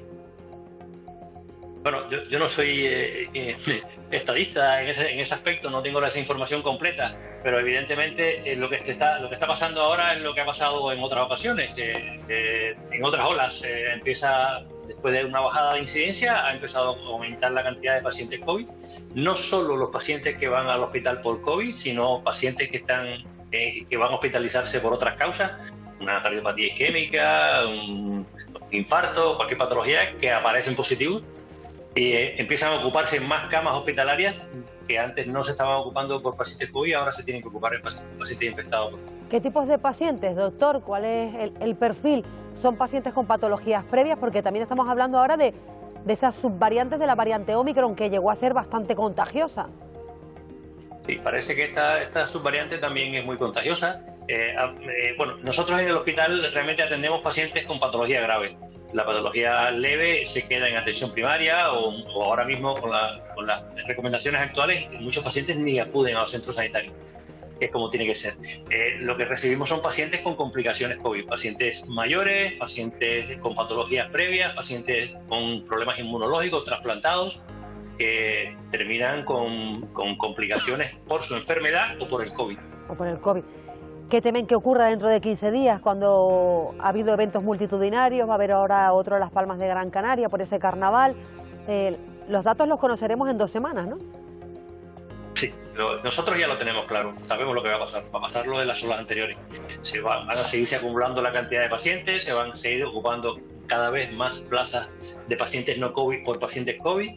Bueno, yo no soy estadista en ese aspecto, no tengo esa información completa, pero evidentemente lo que está pasando ahora es lo que ha pasado en otras ocasiones, en otras olas. Empieza, después de una bajada de incidencia, ha empezado a aumentar la cantidad de pacientes COVID, no solo los pacientes que van al hospital por COVID, sino pacientes que van a hospitalizarse por otras causas, una cardiopatía isquémica, un infarto, cualquier patología que aparecen positivos. Y empiezan a ocuparse más camas hospitalarias que antes no se estaban ocupando por pacientes COVID y ahora se tienen que ocupar en pacientes infectados. ¿Qué tipos de pacientes, doctor? ¿Cuál es el perfil? ¿Son pacientes con patologías previas? Porque también estamos hablando ahora de esas subvariantes de la variante Omicron que llegó a ser bastante contagiosa. Sí, parece que esta subvariante también es muy contagiosa. Bueno, nosotros en el hospital realmente atendemos pacientes con patología grave. La patología leve se queda en atención primaria o ahora mismo con las recomendaciones actuales muchos pacientes ni acuden a los centros sanitarios, que es como tiene que ser. Lo que recibimos son pacientes con complicaciones COVID, pacientes mayores, pacientes con patologías previas, pacientes con problemas inmunológicos, trasplantados, que terminan con complicaciones por su enfermedad o por el COVID. O por el COVID. ¿Qué temen que ocurra dentro de 15 días cuando ha habido eventos multitudinarios? Va a haber ahora otro en Las Palmas de Gran Canaria por ese carnaval. Los datos los conoceremos en 2 semanas, ¿no? Sí, pero nosotros ya lo tenemos claro, sabemos lo que va a pasar. Va a pasar lo de las olas anteriores. Van a seguirse acumulando la cantidad de pacientes, se van a seguir ocupando cada vez más plazas de pacientes no COVID por pacientes COVID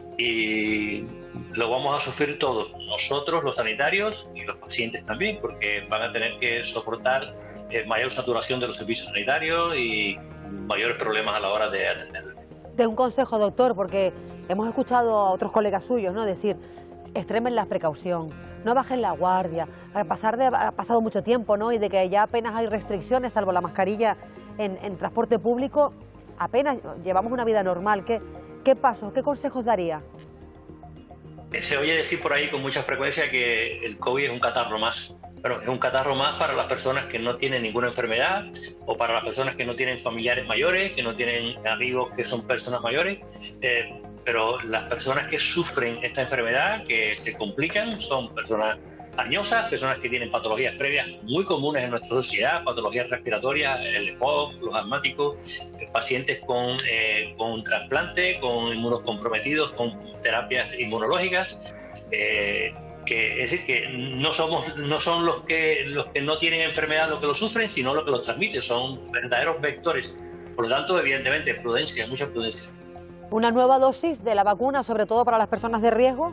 y lo vamos a sufrir todos, nosotros, los sanitarios y los pacientes también, porque van a tener que soportar mayor saturación de los servicios sanitarios y mayores problemas a la hora de atenderlos. De un consejo, doctor, porque hemos escuchado a otros colegas suyos, ¿no?, decir, extremen la precaución, no bajen la guardia, ha pasado mucho tiempo, ¿no?, y de que ya apenas hay restricciones, salvo la mascarilla en transporte público, apenas llevamos una vida normal. ¿Qué pasos, qué consejos daría? Se oye decir por ahí con mucha frecuencia que el COVID es un catarro más. Bueno, es un catarro más para las personas que no tienen ninguna enfermedad o para las personas que no tienen familiares mayores, que no tienen amigos que son personas mayores. Pero las personas que sufren esta enfermedad, que se complican, son personas añosas, personas que tienen patologías previas muy comunes en nuestra sociedad, patologías respiratorias, el EPOC, los asmáticos, pacientes con trasplante, con inmunocomprometidos, con terapias inmunológicas, es decir, que no son los que no tienen enfermedad los que lo sufren, sino los que lo transmiten, son verdaderos vectores. Por lo tanto, evidentemente, prudencia, mucha prudencia. ¿Una nueva dosis de la vacuna, sobre todo para las personas de riesgo?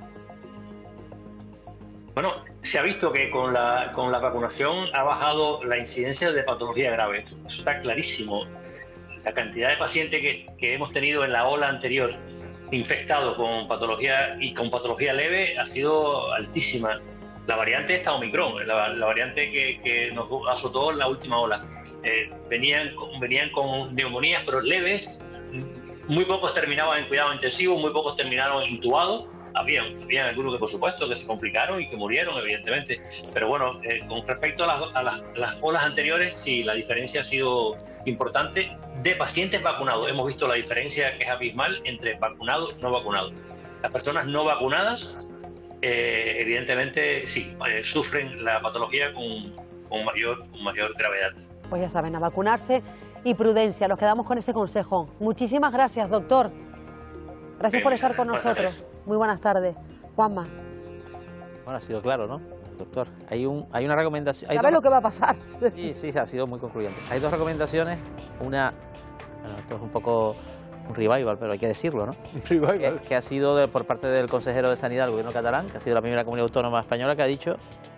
Bueno, se ha visto que con la vacunación ha bajado la incidencia de patología grave. Eso está clarísimo. La cantidad de pacientes que hemos tenido en la ola anterior infectados con patología y con patología leve ha sido altísima. La variante esta Omicron, la variante que nos azotó en la última ola. Venían con neumonías, pero leves. Muy pocos terminaban en cuidado intensivo, muy pocos terminaron intubados. Habían algunos que, por supuesto, que se complicaron y que murieron, evidentemente. Pero bueno, con respecto a las olas anteriores, sí, la diferencia ha sido importante de pacientes vacunados. Hemos visto la diferencia que es abismal entre vacunados y no vacunados. Las personas no vacunadas evidentemente sí, sufren la patología con mayor gravedad. Pues ya saben, a vacunarse y prudencia. Nos quedamos con ese consejo. Muchísimas gracias, doctor. Gracias por estar con nosotros. Muy buenas tardes. Juanma. Bueno, ha sido claro, ¿no, doctor? Hay una recomendación. ¿Sabes lo que va a pasar? Sí, ha sido muy concluyente. Hay dos recomendaciones. Una, bueno, esto es un poco un revival, pero hay que decirlo, ¿no? Un revival. Que ha sido por parte del consejero de Sanidad del gobierno catalán, que ha sido la primera comunidad autónoma española que ha dicho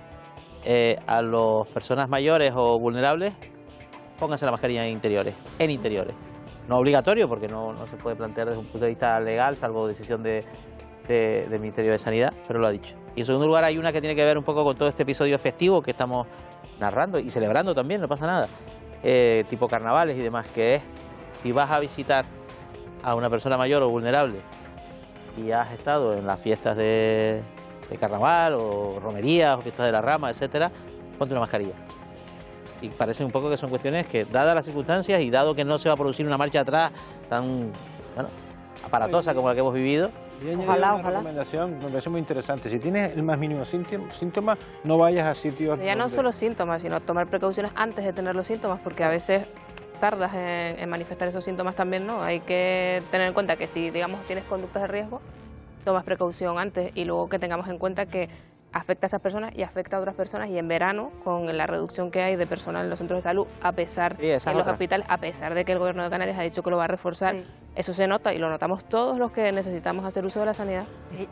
a las personas mayores o vulnerables, pónganse la mascarilla en interiores. No obligatorio, porque no se puede plantear desde un punto de vista legal, salvo decisión del Ministerio de Sanidad, pero lo ha dicho. Y en segundo lugar hay una que tiene que ver un poco con todo este episodio festivo que estamos narrando y celebrando también, no pasa nada, tipo carnavales y demás, que es, si vas a visitar a una persona mayor o vulnerable y has estado en las fiestas de carnaval o romerías o fiestas de la rama, etcétera, ponte una mascarilla. Y parece un poco que son cuestiones que, dadas las circunstancias y dado que no se va a producir una marcha atrás tan aparatosa como la que hemos vivido. Ojalá. Recomendación me parece muy interesante. Si tienes el más mínimo síntoma, no vayas a sitios. Ya no solo síntomas, sino tomar precauciones antes de tener los síntomas, porque a veces tardas en manifestar esos síntomas también, ¿no? Hay que tener en cuenta que si, digamos, tienes conductas de riesgo, tomas precaución antes, y luego que tengamos en cuenta que afecta a esas personas y afecta a otras personas, y en verano, con la reducción que hay de personal en los centros de salud, a pesar en los hospitales, a pesar de que el gobierno de Canarias ha dicho que lo va a reforzar, eso se nota y lo notamos todos los que necesitamos hacer uso de la sanidad.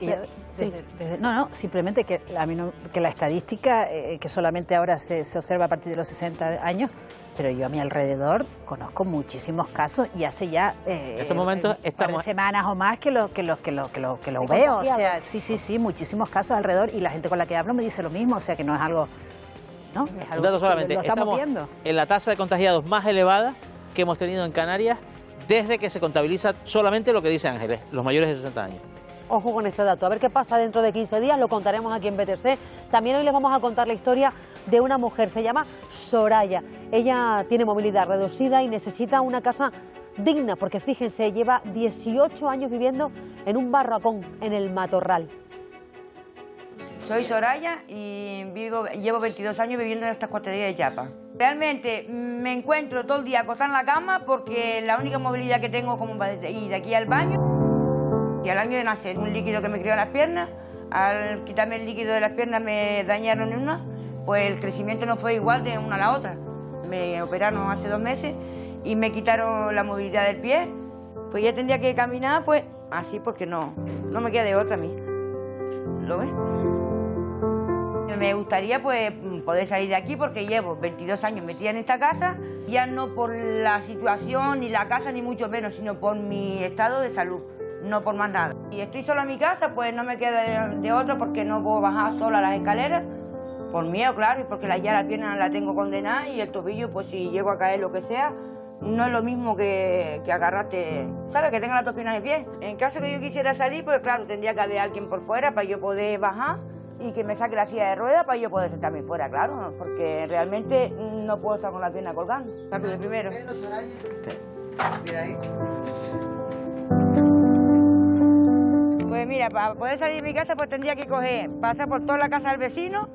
Simplemente que que la estadística, que solamente ahora se observa a partir de los 60 años, pero yo a mi alrededor conozco muchísimos casos y hace ya en estos momentos un par de semanas o más que lo veo. O sea, sí, muchísimos casos alrededor, y la gente con la que hablo me dice lo mismo, o sea que no es algo, ¿no? Es algo dato solamente, lo estamos viendo. En la tasa de contagiados más elevada que hemos tenido en Canarias desde que se contabiliza solamente lo que dice Ángeles, los mayores de 60 años. Ojo con este dato, a ver qué pasa dentro de 15 días, lo contaremos aquí en BTC. También hoy les vamos a contar la historia de una mujer, se llama Soraya. Ella tiene movilidad reducida y necesita una casa digna, porque fíjense, lleva 18 años viviendo en un barracón en el Matorral. Soy Soraya y llevo 22 años viviendo en esta cuartería de Chapa. Realmente me encuentro todo el día acostada en la cama porque la única movilidad que tengo como para ir de aquí al baño. Y al año de nacer, un líquido que me crió en las piernas, al quitarme el líquido de las piernas me dañaron en una, pues el crecimiento no fue igual de una a la otra. Me operaron hace 2 meses y me quitaron la movilidad del pie, pues ya tendría que caminar pues así porque no me queda de otra a mí. ¿Lo ves? Me gustaría pues poder salir de aquí porque llevo 22 años metida en esta casa, ya no por la situación ni la casa ni mucho menos, sino por mi estado de salud. No por más nada. Y estoy sola en mi casa, pues no me queda de otra porque no puedo bajar sola las escaleras. Por miedo, claro, y porque ya la pierna la tengo condenada y el tobillo, pues si llego a caer lo que sea, no es lo mismo que agarrarte, ¿sabes? Que tenga las 2 piernas de pie. En caso que yo quisiera salir, pues claro, tendría que haber alguien por fuera para yo poder bajar y que me saque la silla de ruedas para yo poder sentarme fuera, claro, porque realmente no puedo estar con la pierna colgando. Rápido, primero. Mira ahí. Pues mira, para poder salir de mi casa pues tendría que pasar por toda la casa del vecino.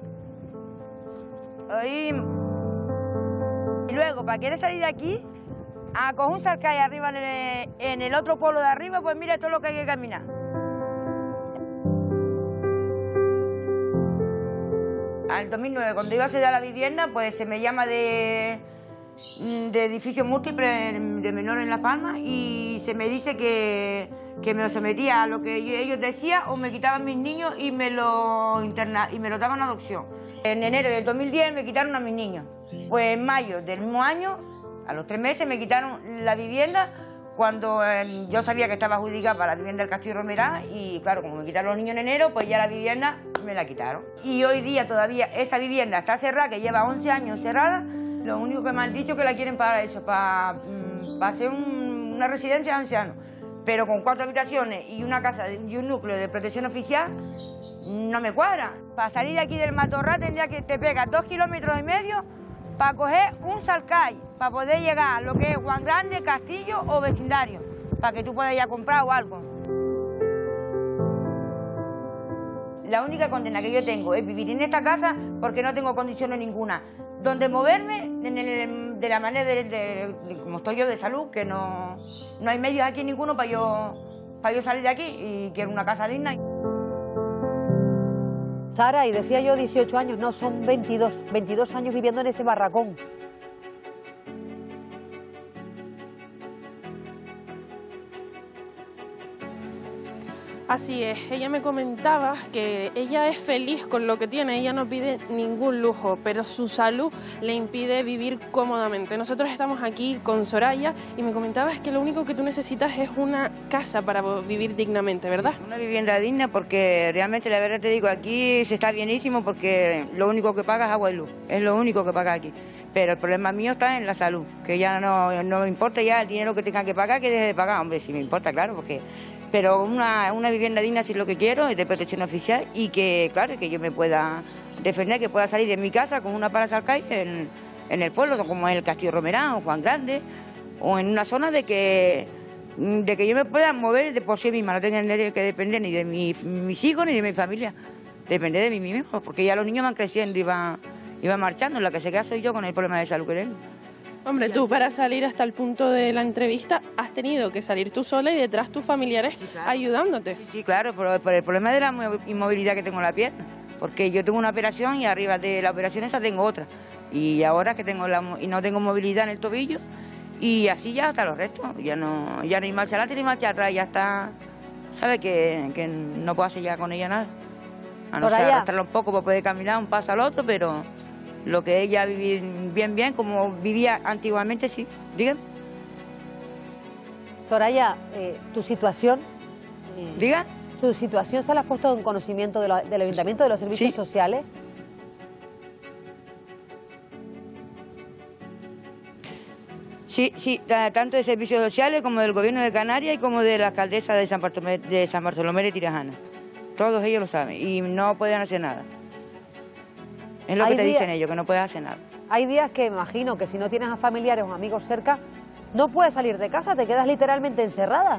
Y luego, para querer salir de aquí, a coger un Salcay arriba en el otro pueblo de arriba, pues mira todo lo que hay que caminar. Al 2009, cuando iba a acceder a la vivienda, pues se me llama de edificio múltiple de menores en Las Palmas y se me dice que me lo sometía a lo que ellos decían o me quitaban mis niños y me lo daban a adopción. En enero del 2010 me quitaron a mis niños. Pues en mayo del mismo año, a los 3 meses, me quitaron la vivienda cuando yo sabía que estaba adjudicada para la vivienda del Castillo Romerá y claro, como me quitaron los niños en enero, pues ya la vivienda me la quitaron. Y hoy día todavía esa vivienda está cerrada, que lleva 11 años cerrada. Lo único que me han dicho es que la quieren para eso, para hacer una residencia de ancianos. Pero con 4 habitaciones y una casa y un núcleo de protección oficial, no me cuadra. Para salir de aquí del Matorral tendría que te pegas 2,5 kilómetros para coger un Salcay, para poder llegar a lo que es Juan Grande, Castillo o vecindario, para que tú puedas ir a comprar o algo. La única condena que yo tengo es vivir en esta casa porque no tengo condiciones ninguna. Donde moverme de la manera de como estoy yo de salud, que no hay medios aquí ninguno para yo salir de aquí y quiero una casa digna. Sara, y decía yo 18 años, no, son 22 años viviendo en ese barracón. Así es, ella me comentaba que ella es feliz con lo que tiene, ella no pide ningún lujo, pero su salud le impide vivir cómodamente. Nosotros estamos aquí con Soraya y me comentabas que lo único que tú necesitas es una casa para vivir dignamente, ¿verdad? Una vivienda digna porque realmente, la verdad te digo, aquí se está bienísimo porque lo único que paga es agua y luz, es lo único que paga aquí. Pero el problema mío está en la salud, que ya no me importa ya el dinero que tenga que pagar, que deje de pagar, hombre, si me importa, claro, porque... Pero una vivienda digna sí es lo que quiero, de protección oficial, y que, claro, que yo me pueda defender, que pueda salir de mi casa con una para Salcay en el pueblo, como es el Castillo Romerán o Juan Grande, o en una zona de que yo me pueda mover de por sí misma, no tenga que depender ni de mis hijos ni de mi familia, depender de mí mismo, porque ya los niños van creciendo y van marchando, la que se queda soy yo con el problema de salud que tengo. Hombre, tú para salir hasta el punto de la entrevista has tenido que salir tú sola y detrás tus familiares ayudándote. Sí, claro, por el problema de la inmovilidad que tengo en la pierna, porque yo tengo una operación y arriba de la operación esa tengo otra, y ahora que y no tengo movilidad en el tobillo, y así ya hasta los restos, ya no hay marcha adelante ni marcha atrás, ya está, sabe que no puedo hacer ya con ella nada, a no ser arrastrarla un poco para poder caminar un paso al otro, pero... Lo que ella vivir bien, como vivía antiguamente, sí. Dígame. Soraya, tu situación... ¿Diga? ¿Tu situación se la has puesto en conocimiento del Ayuntamiento, de los servicios sociales? Sí, tanto de servicios sociales como del Gobierno de Canarias y como de la alcaldesa de San Bartolomé de Tirajana. Todos ellos lo saben y no pueden hacer nada. Es lo que te dicen ellos, que no puedes hacer nada. Hay días que imagino que si no tienes a familiares o amigos cerca, no puedes salir de casa, te quedas literalmente encerrada.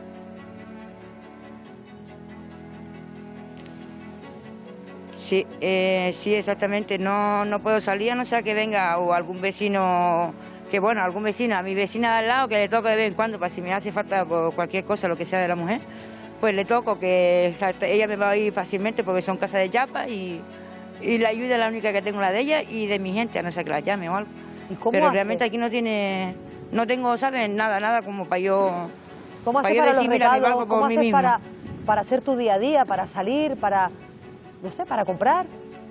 Sí, exactamente, no puedo salir, a no ser que venga o algún vecino, a mi vecina de al lado, que le toco de vez en cuando, para si me hace falta por cualquier cosa, lo que sea de la mujer, pues le toco, que ella me va a ir fácilmente porque son casas de chapa y la ayuda es la única que tengo, la de ella y de mi gente, a no ser que la llame o algo. Pero realmente aquí no tengo, ¿sabes? Nada como para yo... ¿Cómo haces para los recados? ¿Cómo haces para hacer tu día a día, para salir, para, no sé, para comprar?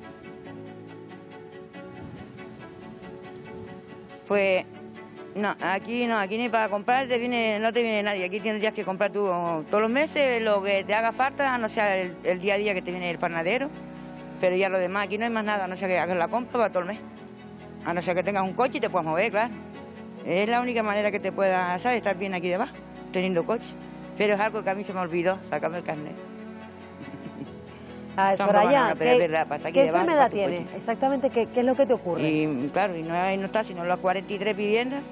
Pues no, aquí ni para comprar no te viene nadie. Aquí tendrías que comprar tú todos los meses lo que te haga falta, no sea el día a día que te viene el panadero. Pero ya lo demás, aquí no hay más nada, a no ser que hagas la compra para todo el mes. A no ser que tengas un coche y te puedas mover, claro. Es la única manera que te puedas, ¿sabes?, estar bien aquí debajo, teniendo coche. Pero es algo que a mí se me olvidó, sacarme el carnet. Soraya, ¿qué enfermedad tienes? Exactamente, ¿qué es lo que te ocurre? Y claro, y no está, sino las 43 viviendas.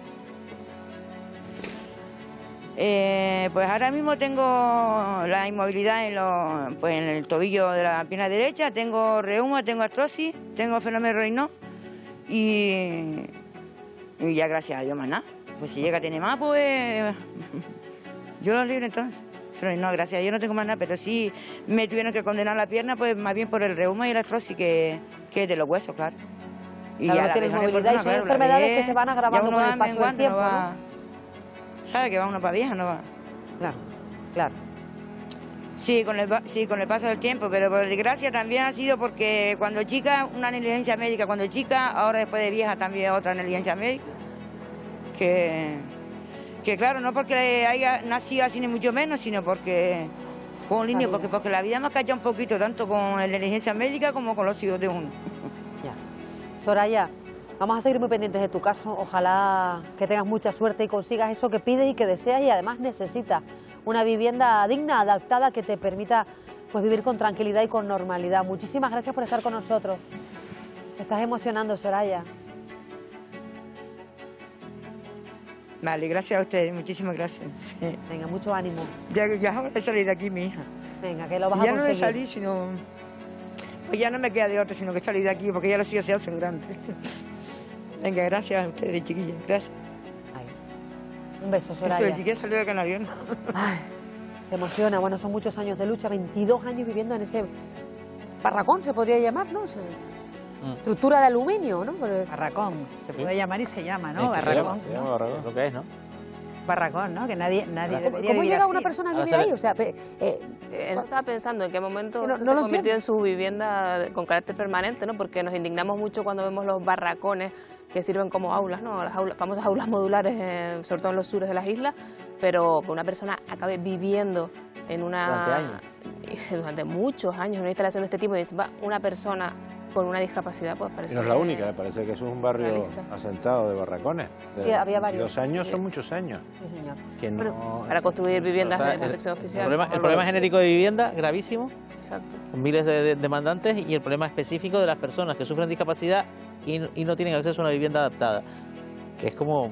Pues ahora mismo tengo la inmovilidad en el tobillo de la pierna derecha, tengo reuma, tengo artrosis, tengo fenómeno Raynaud y ya gracias a Dios más nada. Pues si llega a tener más, pues yo lo libre entonces. Pero no, gracias a Dios no tengo más nada, pero sí me tuvieron que condenar la pierna, pues más bien por el reuma y el artrosis que es de los huesos, claro. Y claro, ya tienes movilidad y son enfermedades que se van agravando con el paso del tiempo, ¿no? ¿Sabe que va uno para vieja? No va. Claro. Sí, con el paso del tiempo, pero por desgracia también ha sido porque cuando chica, una negligencia médica, cuando chica, ahora después de vieja también otra negligencia médica. Que claro, no porque haya nacido así ni mucho menos, sino porque con línea, porque la vida me ha cachado un poquito, tanto con la negligencia médica como con los hijos de uno. Ya. Soraya, vamos a seguir muy pendientes de tu caso. Ojalá que tengas mucha suerte y consigas eso que pides y que deseas y además necesitas. Una vivienda digna, adaptada, que te permita pues vivir con tranquilidad y con normalidad. Muchísimas gracias por estar con nosotros. Te estás emocionando, Soraya. Vale, gracias a ustedes, muchísimas gracias. Sí. Venga, mucho ánimo. Ya ahora he salido de aquí, mi hija. Venga, que lo vas a conseguir. Ya no he salido, sino Pues ya no me queda de otra, sino que salir de aquí, porque ya los suyos se hacen grandes. Venga, gracias a ustedes, chiquillas. Gracias. Un beso, Soraya. Eso de chiquilla salió de Canarión. Se emociona. Bueno, son muchos años de lucha, 22 años viviendo en ese barracón, se podría llamar, ¿no? Estructura de aluminio, ¿no? Barracón, se puede llamar y se llama, ¿no? Sí, barracón. se llama barracón, lo que es, ¿no? Barracón, ¿no? Que nadie debería ¿Cómo vivir llega así? una persona a vivir ahí? O sea, eso estaba pensando, ¿en qué momento no se lo convirtió entiendo. en su vivienda con carácter permanente, ¿no? Porque nos indignamos mucho cuando vemos los barracones que sirven como aulas, ¿no? Las famosas aulas modulares, sobre todo en los sures de las islas, pero que una persona acabe viviendo en una... Durante muchos años en una instalación de este tipo, y va una persona con una discapacidad, pues parece... Y no es la única, me parece que eso es un barrio realista. asentado de barracones. Sí, había varios. 2 años son muchos años. Sí, señor. Que no... Para construir viviendas de protección oficial. El problema genérico de vivienda, gravísimo, Exacto. con miles de demandantes, y el problema específico de las personas que sufren discapacidad y no tienen acceso a una vivienda adaptada. Que es como...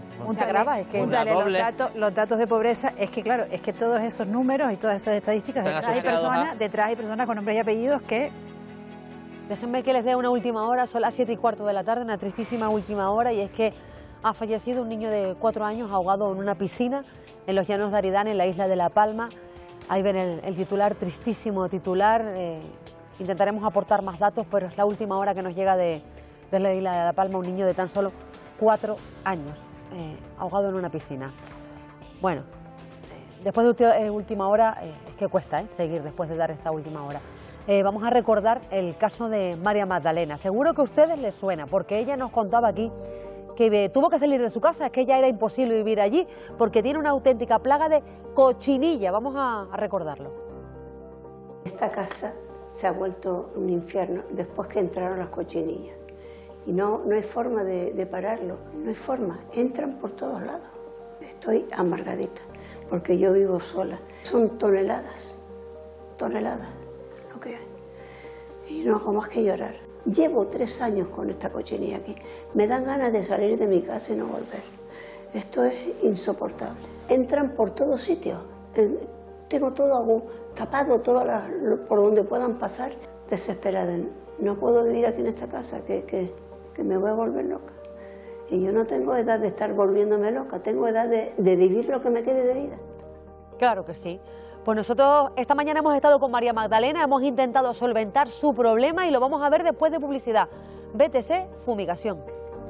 Los datos de pobreza, es que claro, es que todos esos números y todas esas estadísticas, detrás hay personas con nombres y apellidos que... Déjenme que les dé una última hora, son las 7:15 de la tarde, una tristísima última hora, y es que ha fallecido un niño de 4 años ahogado en una piscina en los llanos de Aridane, en la isla de La Palma. Ahí ven el titular, tristísimo titular. Intentaremos aportar más datos, pero es la última hora que nos llega de la isla de La Palma, un niño de tan solo 4 años, ahogado en una piscina. Bueno, después de última hora, es que cuesta seguir después de dar esta última hora. Vamos a recordar el caso de María Magdalena. Seguro que a ustedes les suena, porque ella nos contaba aquí que tuvo que salir de su casa, es que ya era imposible vivir allí, porque tiene una auténtica plaga de cochinilla. Vamos a recordarlo. Esta casa se ha vuelto un infierno después que entraron las cochinillas. Y no hay forma de pararlo, no hay forma, entran por todos lados. Estoy amargadita, porque yo vivo sola. Son toneladas lo que hay. Y no hago más que llorar. Llevo 3 años con esta cochinilla aquí. Me dan ganas de salir de mi casa y no volver. Esto es insoportable. Entran por todos sitios. Tengo todo tapado, por donde puedan pasar. Desesperada. No puedo vivir aquí en esta casa, que me voy a volver loca. Y yo no tengo edad de estar volviéndome loca, tengo edad de vivir lo que me quede de vida. Claro que sí. Pues nosotros esta mañana hemos estado con María Magdalena, hemos intentado solventar su problema y lo vamos a ver después de publicidad. BTC Fumigación.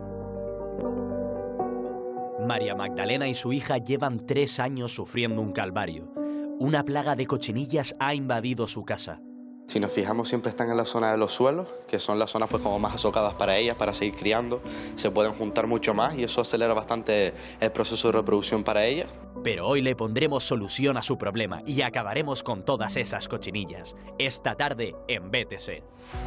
María Magdalena y su hija llevan 3 años sufriendo un calvario. Una plaga de cochinillas ha invadido su casa. Si nos fijamos, siempre están en la zona de los suelos, que son las zonas pues como más azocadas para ellas, para seguir criando. Se pueden juntar mucho más y eso acelera bastante el proceso de reproducción para ellas. Pero hoy le pondremos solución a su problema y acabaremos con todas esas cochinillas. Esta tarde en BTC.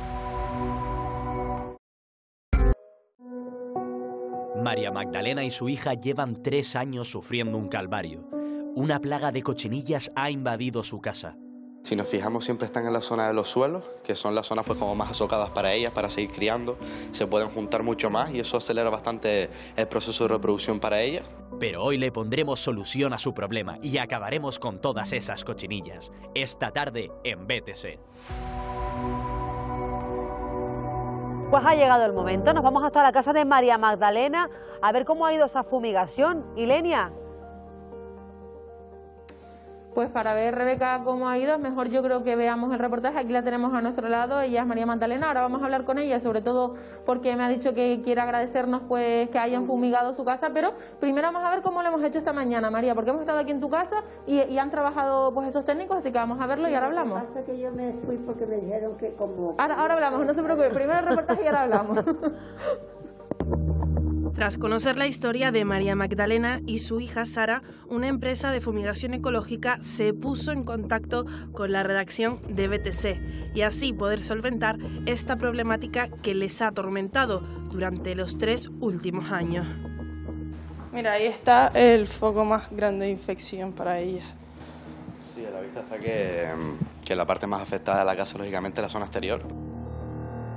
María Magdalena y su hija llevan 3 años sufriendo un calvario. Una plaga de cochinillas ha invadido su casa. Si nos fijamos, siempre están en la zona de los suelos, que son las zonas pues como más azocadas para ellas, para seguir criando. Se pueden juntar mucho más y eso acelera bastante el proceso de reproducción para ellas. Pero hoy le pondremos solución a su problema y acabaremos con todas esas cochinillas. Esta tarde en BTC. Pues ha llegado el momento, nos vamos hasta la casa de María Magdalena a ver cómo ha ido esa fumigación. Ilenia. Pues para ver, Rebeca, cómo ha ido, es mejor yo creo que veamos el reportaje. Aquí la tenemos a nuestro lado, ella es María Magdalena. Ahora vamos a hablar con ella, sobre todo porque me ha dicho que quiere agradecernos pues que hayan fumigado su casa, pero primero vamos a ver cómo lo hemos hecho esta mañana, María, porque hemos estado aquí en tu casa y han trabajado pues esos técnicos, así que vamos a verlo y ahora hablamos. Lo que pasa es que yo me fui porque me dijeron que como... Ahora hablamos, no se preocupe, primero el reportaje y ahora hablamos. Tras conocer la historia de María Magdalena y su hija Sara, una empresa de fumigación ecológica se puso en contacto con la redacción de BTC y así poder solventar esta problemática que les ha atormentado durante los 3 últimos años. Mira, ahí está el foco más grande de infección para ella. Sí, a la vista está que la parte más afectada de la casa, lógicamente, es la zona exterior.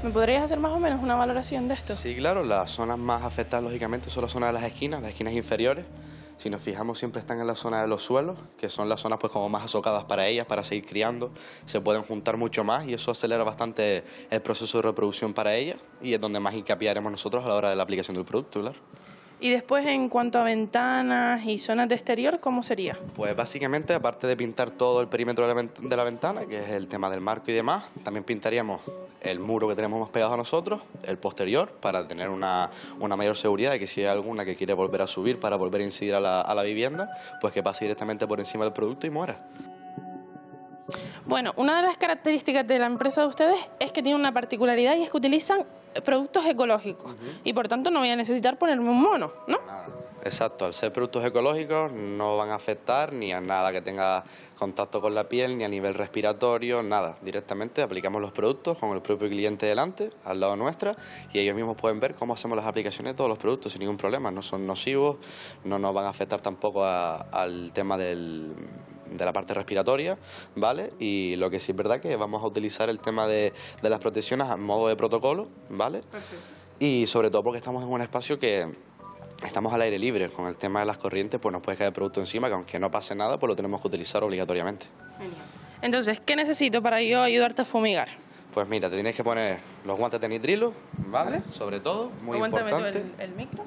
¿Me podrías hacer más o menos una valoración de esto? Sí, claro, las zonas más afectadas lógicamente son las zonas de las esquinas inferiores. Si nos fijamos siempre están en la zona de los suelos, que son las zonas pues como más azocadas para ellas, para seguir criando, se pueden juntar mucho más y eso acelera bastante el proceso de reproducción para ellas y es donde más hincapié haremos nosotros a la hora de la aplicación del producto, claro. Y después, en cuanto a ventanas y zonas de exterior, ¿cómo sería? Pues básicamente, aparte de pintar todo el perímetro de la ventana, que es el tema del marco y demás, también pintaríamos el muro que tenemos más pegado a nosotros, el posterior, para tener una mayor seguridad de que si hay alguna que quiere volver a subir para volver a incidir a la vivienda, pues que pase directamente por encima del producto y muera. Bueno, una de las características de la empresa de ustedes es que tiene una particularidad y es que utilizan productos ecológicos y por tanto no voy a necesitar ponerme un mono, ¿no? Exacto, al ser productos ecológicos no van a afectar ni a nada que tenga contacto con la piel, ni a nivel respiratorio, nada. Directamente aplicamos los productos con el propio cliente delante, al lado nuestra, y ellos mismos pueden ver cómo hacemos las aplicaciones de todos los productos sin ningún problema. No son nocivos, no nos van a afectar tampoco al tema de la parte respiratoria, ¿vale? Y lo que sí es verdad que vamos a utilizar el tema de las protecciones a modo de protocolo, ¿vale? Y sobre todo porque estamos en un espacio que estamos al aire libre, con el tema de las corrientes pues nos puede caer producto encima que aunque no pase nada pues lo tenemos que utilizar obligatoriamente. Entonces, ¿qué necesito para yo ayudarte a fumigar? Pues mira, te tienes que poner los guantes de nitrilo, ¿vale? Sobre todo, muy importante. Aguántame tú el micro.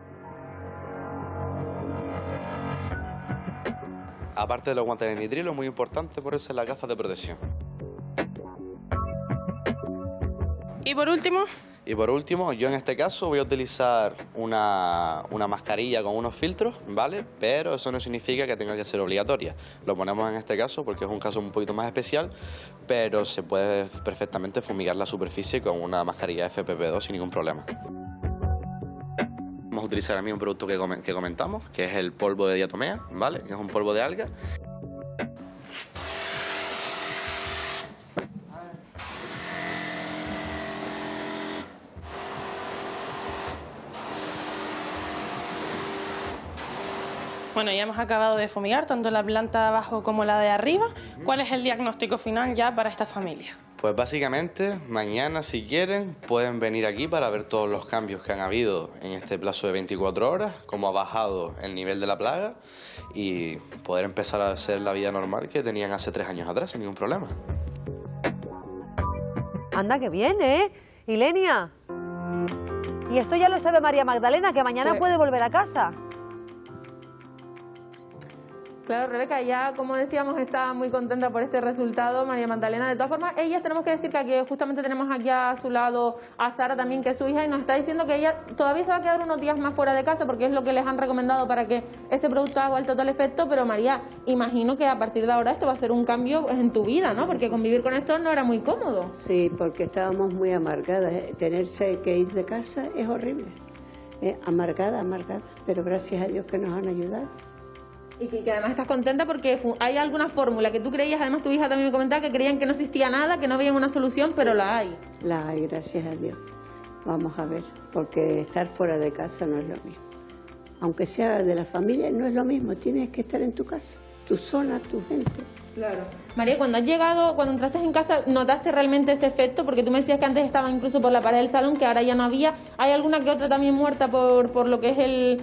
Aparte de los guantes de nitrilo, es muy importante ponerse las gafas de protección. ¿Y por último? Y por último, yo en este caso voy a utilizar una mascarilla con unos filtros, ¿vale? Pero eso no significa que tenga que ser obligatoria. Lo ponemos en este caso porque es un caso un poquito más especial, pero se puede perfectamente fumigar la superficie con una mascarilla FFP2 sin ningún problema. Vamos a utilizar a mí un producto que comentamos, que es el polvo de diatomea, ¿vale? Que es un polvo de alga. Bueno, ya hemos acabado de fumigar tanto la planta de abajo como la de arriba. ¿Cuál es el diagnóstico final ya para esta familia? Pues básicamente, mañana si quieren pueden venir aquí para ver todos los cambios que han habido en este plazo de 24 horas, cómo ha bajado el nivel de la plaga y poder empezar a hacer la vida normal que tenían hace 3 años atrás sin ningún problema. Anda, que bien, ¿eh? Ilenia. Y esto ya lo sabe María Magdalena, que mañana puede volver a casa. Claro, Rebeca, ya como decíamos está muy contenta por este resultado, María Magdalena. De todas formas, ellas tenemos que decir que aquí justamente tenemos aquí a su lado a Sara también, que es su hija, y nos está diciendo que ella todavía se va a quedar unos días más fuera de casa porque es lo que les han recomendado para que ese producto haga el total efecto. Pero María, imagino que a partir de ahora esto va a ser un cambio en tu vida, ¿no? Porque convivir con esto no era muy cómodo. Sí, porque estábamos muy amargadas. Tenerse que ir de casa es horrible. Amargada, pero gracias a Dios que nos han ayudado. Y que además estás contenta porque hay alguna fórmula que tú creías, además tu hija también me comentaba que creían que no existía nada, que no veían una solución, pero la hay. La hay, gracias a Dios. Vamos a ver, porque estar fuera de casa no es lo mismo. Aunque sea de la familia, no es lo mismo, tienes que estar en tu casa, tu zona, tu gente. Claro. María, cuando has llegado, cuando entraste en casa, ¿notaste realmente ese efecto? Porque tú me decías que antes estaba incluso por la pared del salón, que ahora ya no había. ¿Hay alguna que otra también muerta por lo que es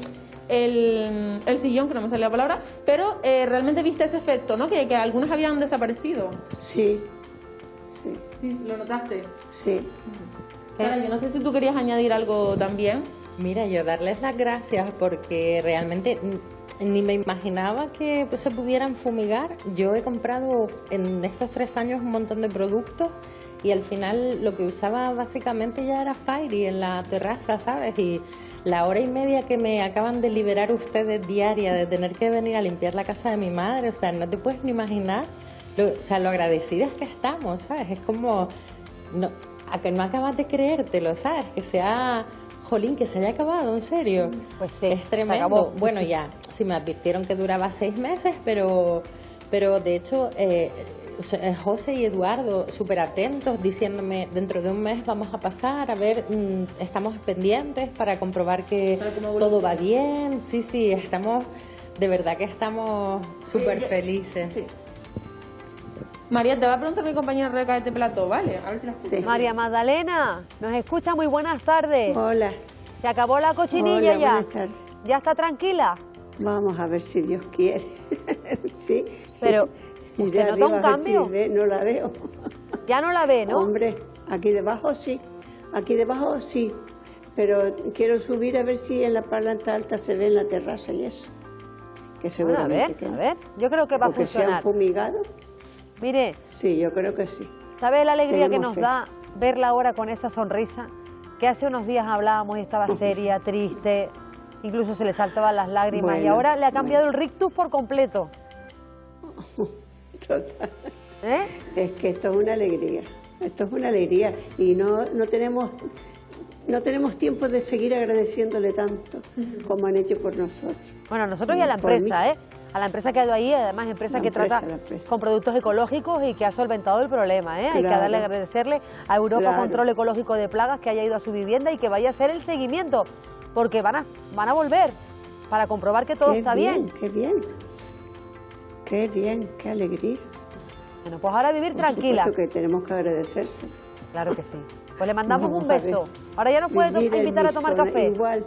el sillón, que no me sale la palabra, pero realmente viste ese efecto, ¿no? Que algunas habían desaparecido. Sí. Sí, ¿lo notaste? Sí. Sara, yo no sé si tú querías añadir algo también. Mira, yo darles las gracias porque realmente ni me imaginaba que se pudieran fumigar. Yo he comprado en estos 3 años un montón de productos y al final lo que usaba básicamente ya era Fairy en la terraza, ¿sabes? Y la hora y media que me acaban de liberar ustedes diaria de tener que venir a limpiar la casa de mi madre, o sea, no te puedes ni imaginar lo agradecidas que estamos, ¿sabes? Es como, a que no acabas de creértelo, ¿sabes? Que sea, jolín, que se haya acabado, en serio. Pues sí, es tremendo. Bueno, ya, sí me advirtieron que duraba 6 meses, pero de hecho José y Eduardo súper atentos diciéndome dentro de un mes vamos a pasar a ver, estamos pendientes para comprobar que todo va bien. Sí, estamos, de verdad que estamos súper felices. Sí. María, te va a preguntar mi compañera Rebeca de este plató, ¿vale? A ver si la escuchas. Sí. María Magdalena, ¿nos escucha? Muy buenas tardes. Hola. ¿Se acabó la cochinilla ya? Buenas tardes. ¿Ya está tranquila? Vamos a ver si Dios quiere. Sí. Pero, ¿usted nota un cambio? Si no la veo. Ya no la ve, ¿no? Hombre, aquí debajo sí. Aquí debajo sí. Pero quiero subir a ver si en la planta alta se ve en la terraza y eso. Que seguramente a ver, yo creo que va a funcionar. ¿Se han fumigado? Mire. Sí, yo creo que sí. ¿Sabe la alegría que nos fe. da verla ahora con esa sonrisa? Que hace unos días hablábamos y estaba seria, triste, incluso se le saltaban las lágrimas, Bueno, y ahora le ha cambiado el rictus por completo. Total. Es que esto es una alegría. Esto es una alegría. Y no tenemos tiempo de seguir agradeciéndole tanto como han hecho por nosotros. Bueno, a nosotros y a la empresa, a la empresa que ha ido ahí, además empresa que trata con productos ecológicos y que ha solventado el problema, Hay que darle, agradecerle a Europa Control Ecológico de Plagas que haya ido a su vivienda y que vaya a hacer el seguimiento, porque van a volver para comprobar que todo está bien. Qué bien, qué bien, qué alegría. Bueno, pues ahora vivir tranquila. Por supuesto que tenemos que agradecerse. Claro que sí. Pues le mandamos un beso. Ahora ya nos puede invitar a tomar café. Igual,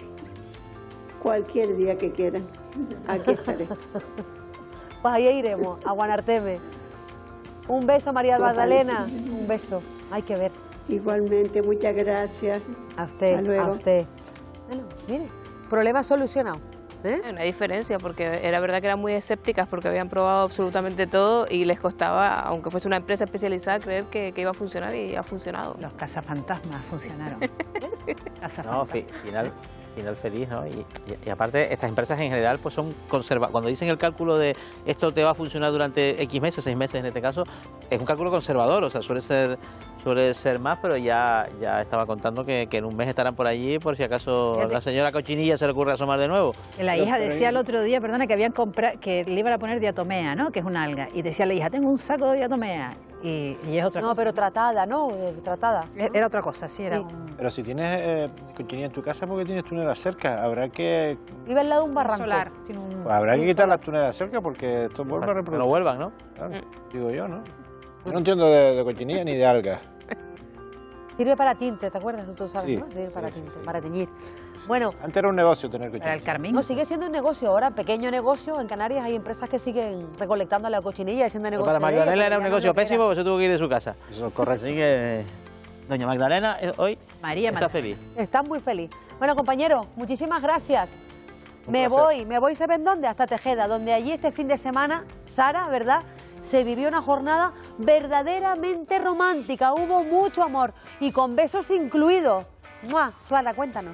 cualquier día que quieran. Aquí estaré. Pues ahí iremos, a Guanarteme. Un beso, María Magdalena. Un beso. Hay que ver. Igualmente, muchas gracias. A usted, Hasta luego. a usted. Bueno, mire, problema solucionado. Hay una diferencia, porque era verdad que eran muy escépticas porque habían probado absolutamente todo y les costaba, aunque fuese una empresa especializada, creer que iba a funcionar, y ha funcionado. Los cazafantasmas funcionaron. No, final feliz, ¿no? Y aparte, estas empresas en general pues son conservadoras. Cuando dicen el cálculo de esto te va a funcionar durante X meses, 6 meses en este caso, es un cálculo conservador, o sea, suele ser más, pero ya estaba contando que en un mes estarán por allí por si acaso la señora Cochinilla se le ocurre asomar de nuevo. La hija decía el otro día, perdona, que habían comprado, que le iban a poner diatomea, ¿no? Que es un alga, y decía la hija, tengo un saco de diatomea. Y es otra cosa. No, pero tratada, ¿no? Tratada. Era otra cosa, sí, era Pero si tienes cochinilla en tu casa, ¿por qué tienes tuneras cerca? Habrá que... Vive al lado de un barranco. Solar. Pues habrá que quitar las tuneras cerca porque esto vuelve a reproducir. Que no vuelvan, ¿no? Claro, digo yo, ¿no? Yo no entiendo de cochinilla ni de algas. Sirve para tinte, ¿te acuerdas? Tú sabes, Sí, ¿no? Sirve para sí, tinte, sí. para teñir. Bueno. Antes era un negocio tener cochinilla. Para el carmín. No, sigue siendo un negocio. Ahora, pequeño negocio. En Canarias hay empresas que siguen recolectando la cochinilla y haciendo negocio. Para Magdalena era un negocio pésimo, pues se tuvo que ir de su casa. Eso es correcto. Así que doña Magdalena hoy está feliz. Está muy feliz. Bueno, compañeros, muchísimas gracias. Me voy, ¿saben dónde? Hasta Tejeda, donde allí este fin de semana, Sara, ¿verdad?, se vivió una jornada verdaderamente romántica. Hubo mucho amor y con besos incluidos. ¡Mua! Suara, cuéntanos.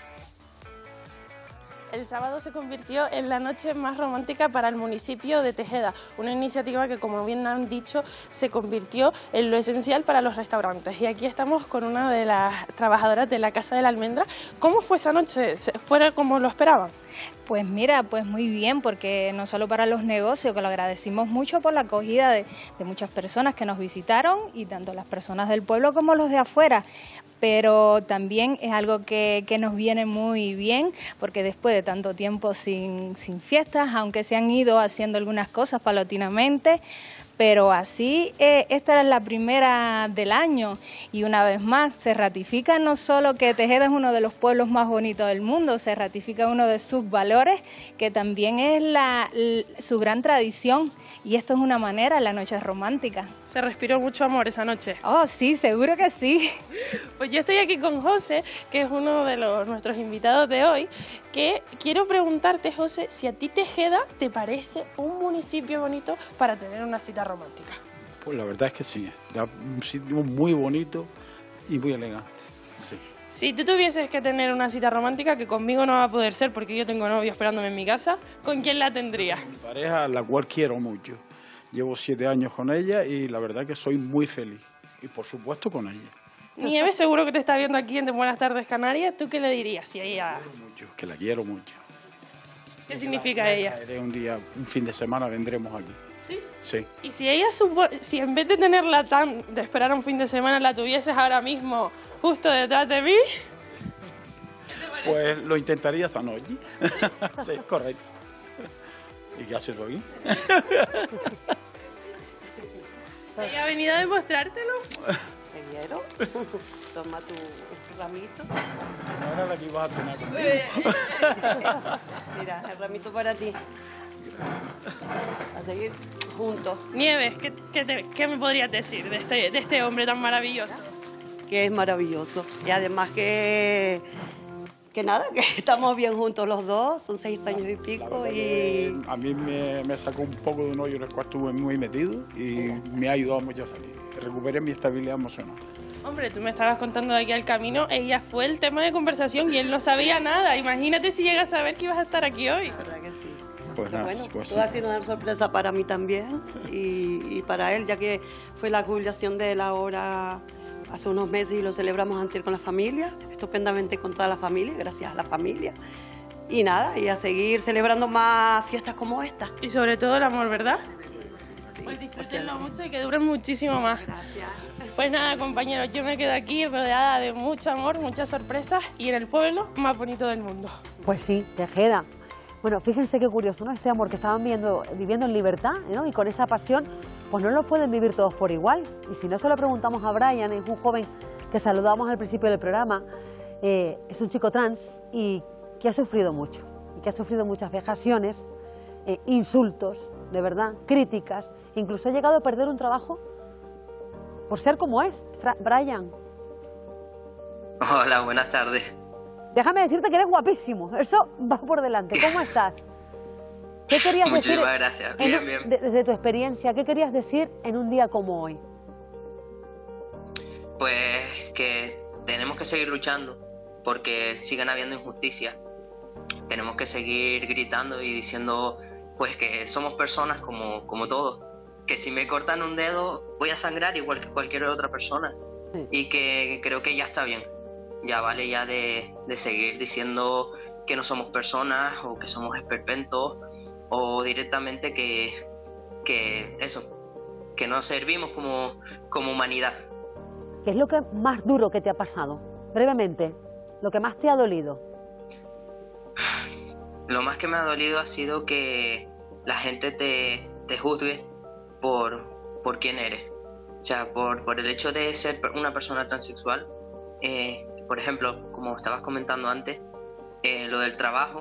El sábado se convirtió en la noche más romántica para el municipio de Tejeda, una iniciativa que, como bien han dicho, se convirtió en lo esencial para los restaurantes. Y aquí estamos con una de las trabajadoras de la Casa de la Almendra. ¿Cómo fue esa noche? ¿Fue como lo esperaban? Pues mira, pues muy bien, porque no solo para los negocios, que lo agradecimos mucho por la acogida de muchas personas que nos visitaron, y tanto las personas del pueblo como los de afuera. Pero también es algo que nos viene muy bien, porque después de tanto tiempo sin fiestas, aunque se han ido haciendo algunas cosas paulatinamente, pero así esta era la primera del año, y una vez más se ratifica no solo que Tejeda es uno de los pueblos más bonitos del mundo, se ratifica uno de sus valores, que también es su gran tradición, y esto es una manera, la noche es romántica. ¿Se respiró mucho amor esa noche? Oh, sí, seguro que sí. Pues yo estoy aquí con José, que es uno de nuestros invitados de hoy, que quiero preguntarte, José, si a ti Tejeda te parece un municipio bonito para tener una cita romántica. Pues la verdad es que sí, es un sitio muy bonito y muy elegante, sí. Si tú tuvieses que tener una cita romántica, que conmigo no va a poder ser porque yo tengo novio esperándome en mi casa, ¿con quién la tendrías? Mi pareja, la cual quiero mucho. Llevo 7 años con ella y la verdad que soy muy feliz. Y por supuesto con ella. Nieves, seguro que te está viendo aquí en Buenas Tardes Canarias. ¿Tú qué le dirías si ella...? Que la quiero mucho. ¿Qué significa ella? Un fin de semana vendremos aquí. ¿Sí? Sí. Y si ella si en vez de tenerla de esperar un fin de semana, la tuvieses ahora mismo justo detrás de mí, pues lo intentaría esta noche. Sí, correcto. ¿Y qué haces tú aquí? He venido a demostrártelo. ¿Te quiero? Toma tu ramito. Ahora la que ibas a cenar conmigo. Mira, el ramito para ti. A seguir juntos. Nieves, ¿qué me podrías decir de este hombre tan maravilloso? Que es maravilloso. Y además que nada, que estamos bien juntos los dos, son 6 años y pico. Y a mí me sacó un poco de un hoyo en el cual estuve muy metido y me ha ayudado mucho a salir. Recuperé mi estabilidad emocional. Hombre, tú me estabas contando de aquí al camino, ella fue el tema de conversación y él no sabía nada. Imagínate si llegas a saber que ibas a estar aquí hoy. ¿Verdad que sí? Pues nada, bueno, pues todo ha sido una sorpresa para mí también y para él, ya que fue la jubilación de él ahora hace unos meses y lo celebramos antes con la familia, estupendamente con toda la familia, gracias a la familia. Y nada, y a seguir celebrando más fiestas como esta. Y sobre todo el amor, ¿verdad? Sí, pues disfrútenlo mucho y que duren muchísimo más. Gracias. Pues nada, compañeros, yo me quedo aquí rodeada de mucho amor, muchas sorpresas y en el pueblo más bonito del mundo. Pues sí, Tejeda. Bueno, fíjense qué curioso, ¿no? Este amor que estaban viviendo en libertad, ¿no? Y con esa pasión, pues no lo pueden vivir todos por igual. Y si no se lo preguntamos a Brian, es un joven que saludamos al principio del programa, es un chico trans y que ha sufrido mucho. Y que ha sufrido muchas vejaciones, insultos, de verdad, críticas. Incluso ha llegado a perder un trabajo por ser como es. Brian. Hola, buenas tardes. Déjame decirte que eres guapísimo, eso va por delante. ¿Cómo estás? ¿Qué querías decir? Muchísimas gracias, bien. Desde tu experiencia, ¿qué querías decir en un día como hoy? Pues que tenemos que seguir luchando porque sigan habiendo injusticias. Tenemos que seguir gritando y diciendo pues que somos personas como todos. Que si me cortan un dedo voy a sangrar igual que cualquier otra persona. Sí. Y que creo que ya está bien. Ya vale ya de seguir diciendo que no somos personas o que somos esperpentos o directamente que no servimos como humanidad. ¿Qué es lo que más duro que te ha pasado? Brevemente, lo que más te ha dolido. Lo más que me ha dolido ha sido que la gente te juzgue por quién eres. O sea, por el hecho de ser una persona transexual. Por ejemplo, como estabas comentando antes, lo del trabajo,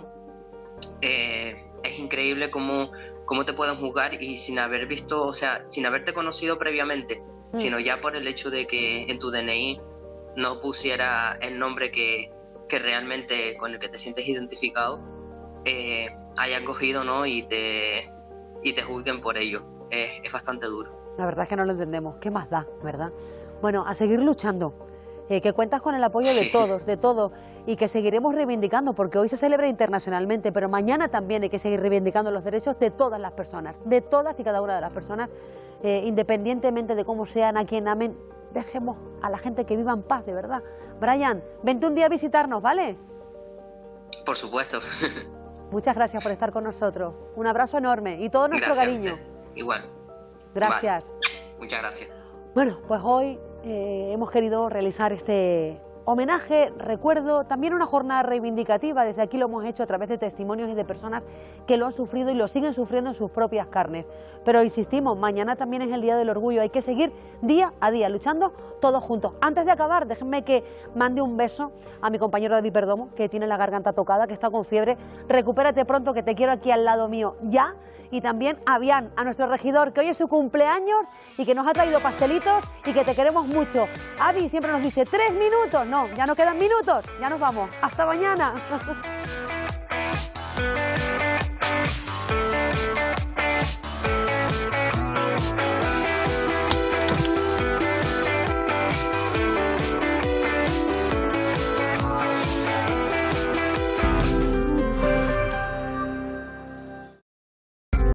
es increíble cómo te pueden juzgar y sin haber visto, o sea, sin haberte conocido previamente, sino ya por el hecho de que en tu DNI no pusiera el nombre que realmente con el que te sientes identificado, hayan cogido, ¿no? y te juzguen por ello. Es bastante duro. La verdad es que no lo entendemos. ¿Qué más da, verdad? Bueno, a seguir luchando. Que cuentas con el apoyo de todos, y que seguiremos reivindicando, porque hoy se celebra internacionalmente, pero mañana también hay que seguir reivindicando los derechos de todas las personas, de todas y cada una de las personas, independientemente de cómo sean, a quien amen. Dejemos a la gente que viva en paz, de verdad. Brian, vente un día a visitarnos, ¿vale? Por supuesto. Muchas gracias por estar con nosotros. Un abrazo enorme y todo nuestro cariño. Igual. Gracias. Vale. Muchas gracias. Bueno, pues hoy hemos querido realizar este homenaje, recuerdo, también una jornada reivindicativa. Desde aquí lo hemos hecho a través de testimonios y de personas que lo han sufrido y lo siguen sufriendo en sus propias carnes. Pero insistimos, mañana también es el Día del Orgullo, hay que seguir día a día luchando todos juntos. Antes de acabar, déjenme que mande un beso a mi compañero David Perdomo, que tiene la garganta tocada, que está con fiebre. Recupérate pronto, que te quiero aquí al lado mío ya. Y también a Bian, a nuestro regidor, que hoy es su cumpleaños y que nos ha traído pastelitos y que te queremos mucho. Avi siempre nos dice 3 minutos, no, ya no quedan minutos, ya nos vamos. Hasta mañana.